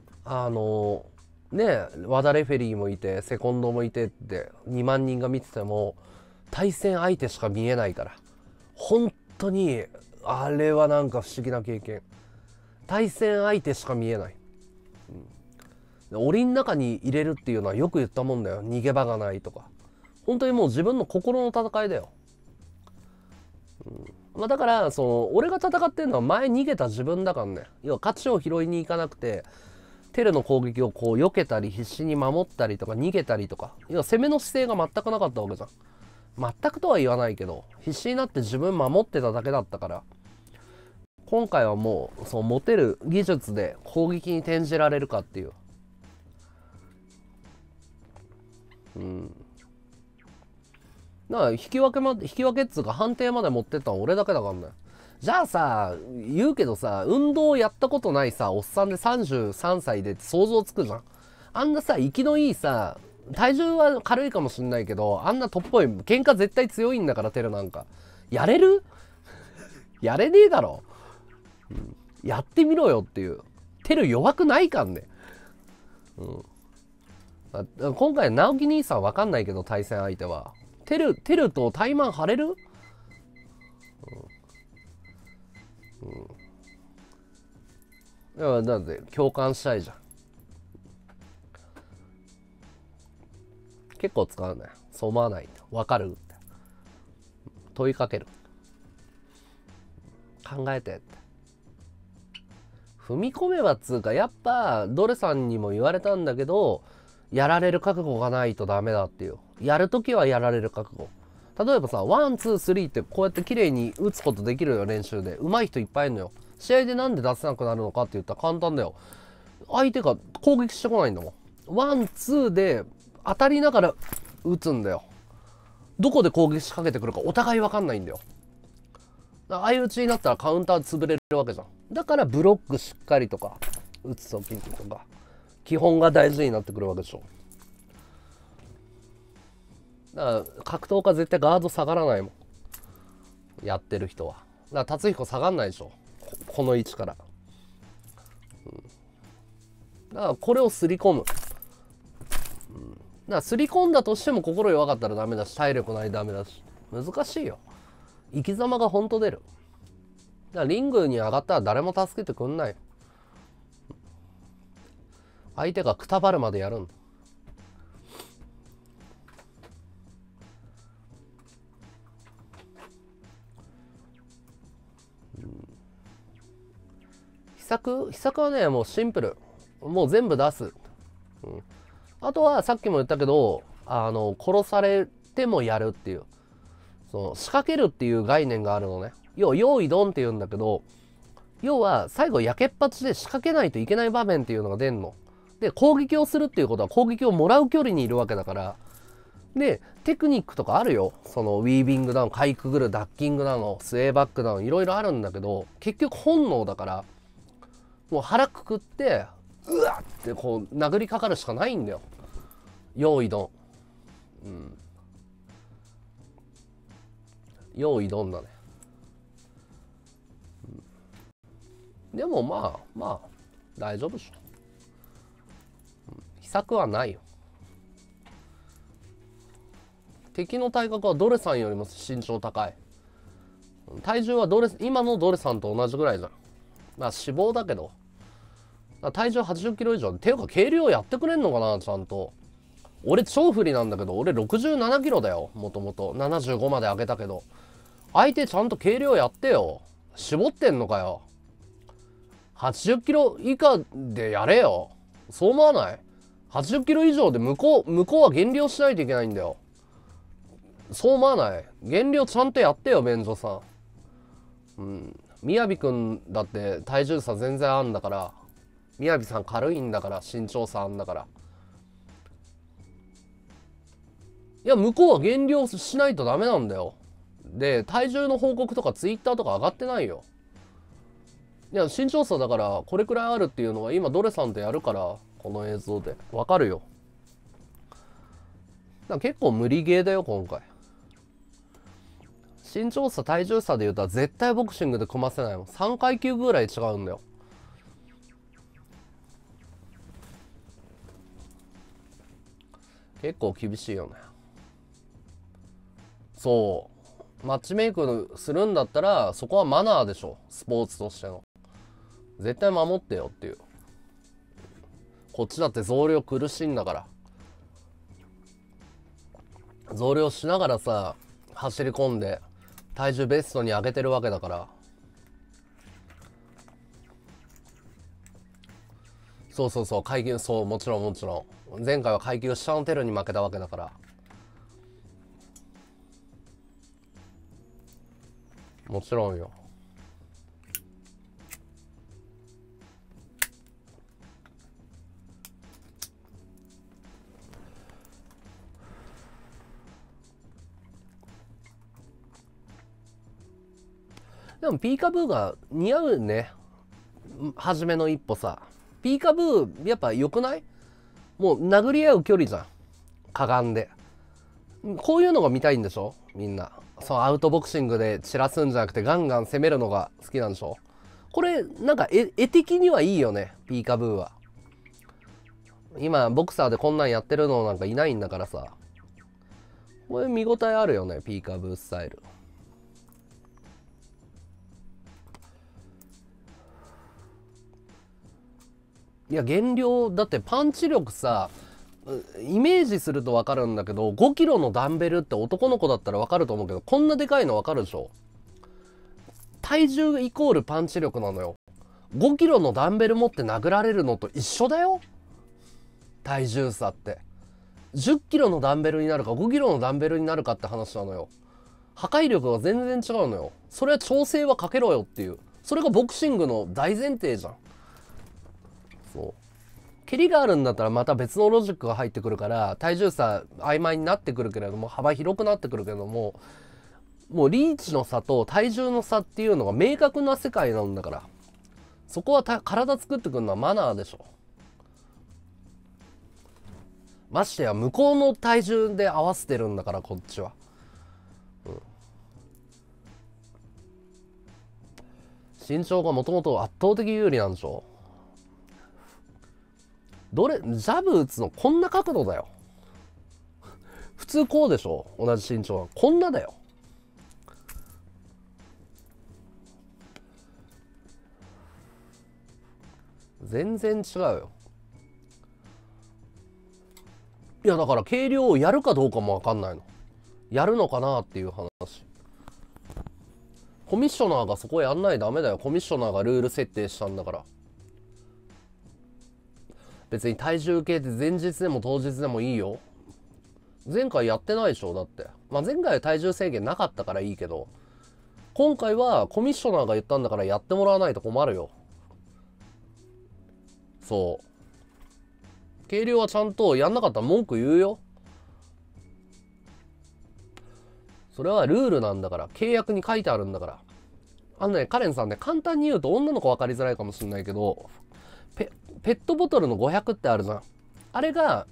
和田レフェリーもいて、セコンドもいてって、2万人が見てても、対戦相手しか見えないから。本当に、あれはなんか不思議な経験。対戦相手しか見えない。檻の中に入れるっていうのはよく言ったもんだよ。逃げ場がないとか。本当にもう自分の心の戦いだよ。だから俺が戦ってるのは前逃げた自分だからね。要は勝ちを拾いに行かなくて、テルの攻撃をこう避けたり必死に守ったりとか逃げたりとか、要は攻めの姿勢が全くなかったわけじゃん。全くとは言わないけど、必死になって自分守ってただけだったから、今回はもう持てる技術で攻撃に転じられるかっていう。だから引き分けっつうか判定まで持ってったの俺だけだからね。じゃあさ、言うけどさ、運動やったことないさ、おっさんで33歳でって想像つくじゃん。あんなさ、生きのいいさ、体重は軽いかもしんないけど、あんなとっぽい、喧嘩絶対強いんだから、テルなんか。やれる？やれねえだろ。やってみろよっていう。テル弱くないかんね。今回、直樹兄さんわかんないけど、対戦相手は。テルとタイマン張れる？だって共感したいじゃん。 結構使うね。そう思わない。わかるって問いかける。考えてって。踏み込めばっつうか、やっぱドレさんにも言われたんだけど、やられる覚悟がないとダメだっていう。やるときはやられる覚悟。例えばさ、ワン、ツー、スリーってこうやって綺麗に打つことできるよ、練習で。上手い人いっぱいいるのよ。試合でなんで出せなくなるのかって言ったら簡単だよ。相手が攻撃してこないんだもん。ワン、ツーで当たりながら打つんだよ。どこで攻撃仕掛けてくるかお互い分かんないんだよ。相打ちになったらカウンター潰れるわけじゃん。だからブロックしっかりとか打つ時とか基本が大事になってくるわけでしょ。だから格闘家絶対ガード下がらないもん、やってる人は。だから達彦下がんないでしょ、この位置から、だからこれをすり込む、だからすり込んだとしても心弱かったらダメだし、体力ないダメだし、難しいよ。生き様がほんと出る。だからリングに上がったら誰も助けてくんないよ。相手がくたばるまでやるんだ。秘策はね、もうシンプル。もう全部出す。あとはさっきも言ったけど、殺されてもやるっていう。その仕掛けるっていう概念があるのね。用意ドンって言うんだけど、要は最後やけっぱちで仕掛けないといけない場面っていうのが出んの。で、攻撃をするっていうことは攻撃をもらう距離にいるわけだから。で、テクニックとかあるよ。そのウィービングダウン、かいくぐる、ダッキングダウン、スウェーバックダウン、いろいろあるんだけど、結局本能だから、もう腹くくって、うわってこう殴りかかるしかないんだよ。用意ドン。用意ドンだね。でもまあ大丈夫でしょ。秘策はないよ。敵の体格はドレさんよりも身長高い。体重は今のドレさんと同じぐらいじゃん。まあ脂肪だけど。体重80キロ以上。ていうか軽量やってくれんのかな、ちゃんと。俺超不利なんだけど、俺67キロだよ。もともと。75まで上げたけど。相手ちゃんと軽量やってよ。絞ってんのかよ。80キロ以下でやれよ。そう思わない？ 80 キロ以上で向こうは減量しないといけないんだよ。そう思わない？減量ちゃんとやってよ、便所さん。みやびくんだって体重差全然あんだから。みやびさん軽いんだから、身長差あんだから。いや、向こうは減量しないとダメなんだよ。で、体重の報告とかツイッターとか上がってないよ。いや、身長差だからこれくらいあるっていうのは今ドレさんとやるから、この映像でわかるよ。だから結構無理ゲーだよ今回。身長差体重差で言うと絶対ボクシングで組ませないもん。3階級ぐらい違うんだよ。結構厳しいよね。そうマッチメイクするんだったらそこはマナーでしょ、スポーツとしての。絶対守ってよっていう。こっちだって増量苦しいんだから。増量しながらさ走り込んで体重ベストに上げてるわけだから。そう階級、そうもちろん前回は階級下のテルに負けたわけだから。もちろんよ。でもピーカブーが似合うね。初めの一歩さ。ピーカブーやっぱ良くない？もう殴り合う距離じゃん。かがんで。こういうのが見たいんでしょみんな。そうアウトボクシングで散らすんじゃなくてガンガン攻めるのが好きなんでしょ。これなんか絵的にはいいよね、ピーカブーは。今ボクサーでこんなんやってるのなんかいないんだからさ。これ見応えあるよね、ピーカブースタイル。いや減量だってパンチ力さ、 イメージすると分かるんだけど、5キロのダンベルって男の子だったら分かると思うけど、こんなでかいの分かるでしょ。体重イコールパンチ力なのよ。5キロのダンベル持って殴られるのと一緒だよ、体重差って。10キロのダンベルになるか5キロのダンベルになるかって話なのよ。破壊力が全然違うのよ。それは調整はかけろよっていう、それがボクシングの大前提じゃん。そう、蹴りがあるんだったらまた別のロジックが入ってくるから体重差曖昧になってくるけれども、幅広くなってくるけども、もうリーチの差と体重の差っていうのが明確な世界なんだから、そこは体作ってくるのはマナーでしょ。ましてや向こうの体重で合わせてるんだからこっちは、身長がもともと圧倒的有利なんでしょ。ジャブ打つのこんな角度だよ。普通こうでしょ、同じ身長はこんなだよ。全然違うよ。いやだから計量をやるかどうかも分かんないの。やるのかなっていう話。コミッショナーがそこやんないとダメだよ。コミッショナーがルール設定したんだから。別に体重計って前日でも当日でもいいよ。前回やってないでしょだって。まあ前回は体重制限なかったからいいけど、今回はコミッショナーが言ったんだからやってもらわないと困るよ。そう、計量はちゃんとやんなかったら文句言うよ。それはルールなんだから、契約に書いてあるんだから。カレンさんね、簡単に言うと女の子分かりづらいかもしれないけど、ペットボトルの500ってあるじゃん。あれが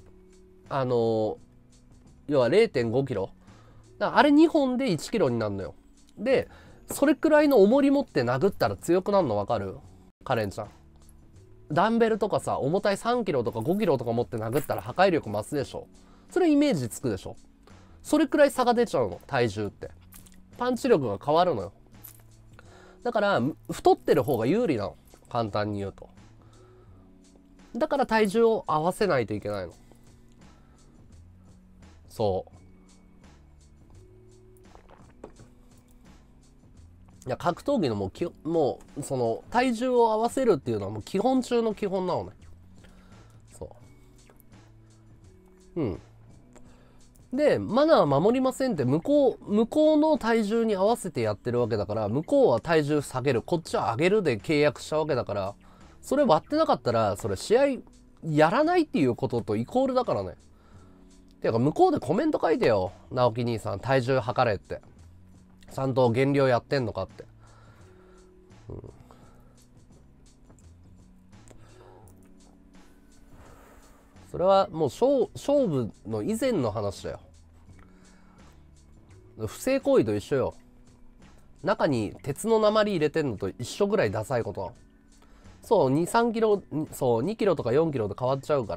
要は 0.5 キロだから、あれ2本で1キロになるのよ。でそれくらいの重り持って殴ったら強くなるの分かる？カレンちゃん、ダンベルとかさ、重たい3キロとか5キロとか持って殴ったら破壊力増すでしょ。それイメージつくでしょ。それくらい差が出ちゃうの、体重って。パンチ力が変わるのよ。だから太ってる方が有利なの、簡単に言うと。だから体重を合わせないといけないの。そう、いや格闘技のもうその体重を合わせるっていうのはもう基本中の基本なのね。そうで、マナー守りませんって向こうの体重に合わせてやってるわけだから、向こうは体重下げる、こっちは上げるで契約したわけだから、それ割ってなかったらそれ試合やらないっていうこととイコールだからね。てか向こうでコメント書いてよ、直樹兄さん体重測れって、ちゃんと減量やってんのかって。それはもう勝負の以前の話だよ。不正行為と一緒よ。中に鉄の鉛入れてんのと一緒ぐらいダサいことなの。そう、2、3キロ、そう、2キロとか4キロで変わっちゃうから。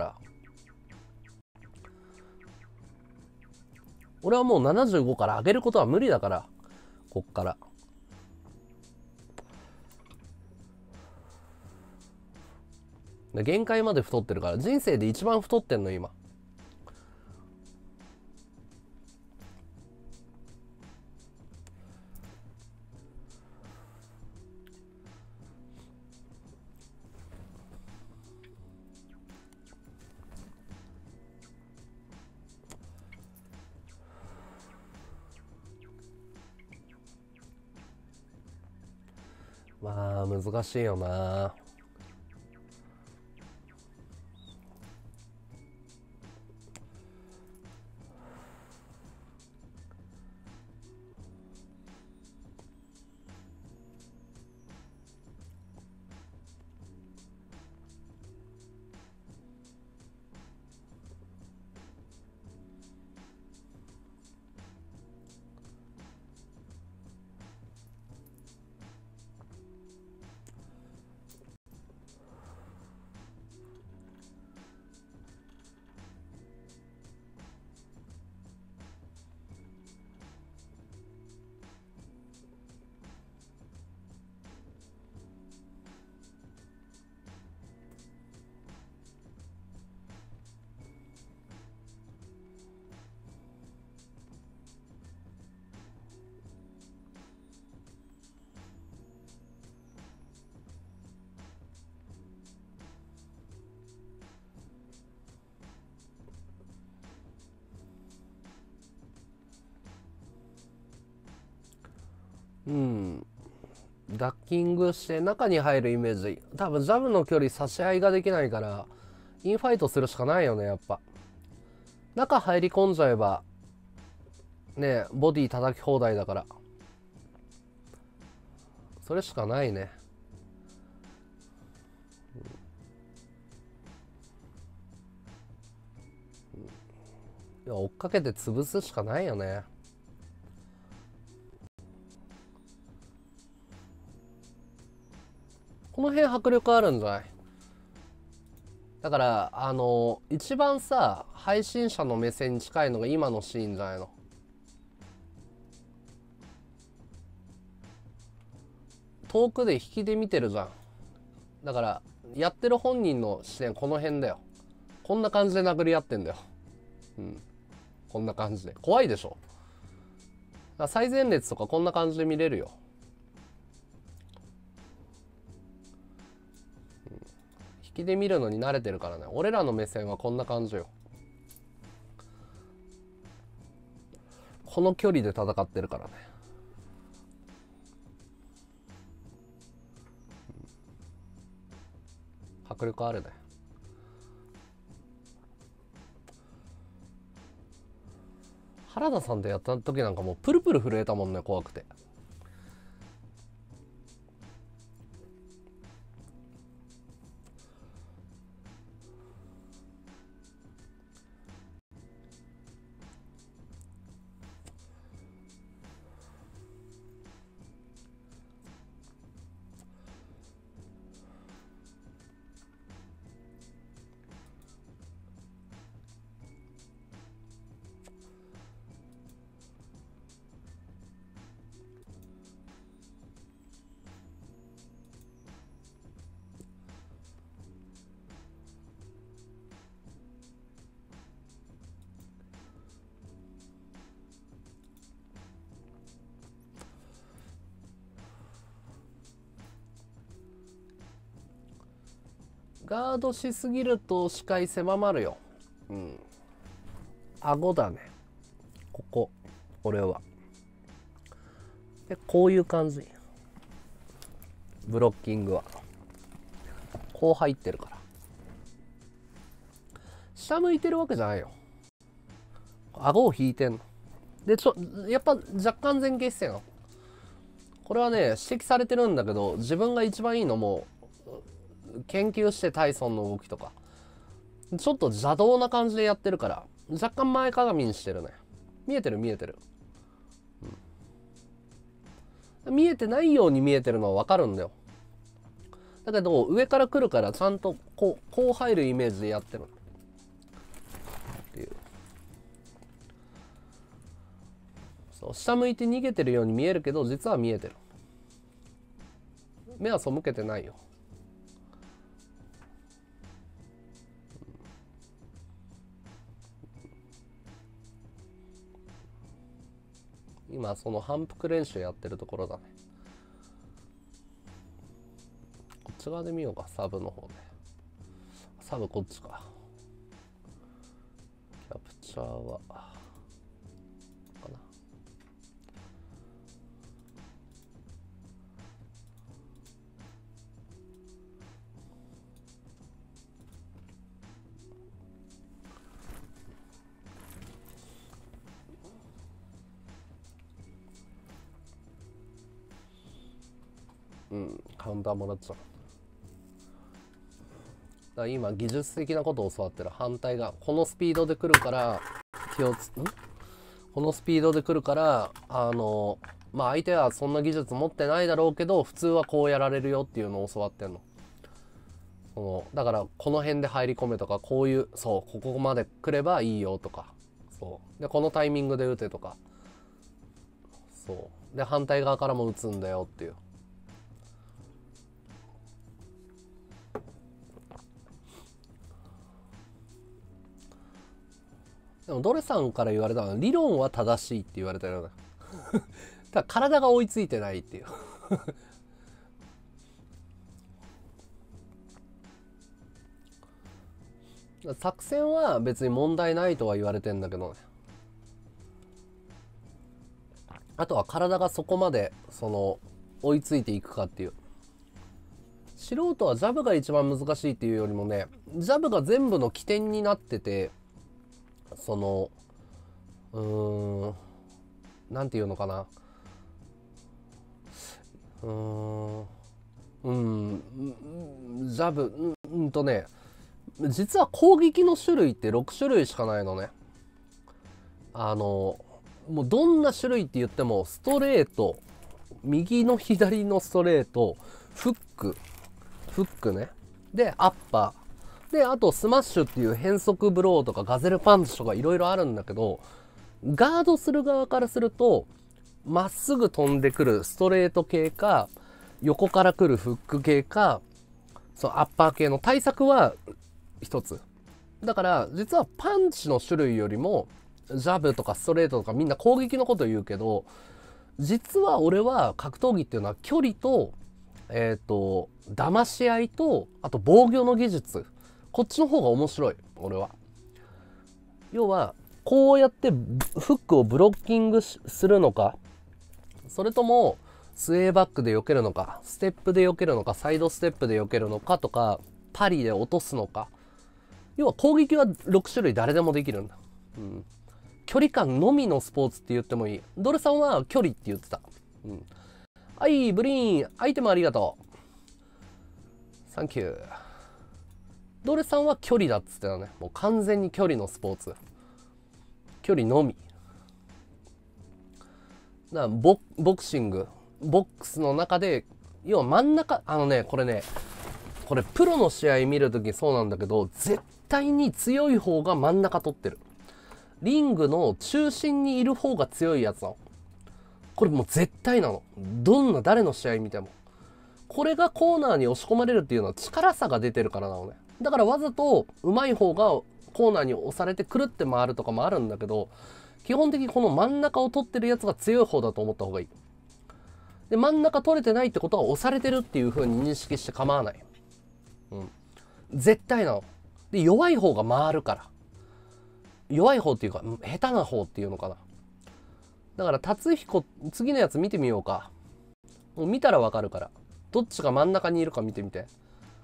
俺はもう75から上げることは無理だから、こっから。限界まで太ってるから、人生で一番太ってんの今。まあ難しいよな。 うん、ダッキングして中に入るイメージ。多分ジャブの距離差し合いができないからインファイトするしかないよね。やっぱ中入り込んじゃえばね、ボディ叩き放題だからそれしかないね。いや追っかけて潰すしかないよね。この辺迫力あるんじゃない？だから一番さ配信者の目線に近いのが今のシーンじゃないの。遠くで引きで見てるじゃん。だからやってる本人の視点この辺だよ。こんな感じで殴り合ってんだよ。うん、こんな感じで怖いでしょ。最前列とかこんな感じで見れるよ。引きで見るのに慣れてるからね。俺らの目線はこんな感じよ。この距離で戦ってるからね。迫力あるね。原田さんでやった時なんかもうプルプル震えたもんね、怖くて。ガードしすぎると視界狭まるよ。うん。顎だね。ここ。俺は。で、こういう感じ。ブロッキングは。こう入ってるから。下向いてるわけじゃないよ。顎を引いてんの。で、やっぱ若干前傾姿勢なの。これはね、指摘されてるんだけど、自分が一番いいのも、研究してタイソンの動きとかちょっと邪道な感じでやってるから若干前かがみにしてるね。見えてる見えてる、うん、見えてないように見えてるのは分かるんだよ。だけど上から来るからちゃんとこう入るイメージでやってるっていう。そう下向いて逃げてるように見えるけど実は見えてる。目は背けてないよ。今その反復練習やってるところだね。こっち側で見ようか。サブの方で。サブこっちか。キャプチャーはかな。うん、カウンターもらっちゃう。だから今技術的なことを教わってる。反対がこのスピードで来るからこのスピードで来るからまあ相手はそんな技術持ってないだろうけど普通はこうやられるよっていうのを教わってんの。だからこの辺で入り込めとかこういうそうここまで来ればいいよとかそうでこのタイミングで打てとかそうで反対側からも打つんだよっていう。でもドレさんから言われたのは理論は正しいって言われたようなただ体が追いついてないっていう作戦は別に問題ないとは言われてんだけどね。 あとは体がそこまで追いついていくかっていう。素人はジャブが一番難しいっていうよりもね、ジャブが全部の起点になってて、なんていうのかな、ジャブ実は攻撃の種類って6種類しかないのね。もうどんな種類って言っても、ストレート、右の左のストレート、フックね。で、アッパー。で、あとスマッシュっていう変則ブローとかガゼルパンチとかいろいろあるんだけど、ガードする側からすると、まっすぐ飛んでくるストレート系か、横から来るフック系か、アッパー系の対策は一つ。だから実はパンチの種類よりもジャブとかストレートとかみんな攻撃のこと言うけど、実は俺は格闘技っていうのは距離と騙し合いと、あと防御の技術、こっちの方が面白い。俺は要はこうやってフックをブロッキングするのか、それともスウェーバックで避けるのか、ステップで避けるのか、サイドステップで避けるのかとか、パリで落とすのか。要は攻撃は6種類誰でもできるんだ。距離感のみのスポーツって言ってもいい。ドルさんは距離って言ってた。はい、ブリーン、アイテムありがとう。サンキュー。ドルさんは距離だっつってたね。もう完全に距離のスポーツ。距離のみ。だからボクシング、ボックスの中で、要は真ん中、これプロの試合見るときそうなんだけど、絶対に強い方が真ん中取ってる。リングの中心にいる方が強いやつなの。これもう絶対なの。誰の試合見ても。これがコーナーに押し込まれるっていうのは力差が出てるからなのね。だからわざと上手い方がコーナーに押されてくるって回るとかもあるんだけど、基本的にこの真ん中を取ってるやつが強い方だと思った方がいい。で、真ん中取れてないってことは押されてるっていう風に認識して構わない。絶対なの。で、弱い方が回るから。弱い方っていうか、下手な方っていうのかな。だから達彦、次のやつ見てみようか。もう見たらわかるから。どっちが真ん中にいるか見てみて。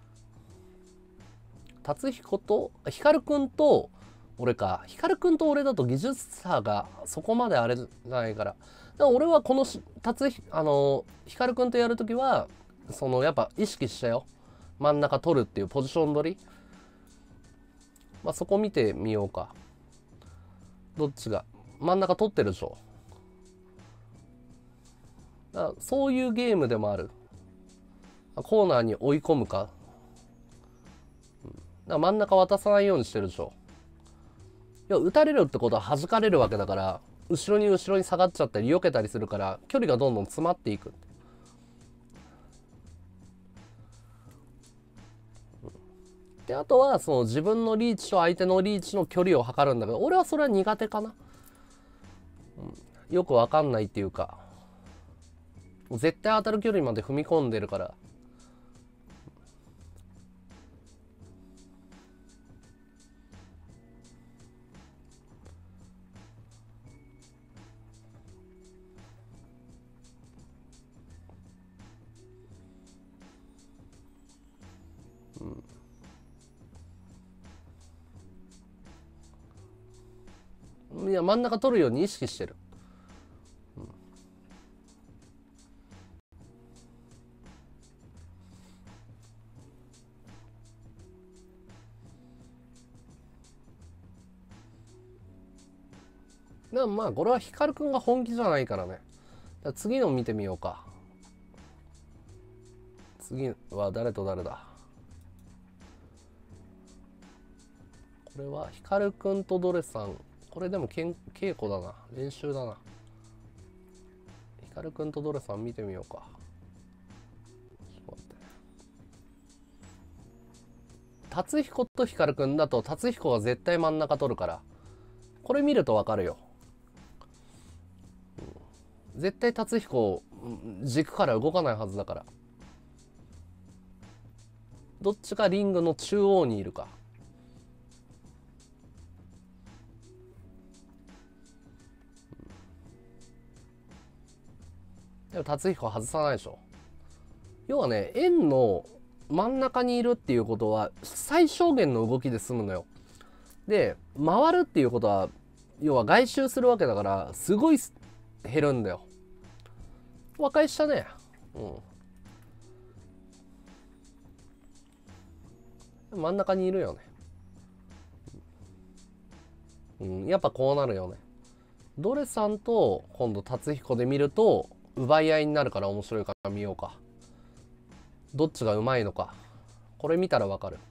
達彦と光くんと俺か。光くんと俺だと技術差がそこまであれじゃないから。だから俺はこの光くんとやるときはやっぱ意識したよ。真ん中取るっていうポジション取り。まあそこ見てみようか。どっちが真ん中取ってるでしょ。だからそういうゲームでもある。コーナーに追い込むか。だから真ん中渡さないようにしてるでしょ。いや、打たれるってことは弾かれるわけだから、後ろに下がっちゃったり避けたりするから、距離がどんどん詰まっていく。で、あとは自分のリーチと相手のリーチの距離を測るんだけど、俺はそれは苦手かな。よくわかんないっていうか、絶対当たる距離まで踏み込んでるから。いや、真ん中取るように意識してる。でもまあこれは光くんが本気じゃないからね。次の見てみようか。次は誰と誰だ。これは光くんとドレさん。これでも稽古だな。練習だな。光くんとドレさん見てみようか。ちょっと待って。達彦と光くんだと達彦が絶対真ん中取るから。これ見るとわかるよ。絶対達彦軸から動かないはずだから。どっちがリングの中央にいるか。 も達彦は外さないでしょ。要はね、円の真ん中にいるっていうことは最小限の動きで済むのよ。で回るっていうことは要は外周するわけだからすごい減るんだよ。和解したね。真ん中にいるよね。やっぱこうなるよね。ドレさんと今度達彦で見ると奪い合いになるから面白いから見ようか。どっちがうまいのかこれ見たらわかる。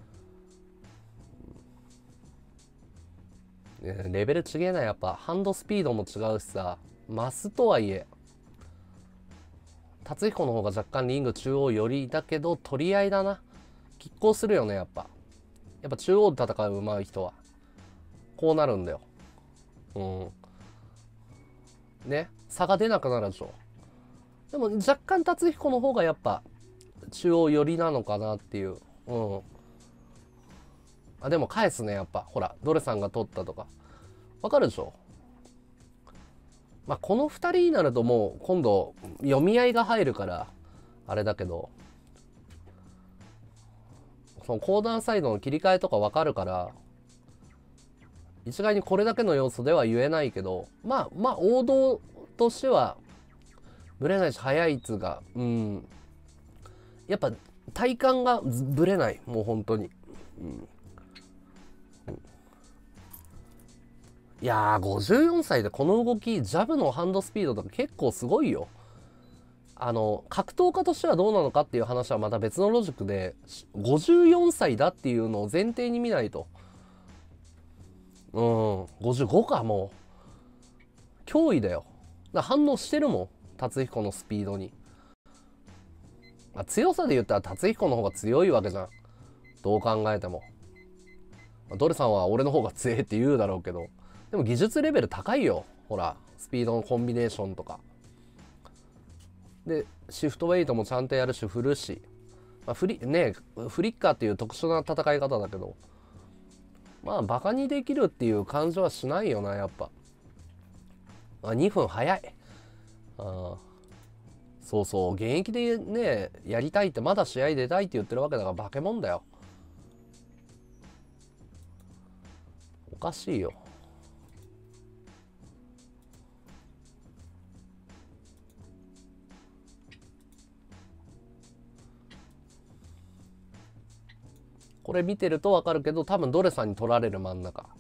レベル違えな。やっぱハンドスピードも違うしさ、マスとはいえ達彦の方が若干リング中央寄りだけど取り合いだな。拮抗するよね。やっぱ中央で戦う上手い人はこうなるんだよ。ね、差が出なくなるでしょ。でも若干達彦の方がやっぱ中央寄りなのかなっていう。でも返すね。やっぱほらドレさんが取ったとかわかるでしょ。この2人になるともう今度読み合いが入るからあれだけど、そのコーナーサイドの切り替えとかわかるから一概にこれだけの要素では言えないけど、王道としてはブレないし速いっつうか、やっぱ体感がブレない。もう本当に。いやー54歳でこの動き、ジャブのハンドスピードとか結構すごいよ。格闘家としてはどうなのかっていう話はまた別のロジックで、54歳だっていうのを前提に見ないと。55か。もう脅威だよ。だから反応してるもん達彦のスピードに。強さで言ったら達彦の方が強いわけじゃん、どう考えても。ドレさんは俺の方が強いって言うだろうけど、でも技術レベル高いよ。ほらスピードのコンビネーションとかでシフトウェイトもちゃんとやるし振るし、フリッカーっていう特殊な戦い方だけど、バカにできるっていう感じはしないよな。やっぱ2分早い。そうそう、現役でねやりたいって、まだ試合出たいって言ってるわけだから化け物だよ。おかしいよ。これ見てると分かるけど多分ドレさんに取られる真ん中。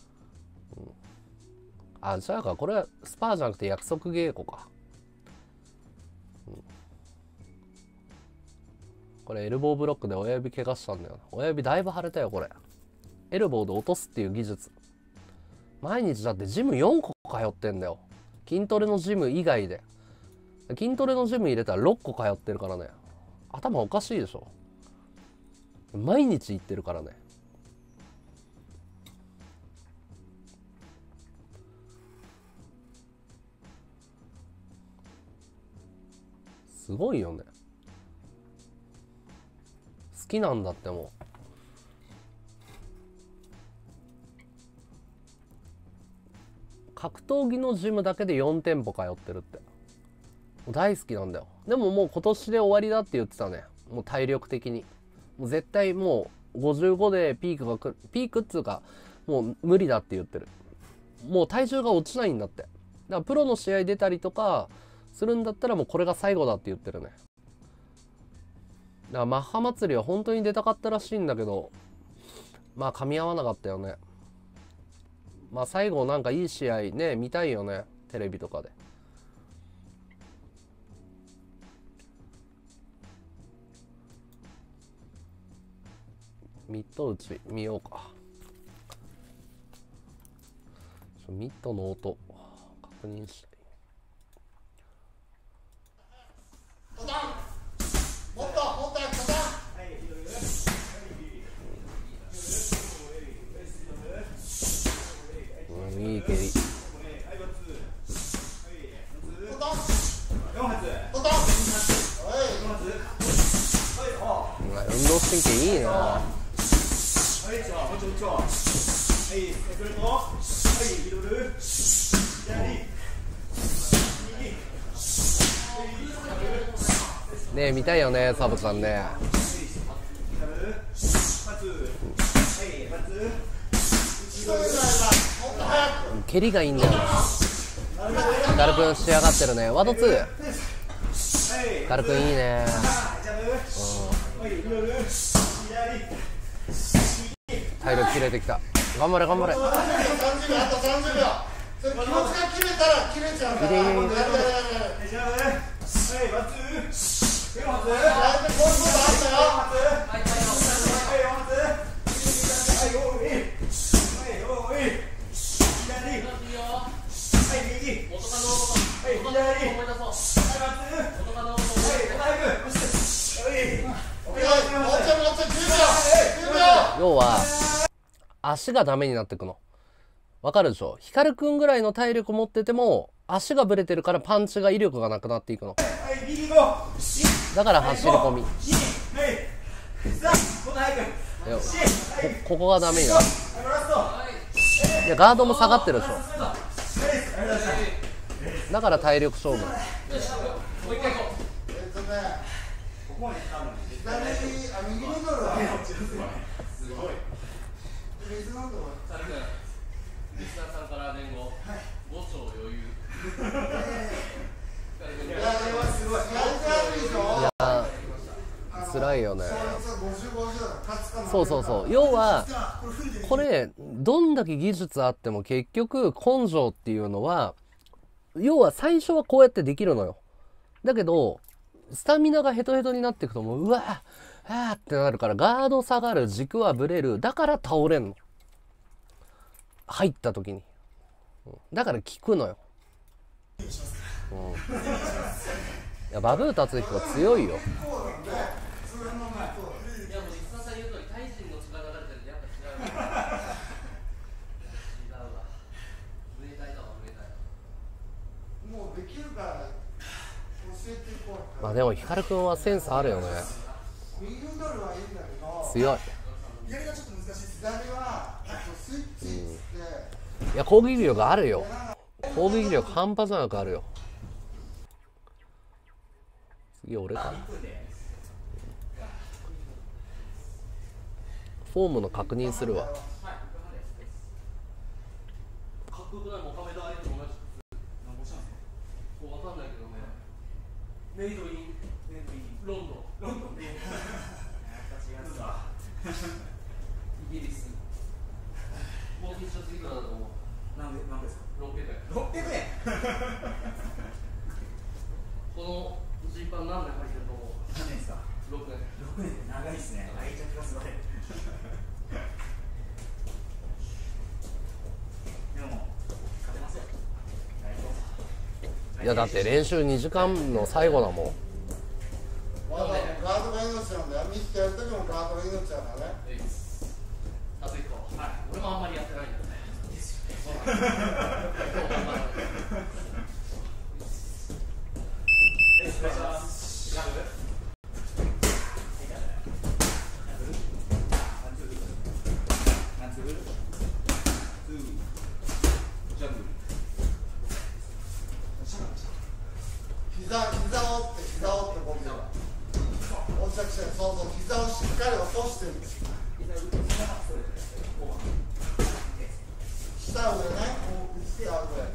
じゃあこれはスパーじゃなくて約束稽古か。これエルボーブロックで親指怪我したんだよな。親指だいぶ腫れたよこれ。エルボーで落とすっていう技術、毎日だってジム4個通ってんだよ。筋トレのジム以外で。筋トレのジム入れたら6個通ってるからね。頭おかしいでしょ。毎日行ってるからね。すごいよね。好きなんだって。もう格闘技のジムだけで4店舗通ってるって。大好きなんだよ。でももう今年で終わりだって言ってたね。もう体力的にもう絶対もう55でピークが来る、ピークっつうかもう無理だって言ってる。もう体重が落ちないんだって。だからプロの試合出たりとかするんだったらもうこれが最後だって言ってるね。だからマッハ祭りは本当に出たかったらしいんだけど、噛み合わなかったよね。最後なんかいい試合ね見たいよね、テレビとかで。ミット打ち見ようか。ミットの音確認して。いい蹴り。運動神経いいな。 ねえ見たいよねサブさんね。蹴りがいいんだよな。ヒカルくん仕上がってるね。ワード2ヒカルくんいいね。体力切れてきた。頑張れ頑張れ。あと30秒、あと30秒。それ気持ちが切れたら切れちゃうから。要は足がダメになってくのわかるでしょ。ヒカルくんぐらいの体力持ってても足がブレてるからパンチが威力がなくなっていくの。だから走り込み。ここがダメになる。いやガードも下がってるでしょ。だから体力勝負。
リスナーさんから年後5兆余裕。
いや辛いよね。そうそうそう。要はこれどんだけ技術あっても結局根性っていうのは要は最初はこうやってできるのよ。だけどスタミナがヘトヘトになっていくともううわあってなるからガード下がる、軸はブレる、だから倒れんの。入った時にだから効くのよ。いやバブー達彦は強いよ。まあでもヒカルくんはセンスあるよね。強い。いや攻撃力あるよ。攻撃力半端なくあるよ。次俺か。フォームの確認するわ。
メイドインロンドンイギリスもう一ついくらだと思う。何ですか。600円。このジーパン何年履いてると思う。
何年ですか。
6年。
6年って長いですね。愛着がすごい。でも勝てますよ。
いやだって練習2時間の最後だもん。
ガードが命なんだよ。ミスってやるときもガードが命だからね。
達彦、はい、俺もあんまりやってないんだよね。ですよね。お願いします。
膝を折って僕では落ちてそうそう膝をしっかり落としてるんです。下上ね、下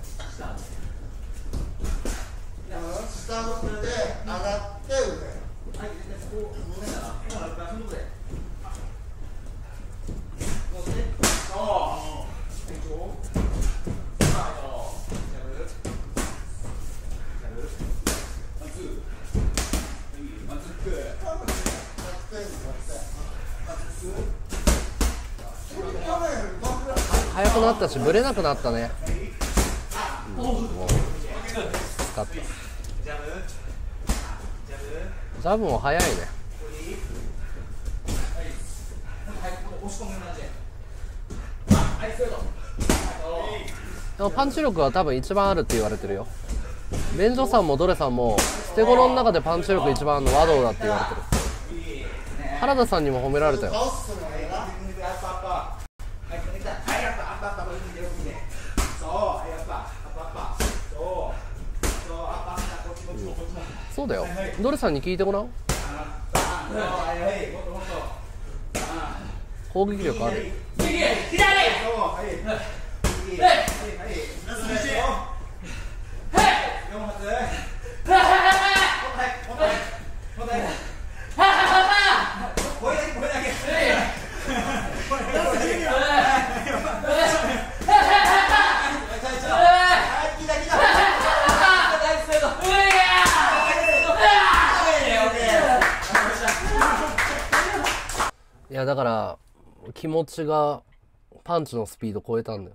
打って上がって上。
速くなったしブレなくなったね。もう使った。ジャブも速いね。でもパンチ力は多分一番あるって言われてるよ。ベンジョさんもドレさんも捨て頃の中でパンチ力一番あるの和道だって言われてる。原田さんにも褒められたよ。 そうだよ。ドレさんに聞いてごらん。攻撃力ある。いやだから気持ちがパンチのスピード超えたんだよ、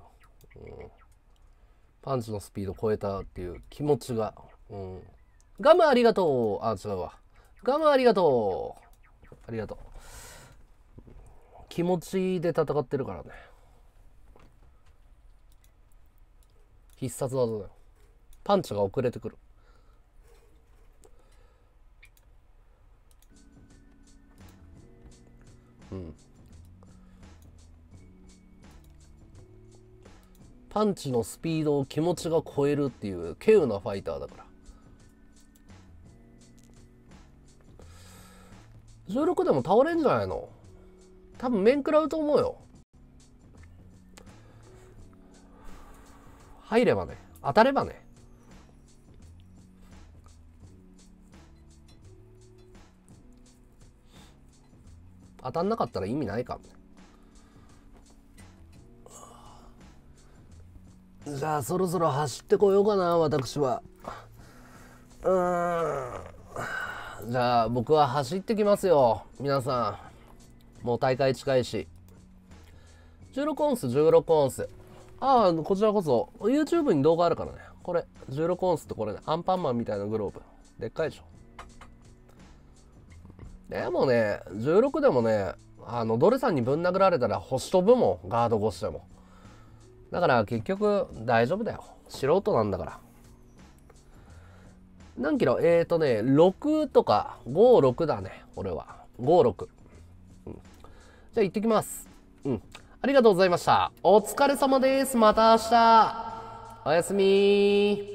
パンチのスピード超えたっていう気持ちが、ガムありがとう。あ、違うわ。ガムありがとう。ありがとう。気持ちで戦ってるからね。必殺技だよ。パンチが遅れてくる。パンチのスピードを気持ちが超えるっていう稀有なファイターだから。16でも倒れんじゃないの？多分面食らうと思うよ。入ればね、当たればね。当たんなかったら意味ないかもね。じゃあそろそろ走ってこようかな、私は。じゃあ僕は走ってきますよ、皆さん。もう大会近いし。16オンス、16オンス。ああ、こちらこそ YouTube に動画あるからね。これ16オンスってこれね、アンパンマンみたいなグローブでっかいでしょ。でもね、16でもね、ドレさんにぶん殴られたら星飛ぶもん、ガード越しでも。だから結局大丈夫だよ。素人なんだから。何キロ6とか5、6だね、俺は。5、6。じゃあ行ってきます。ありがとうございました。お疲れ様です。また明日。おやすみ。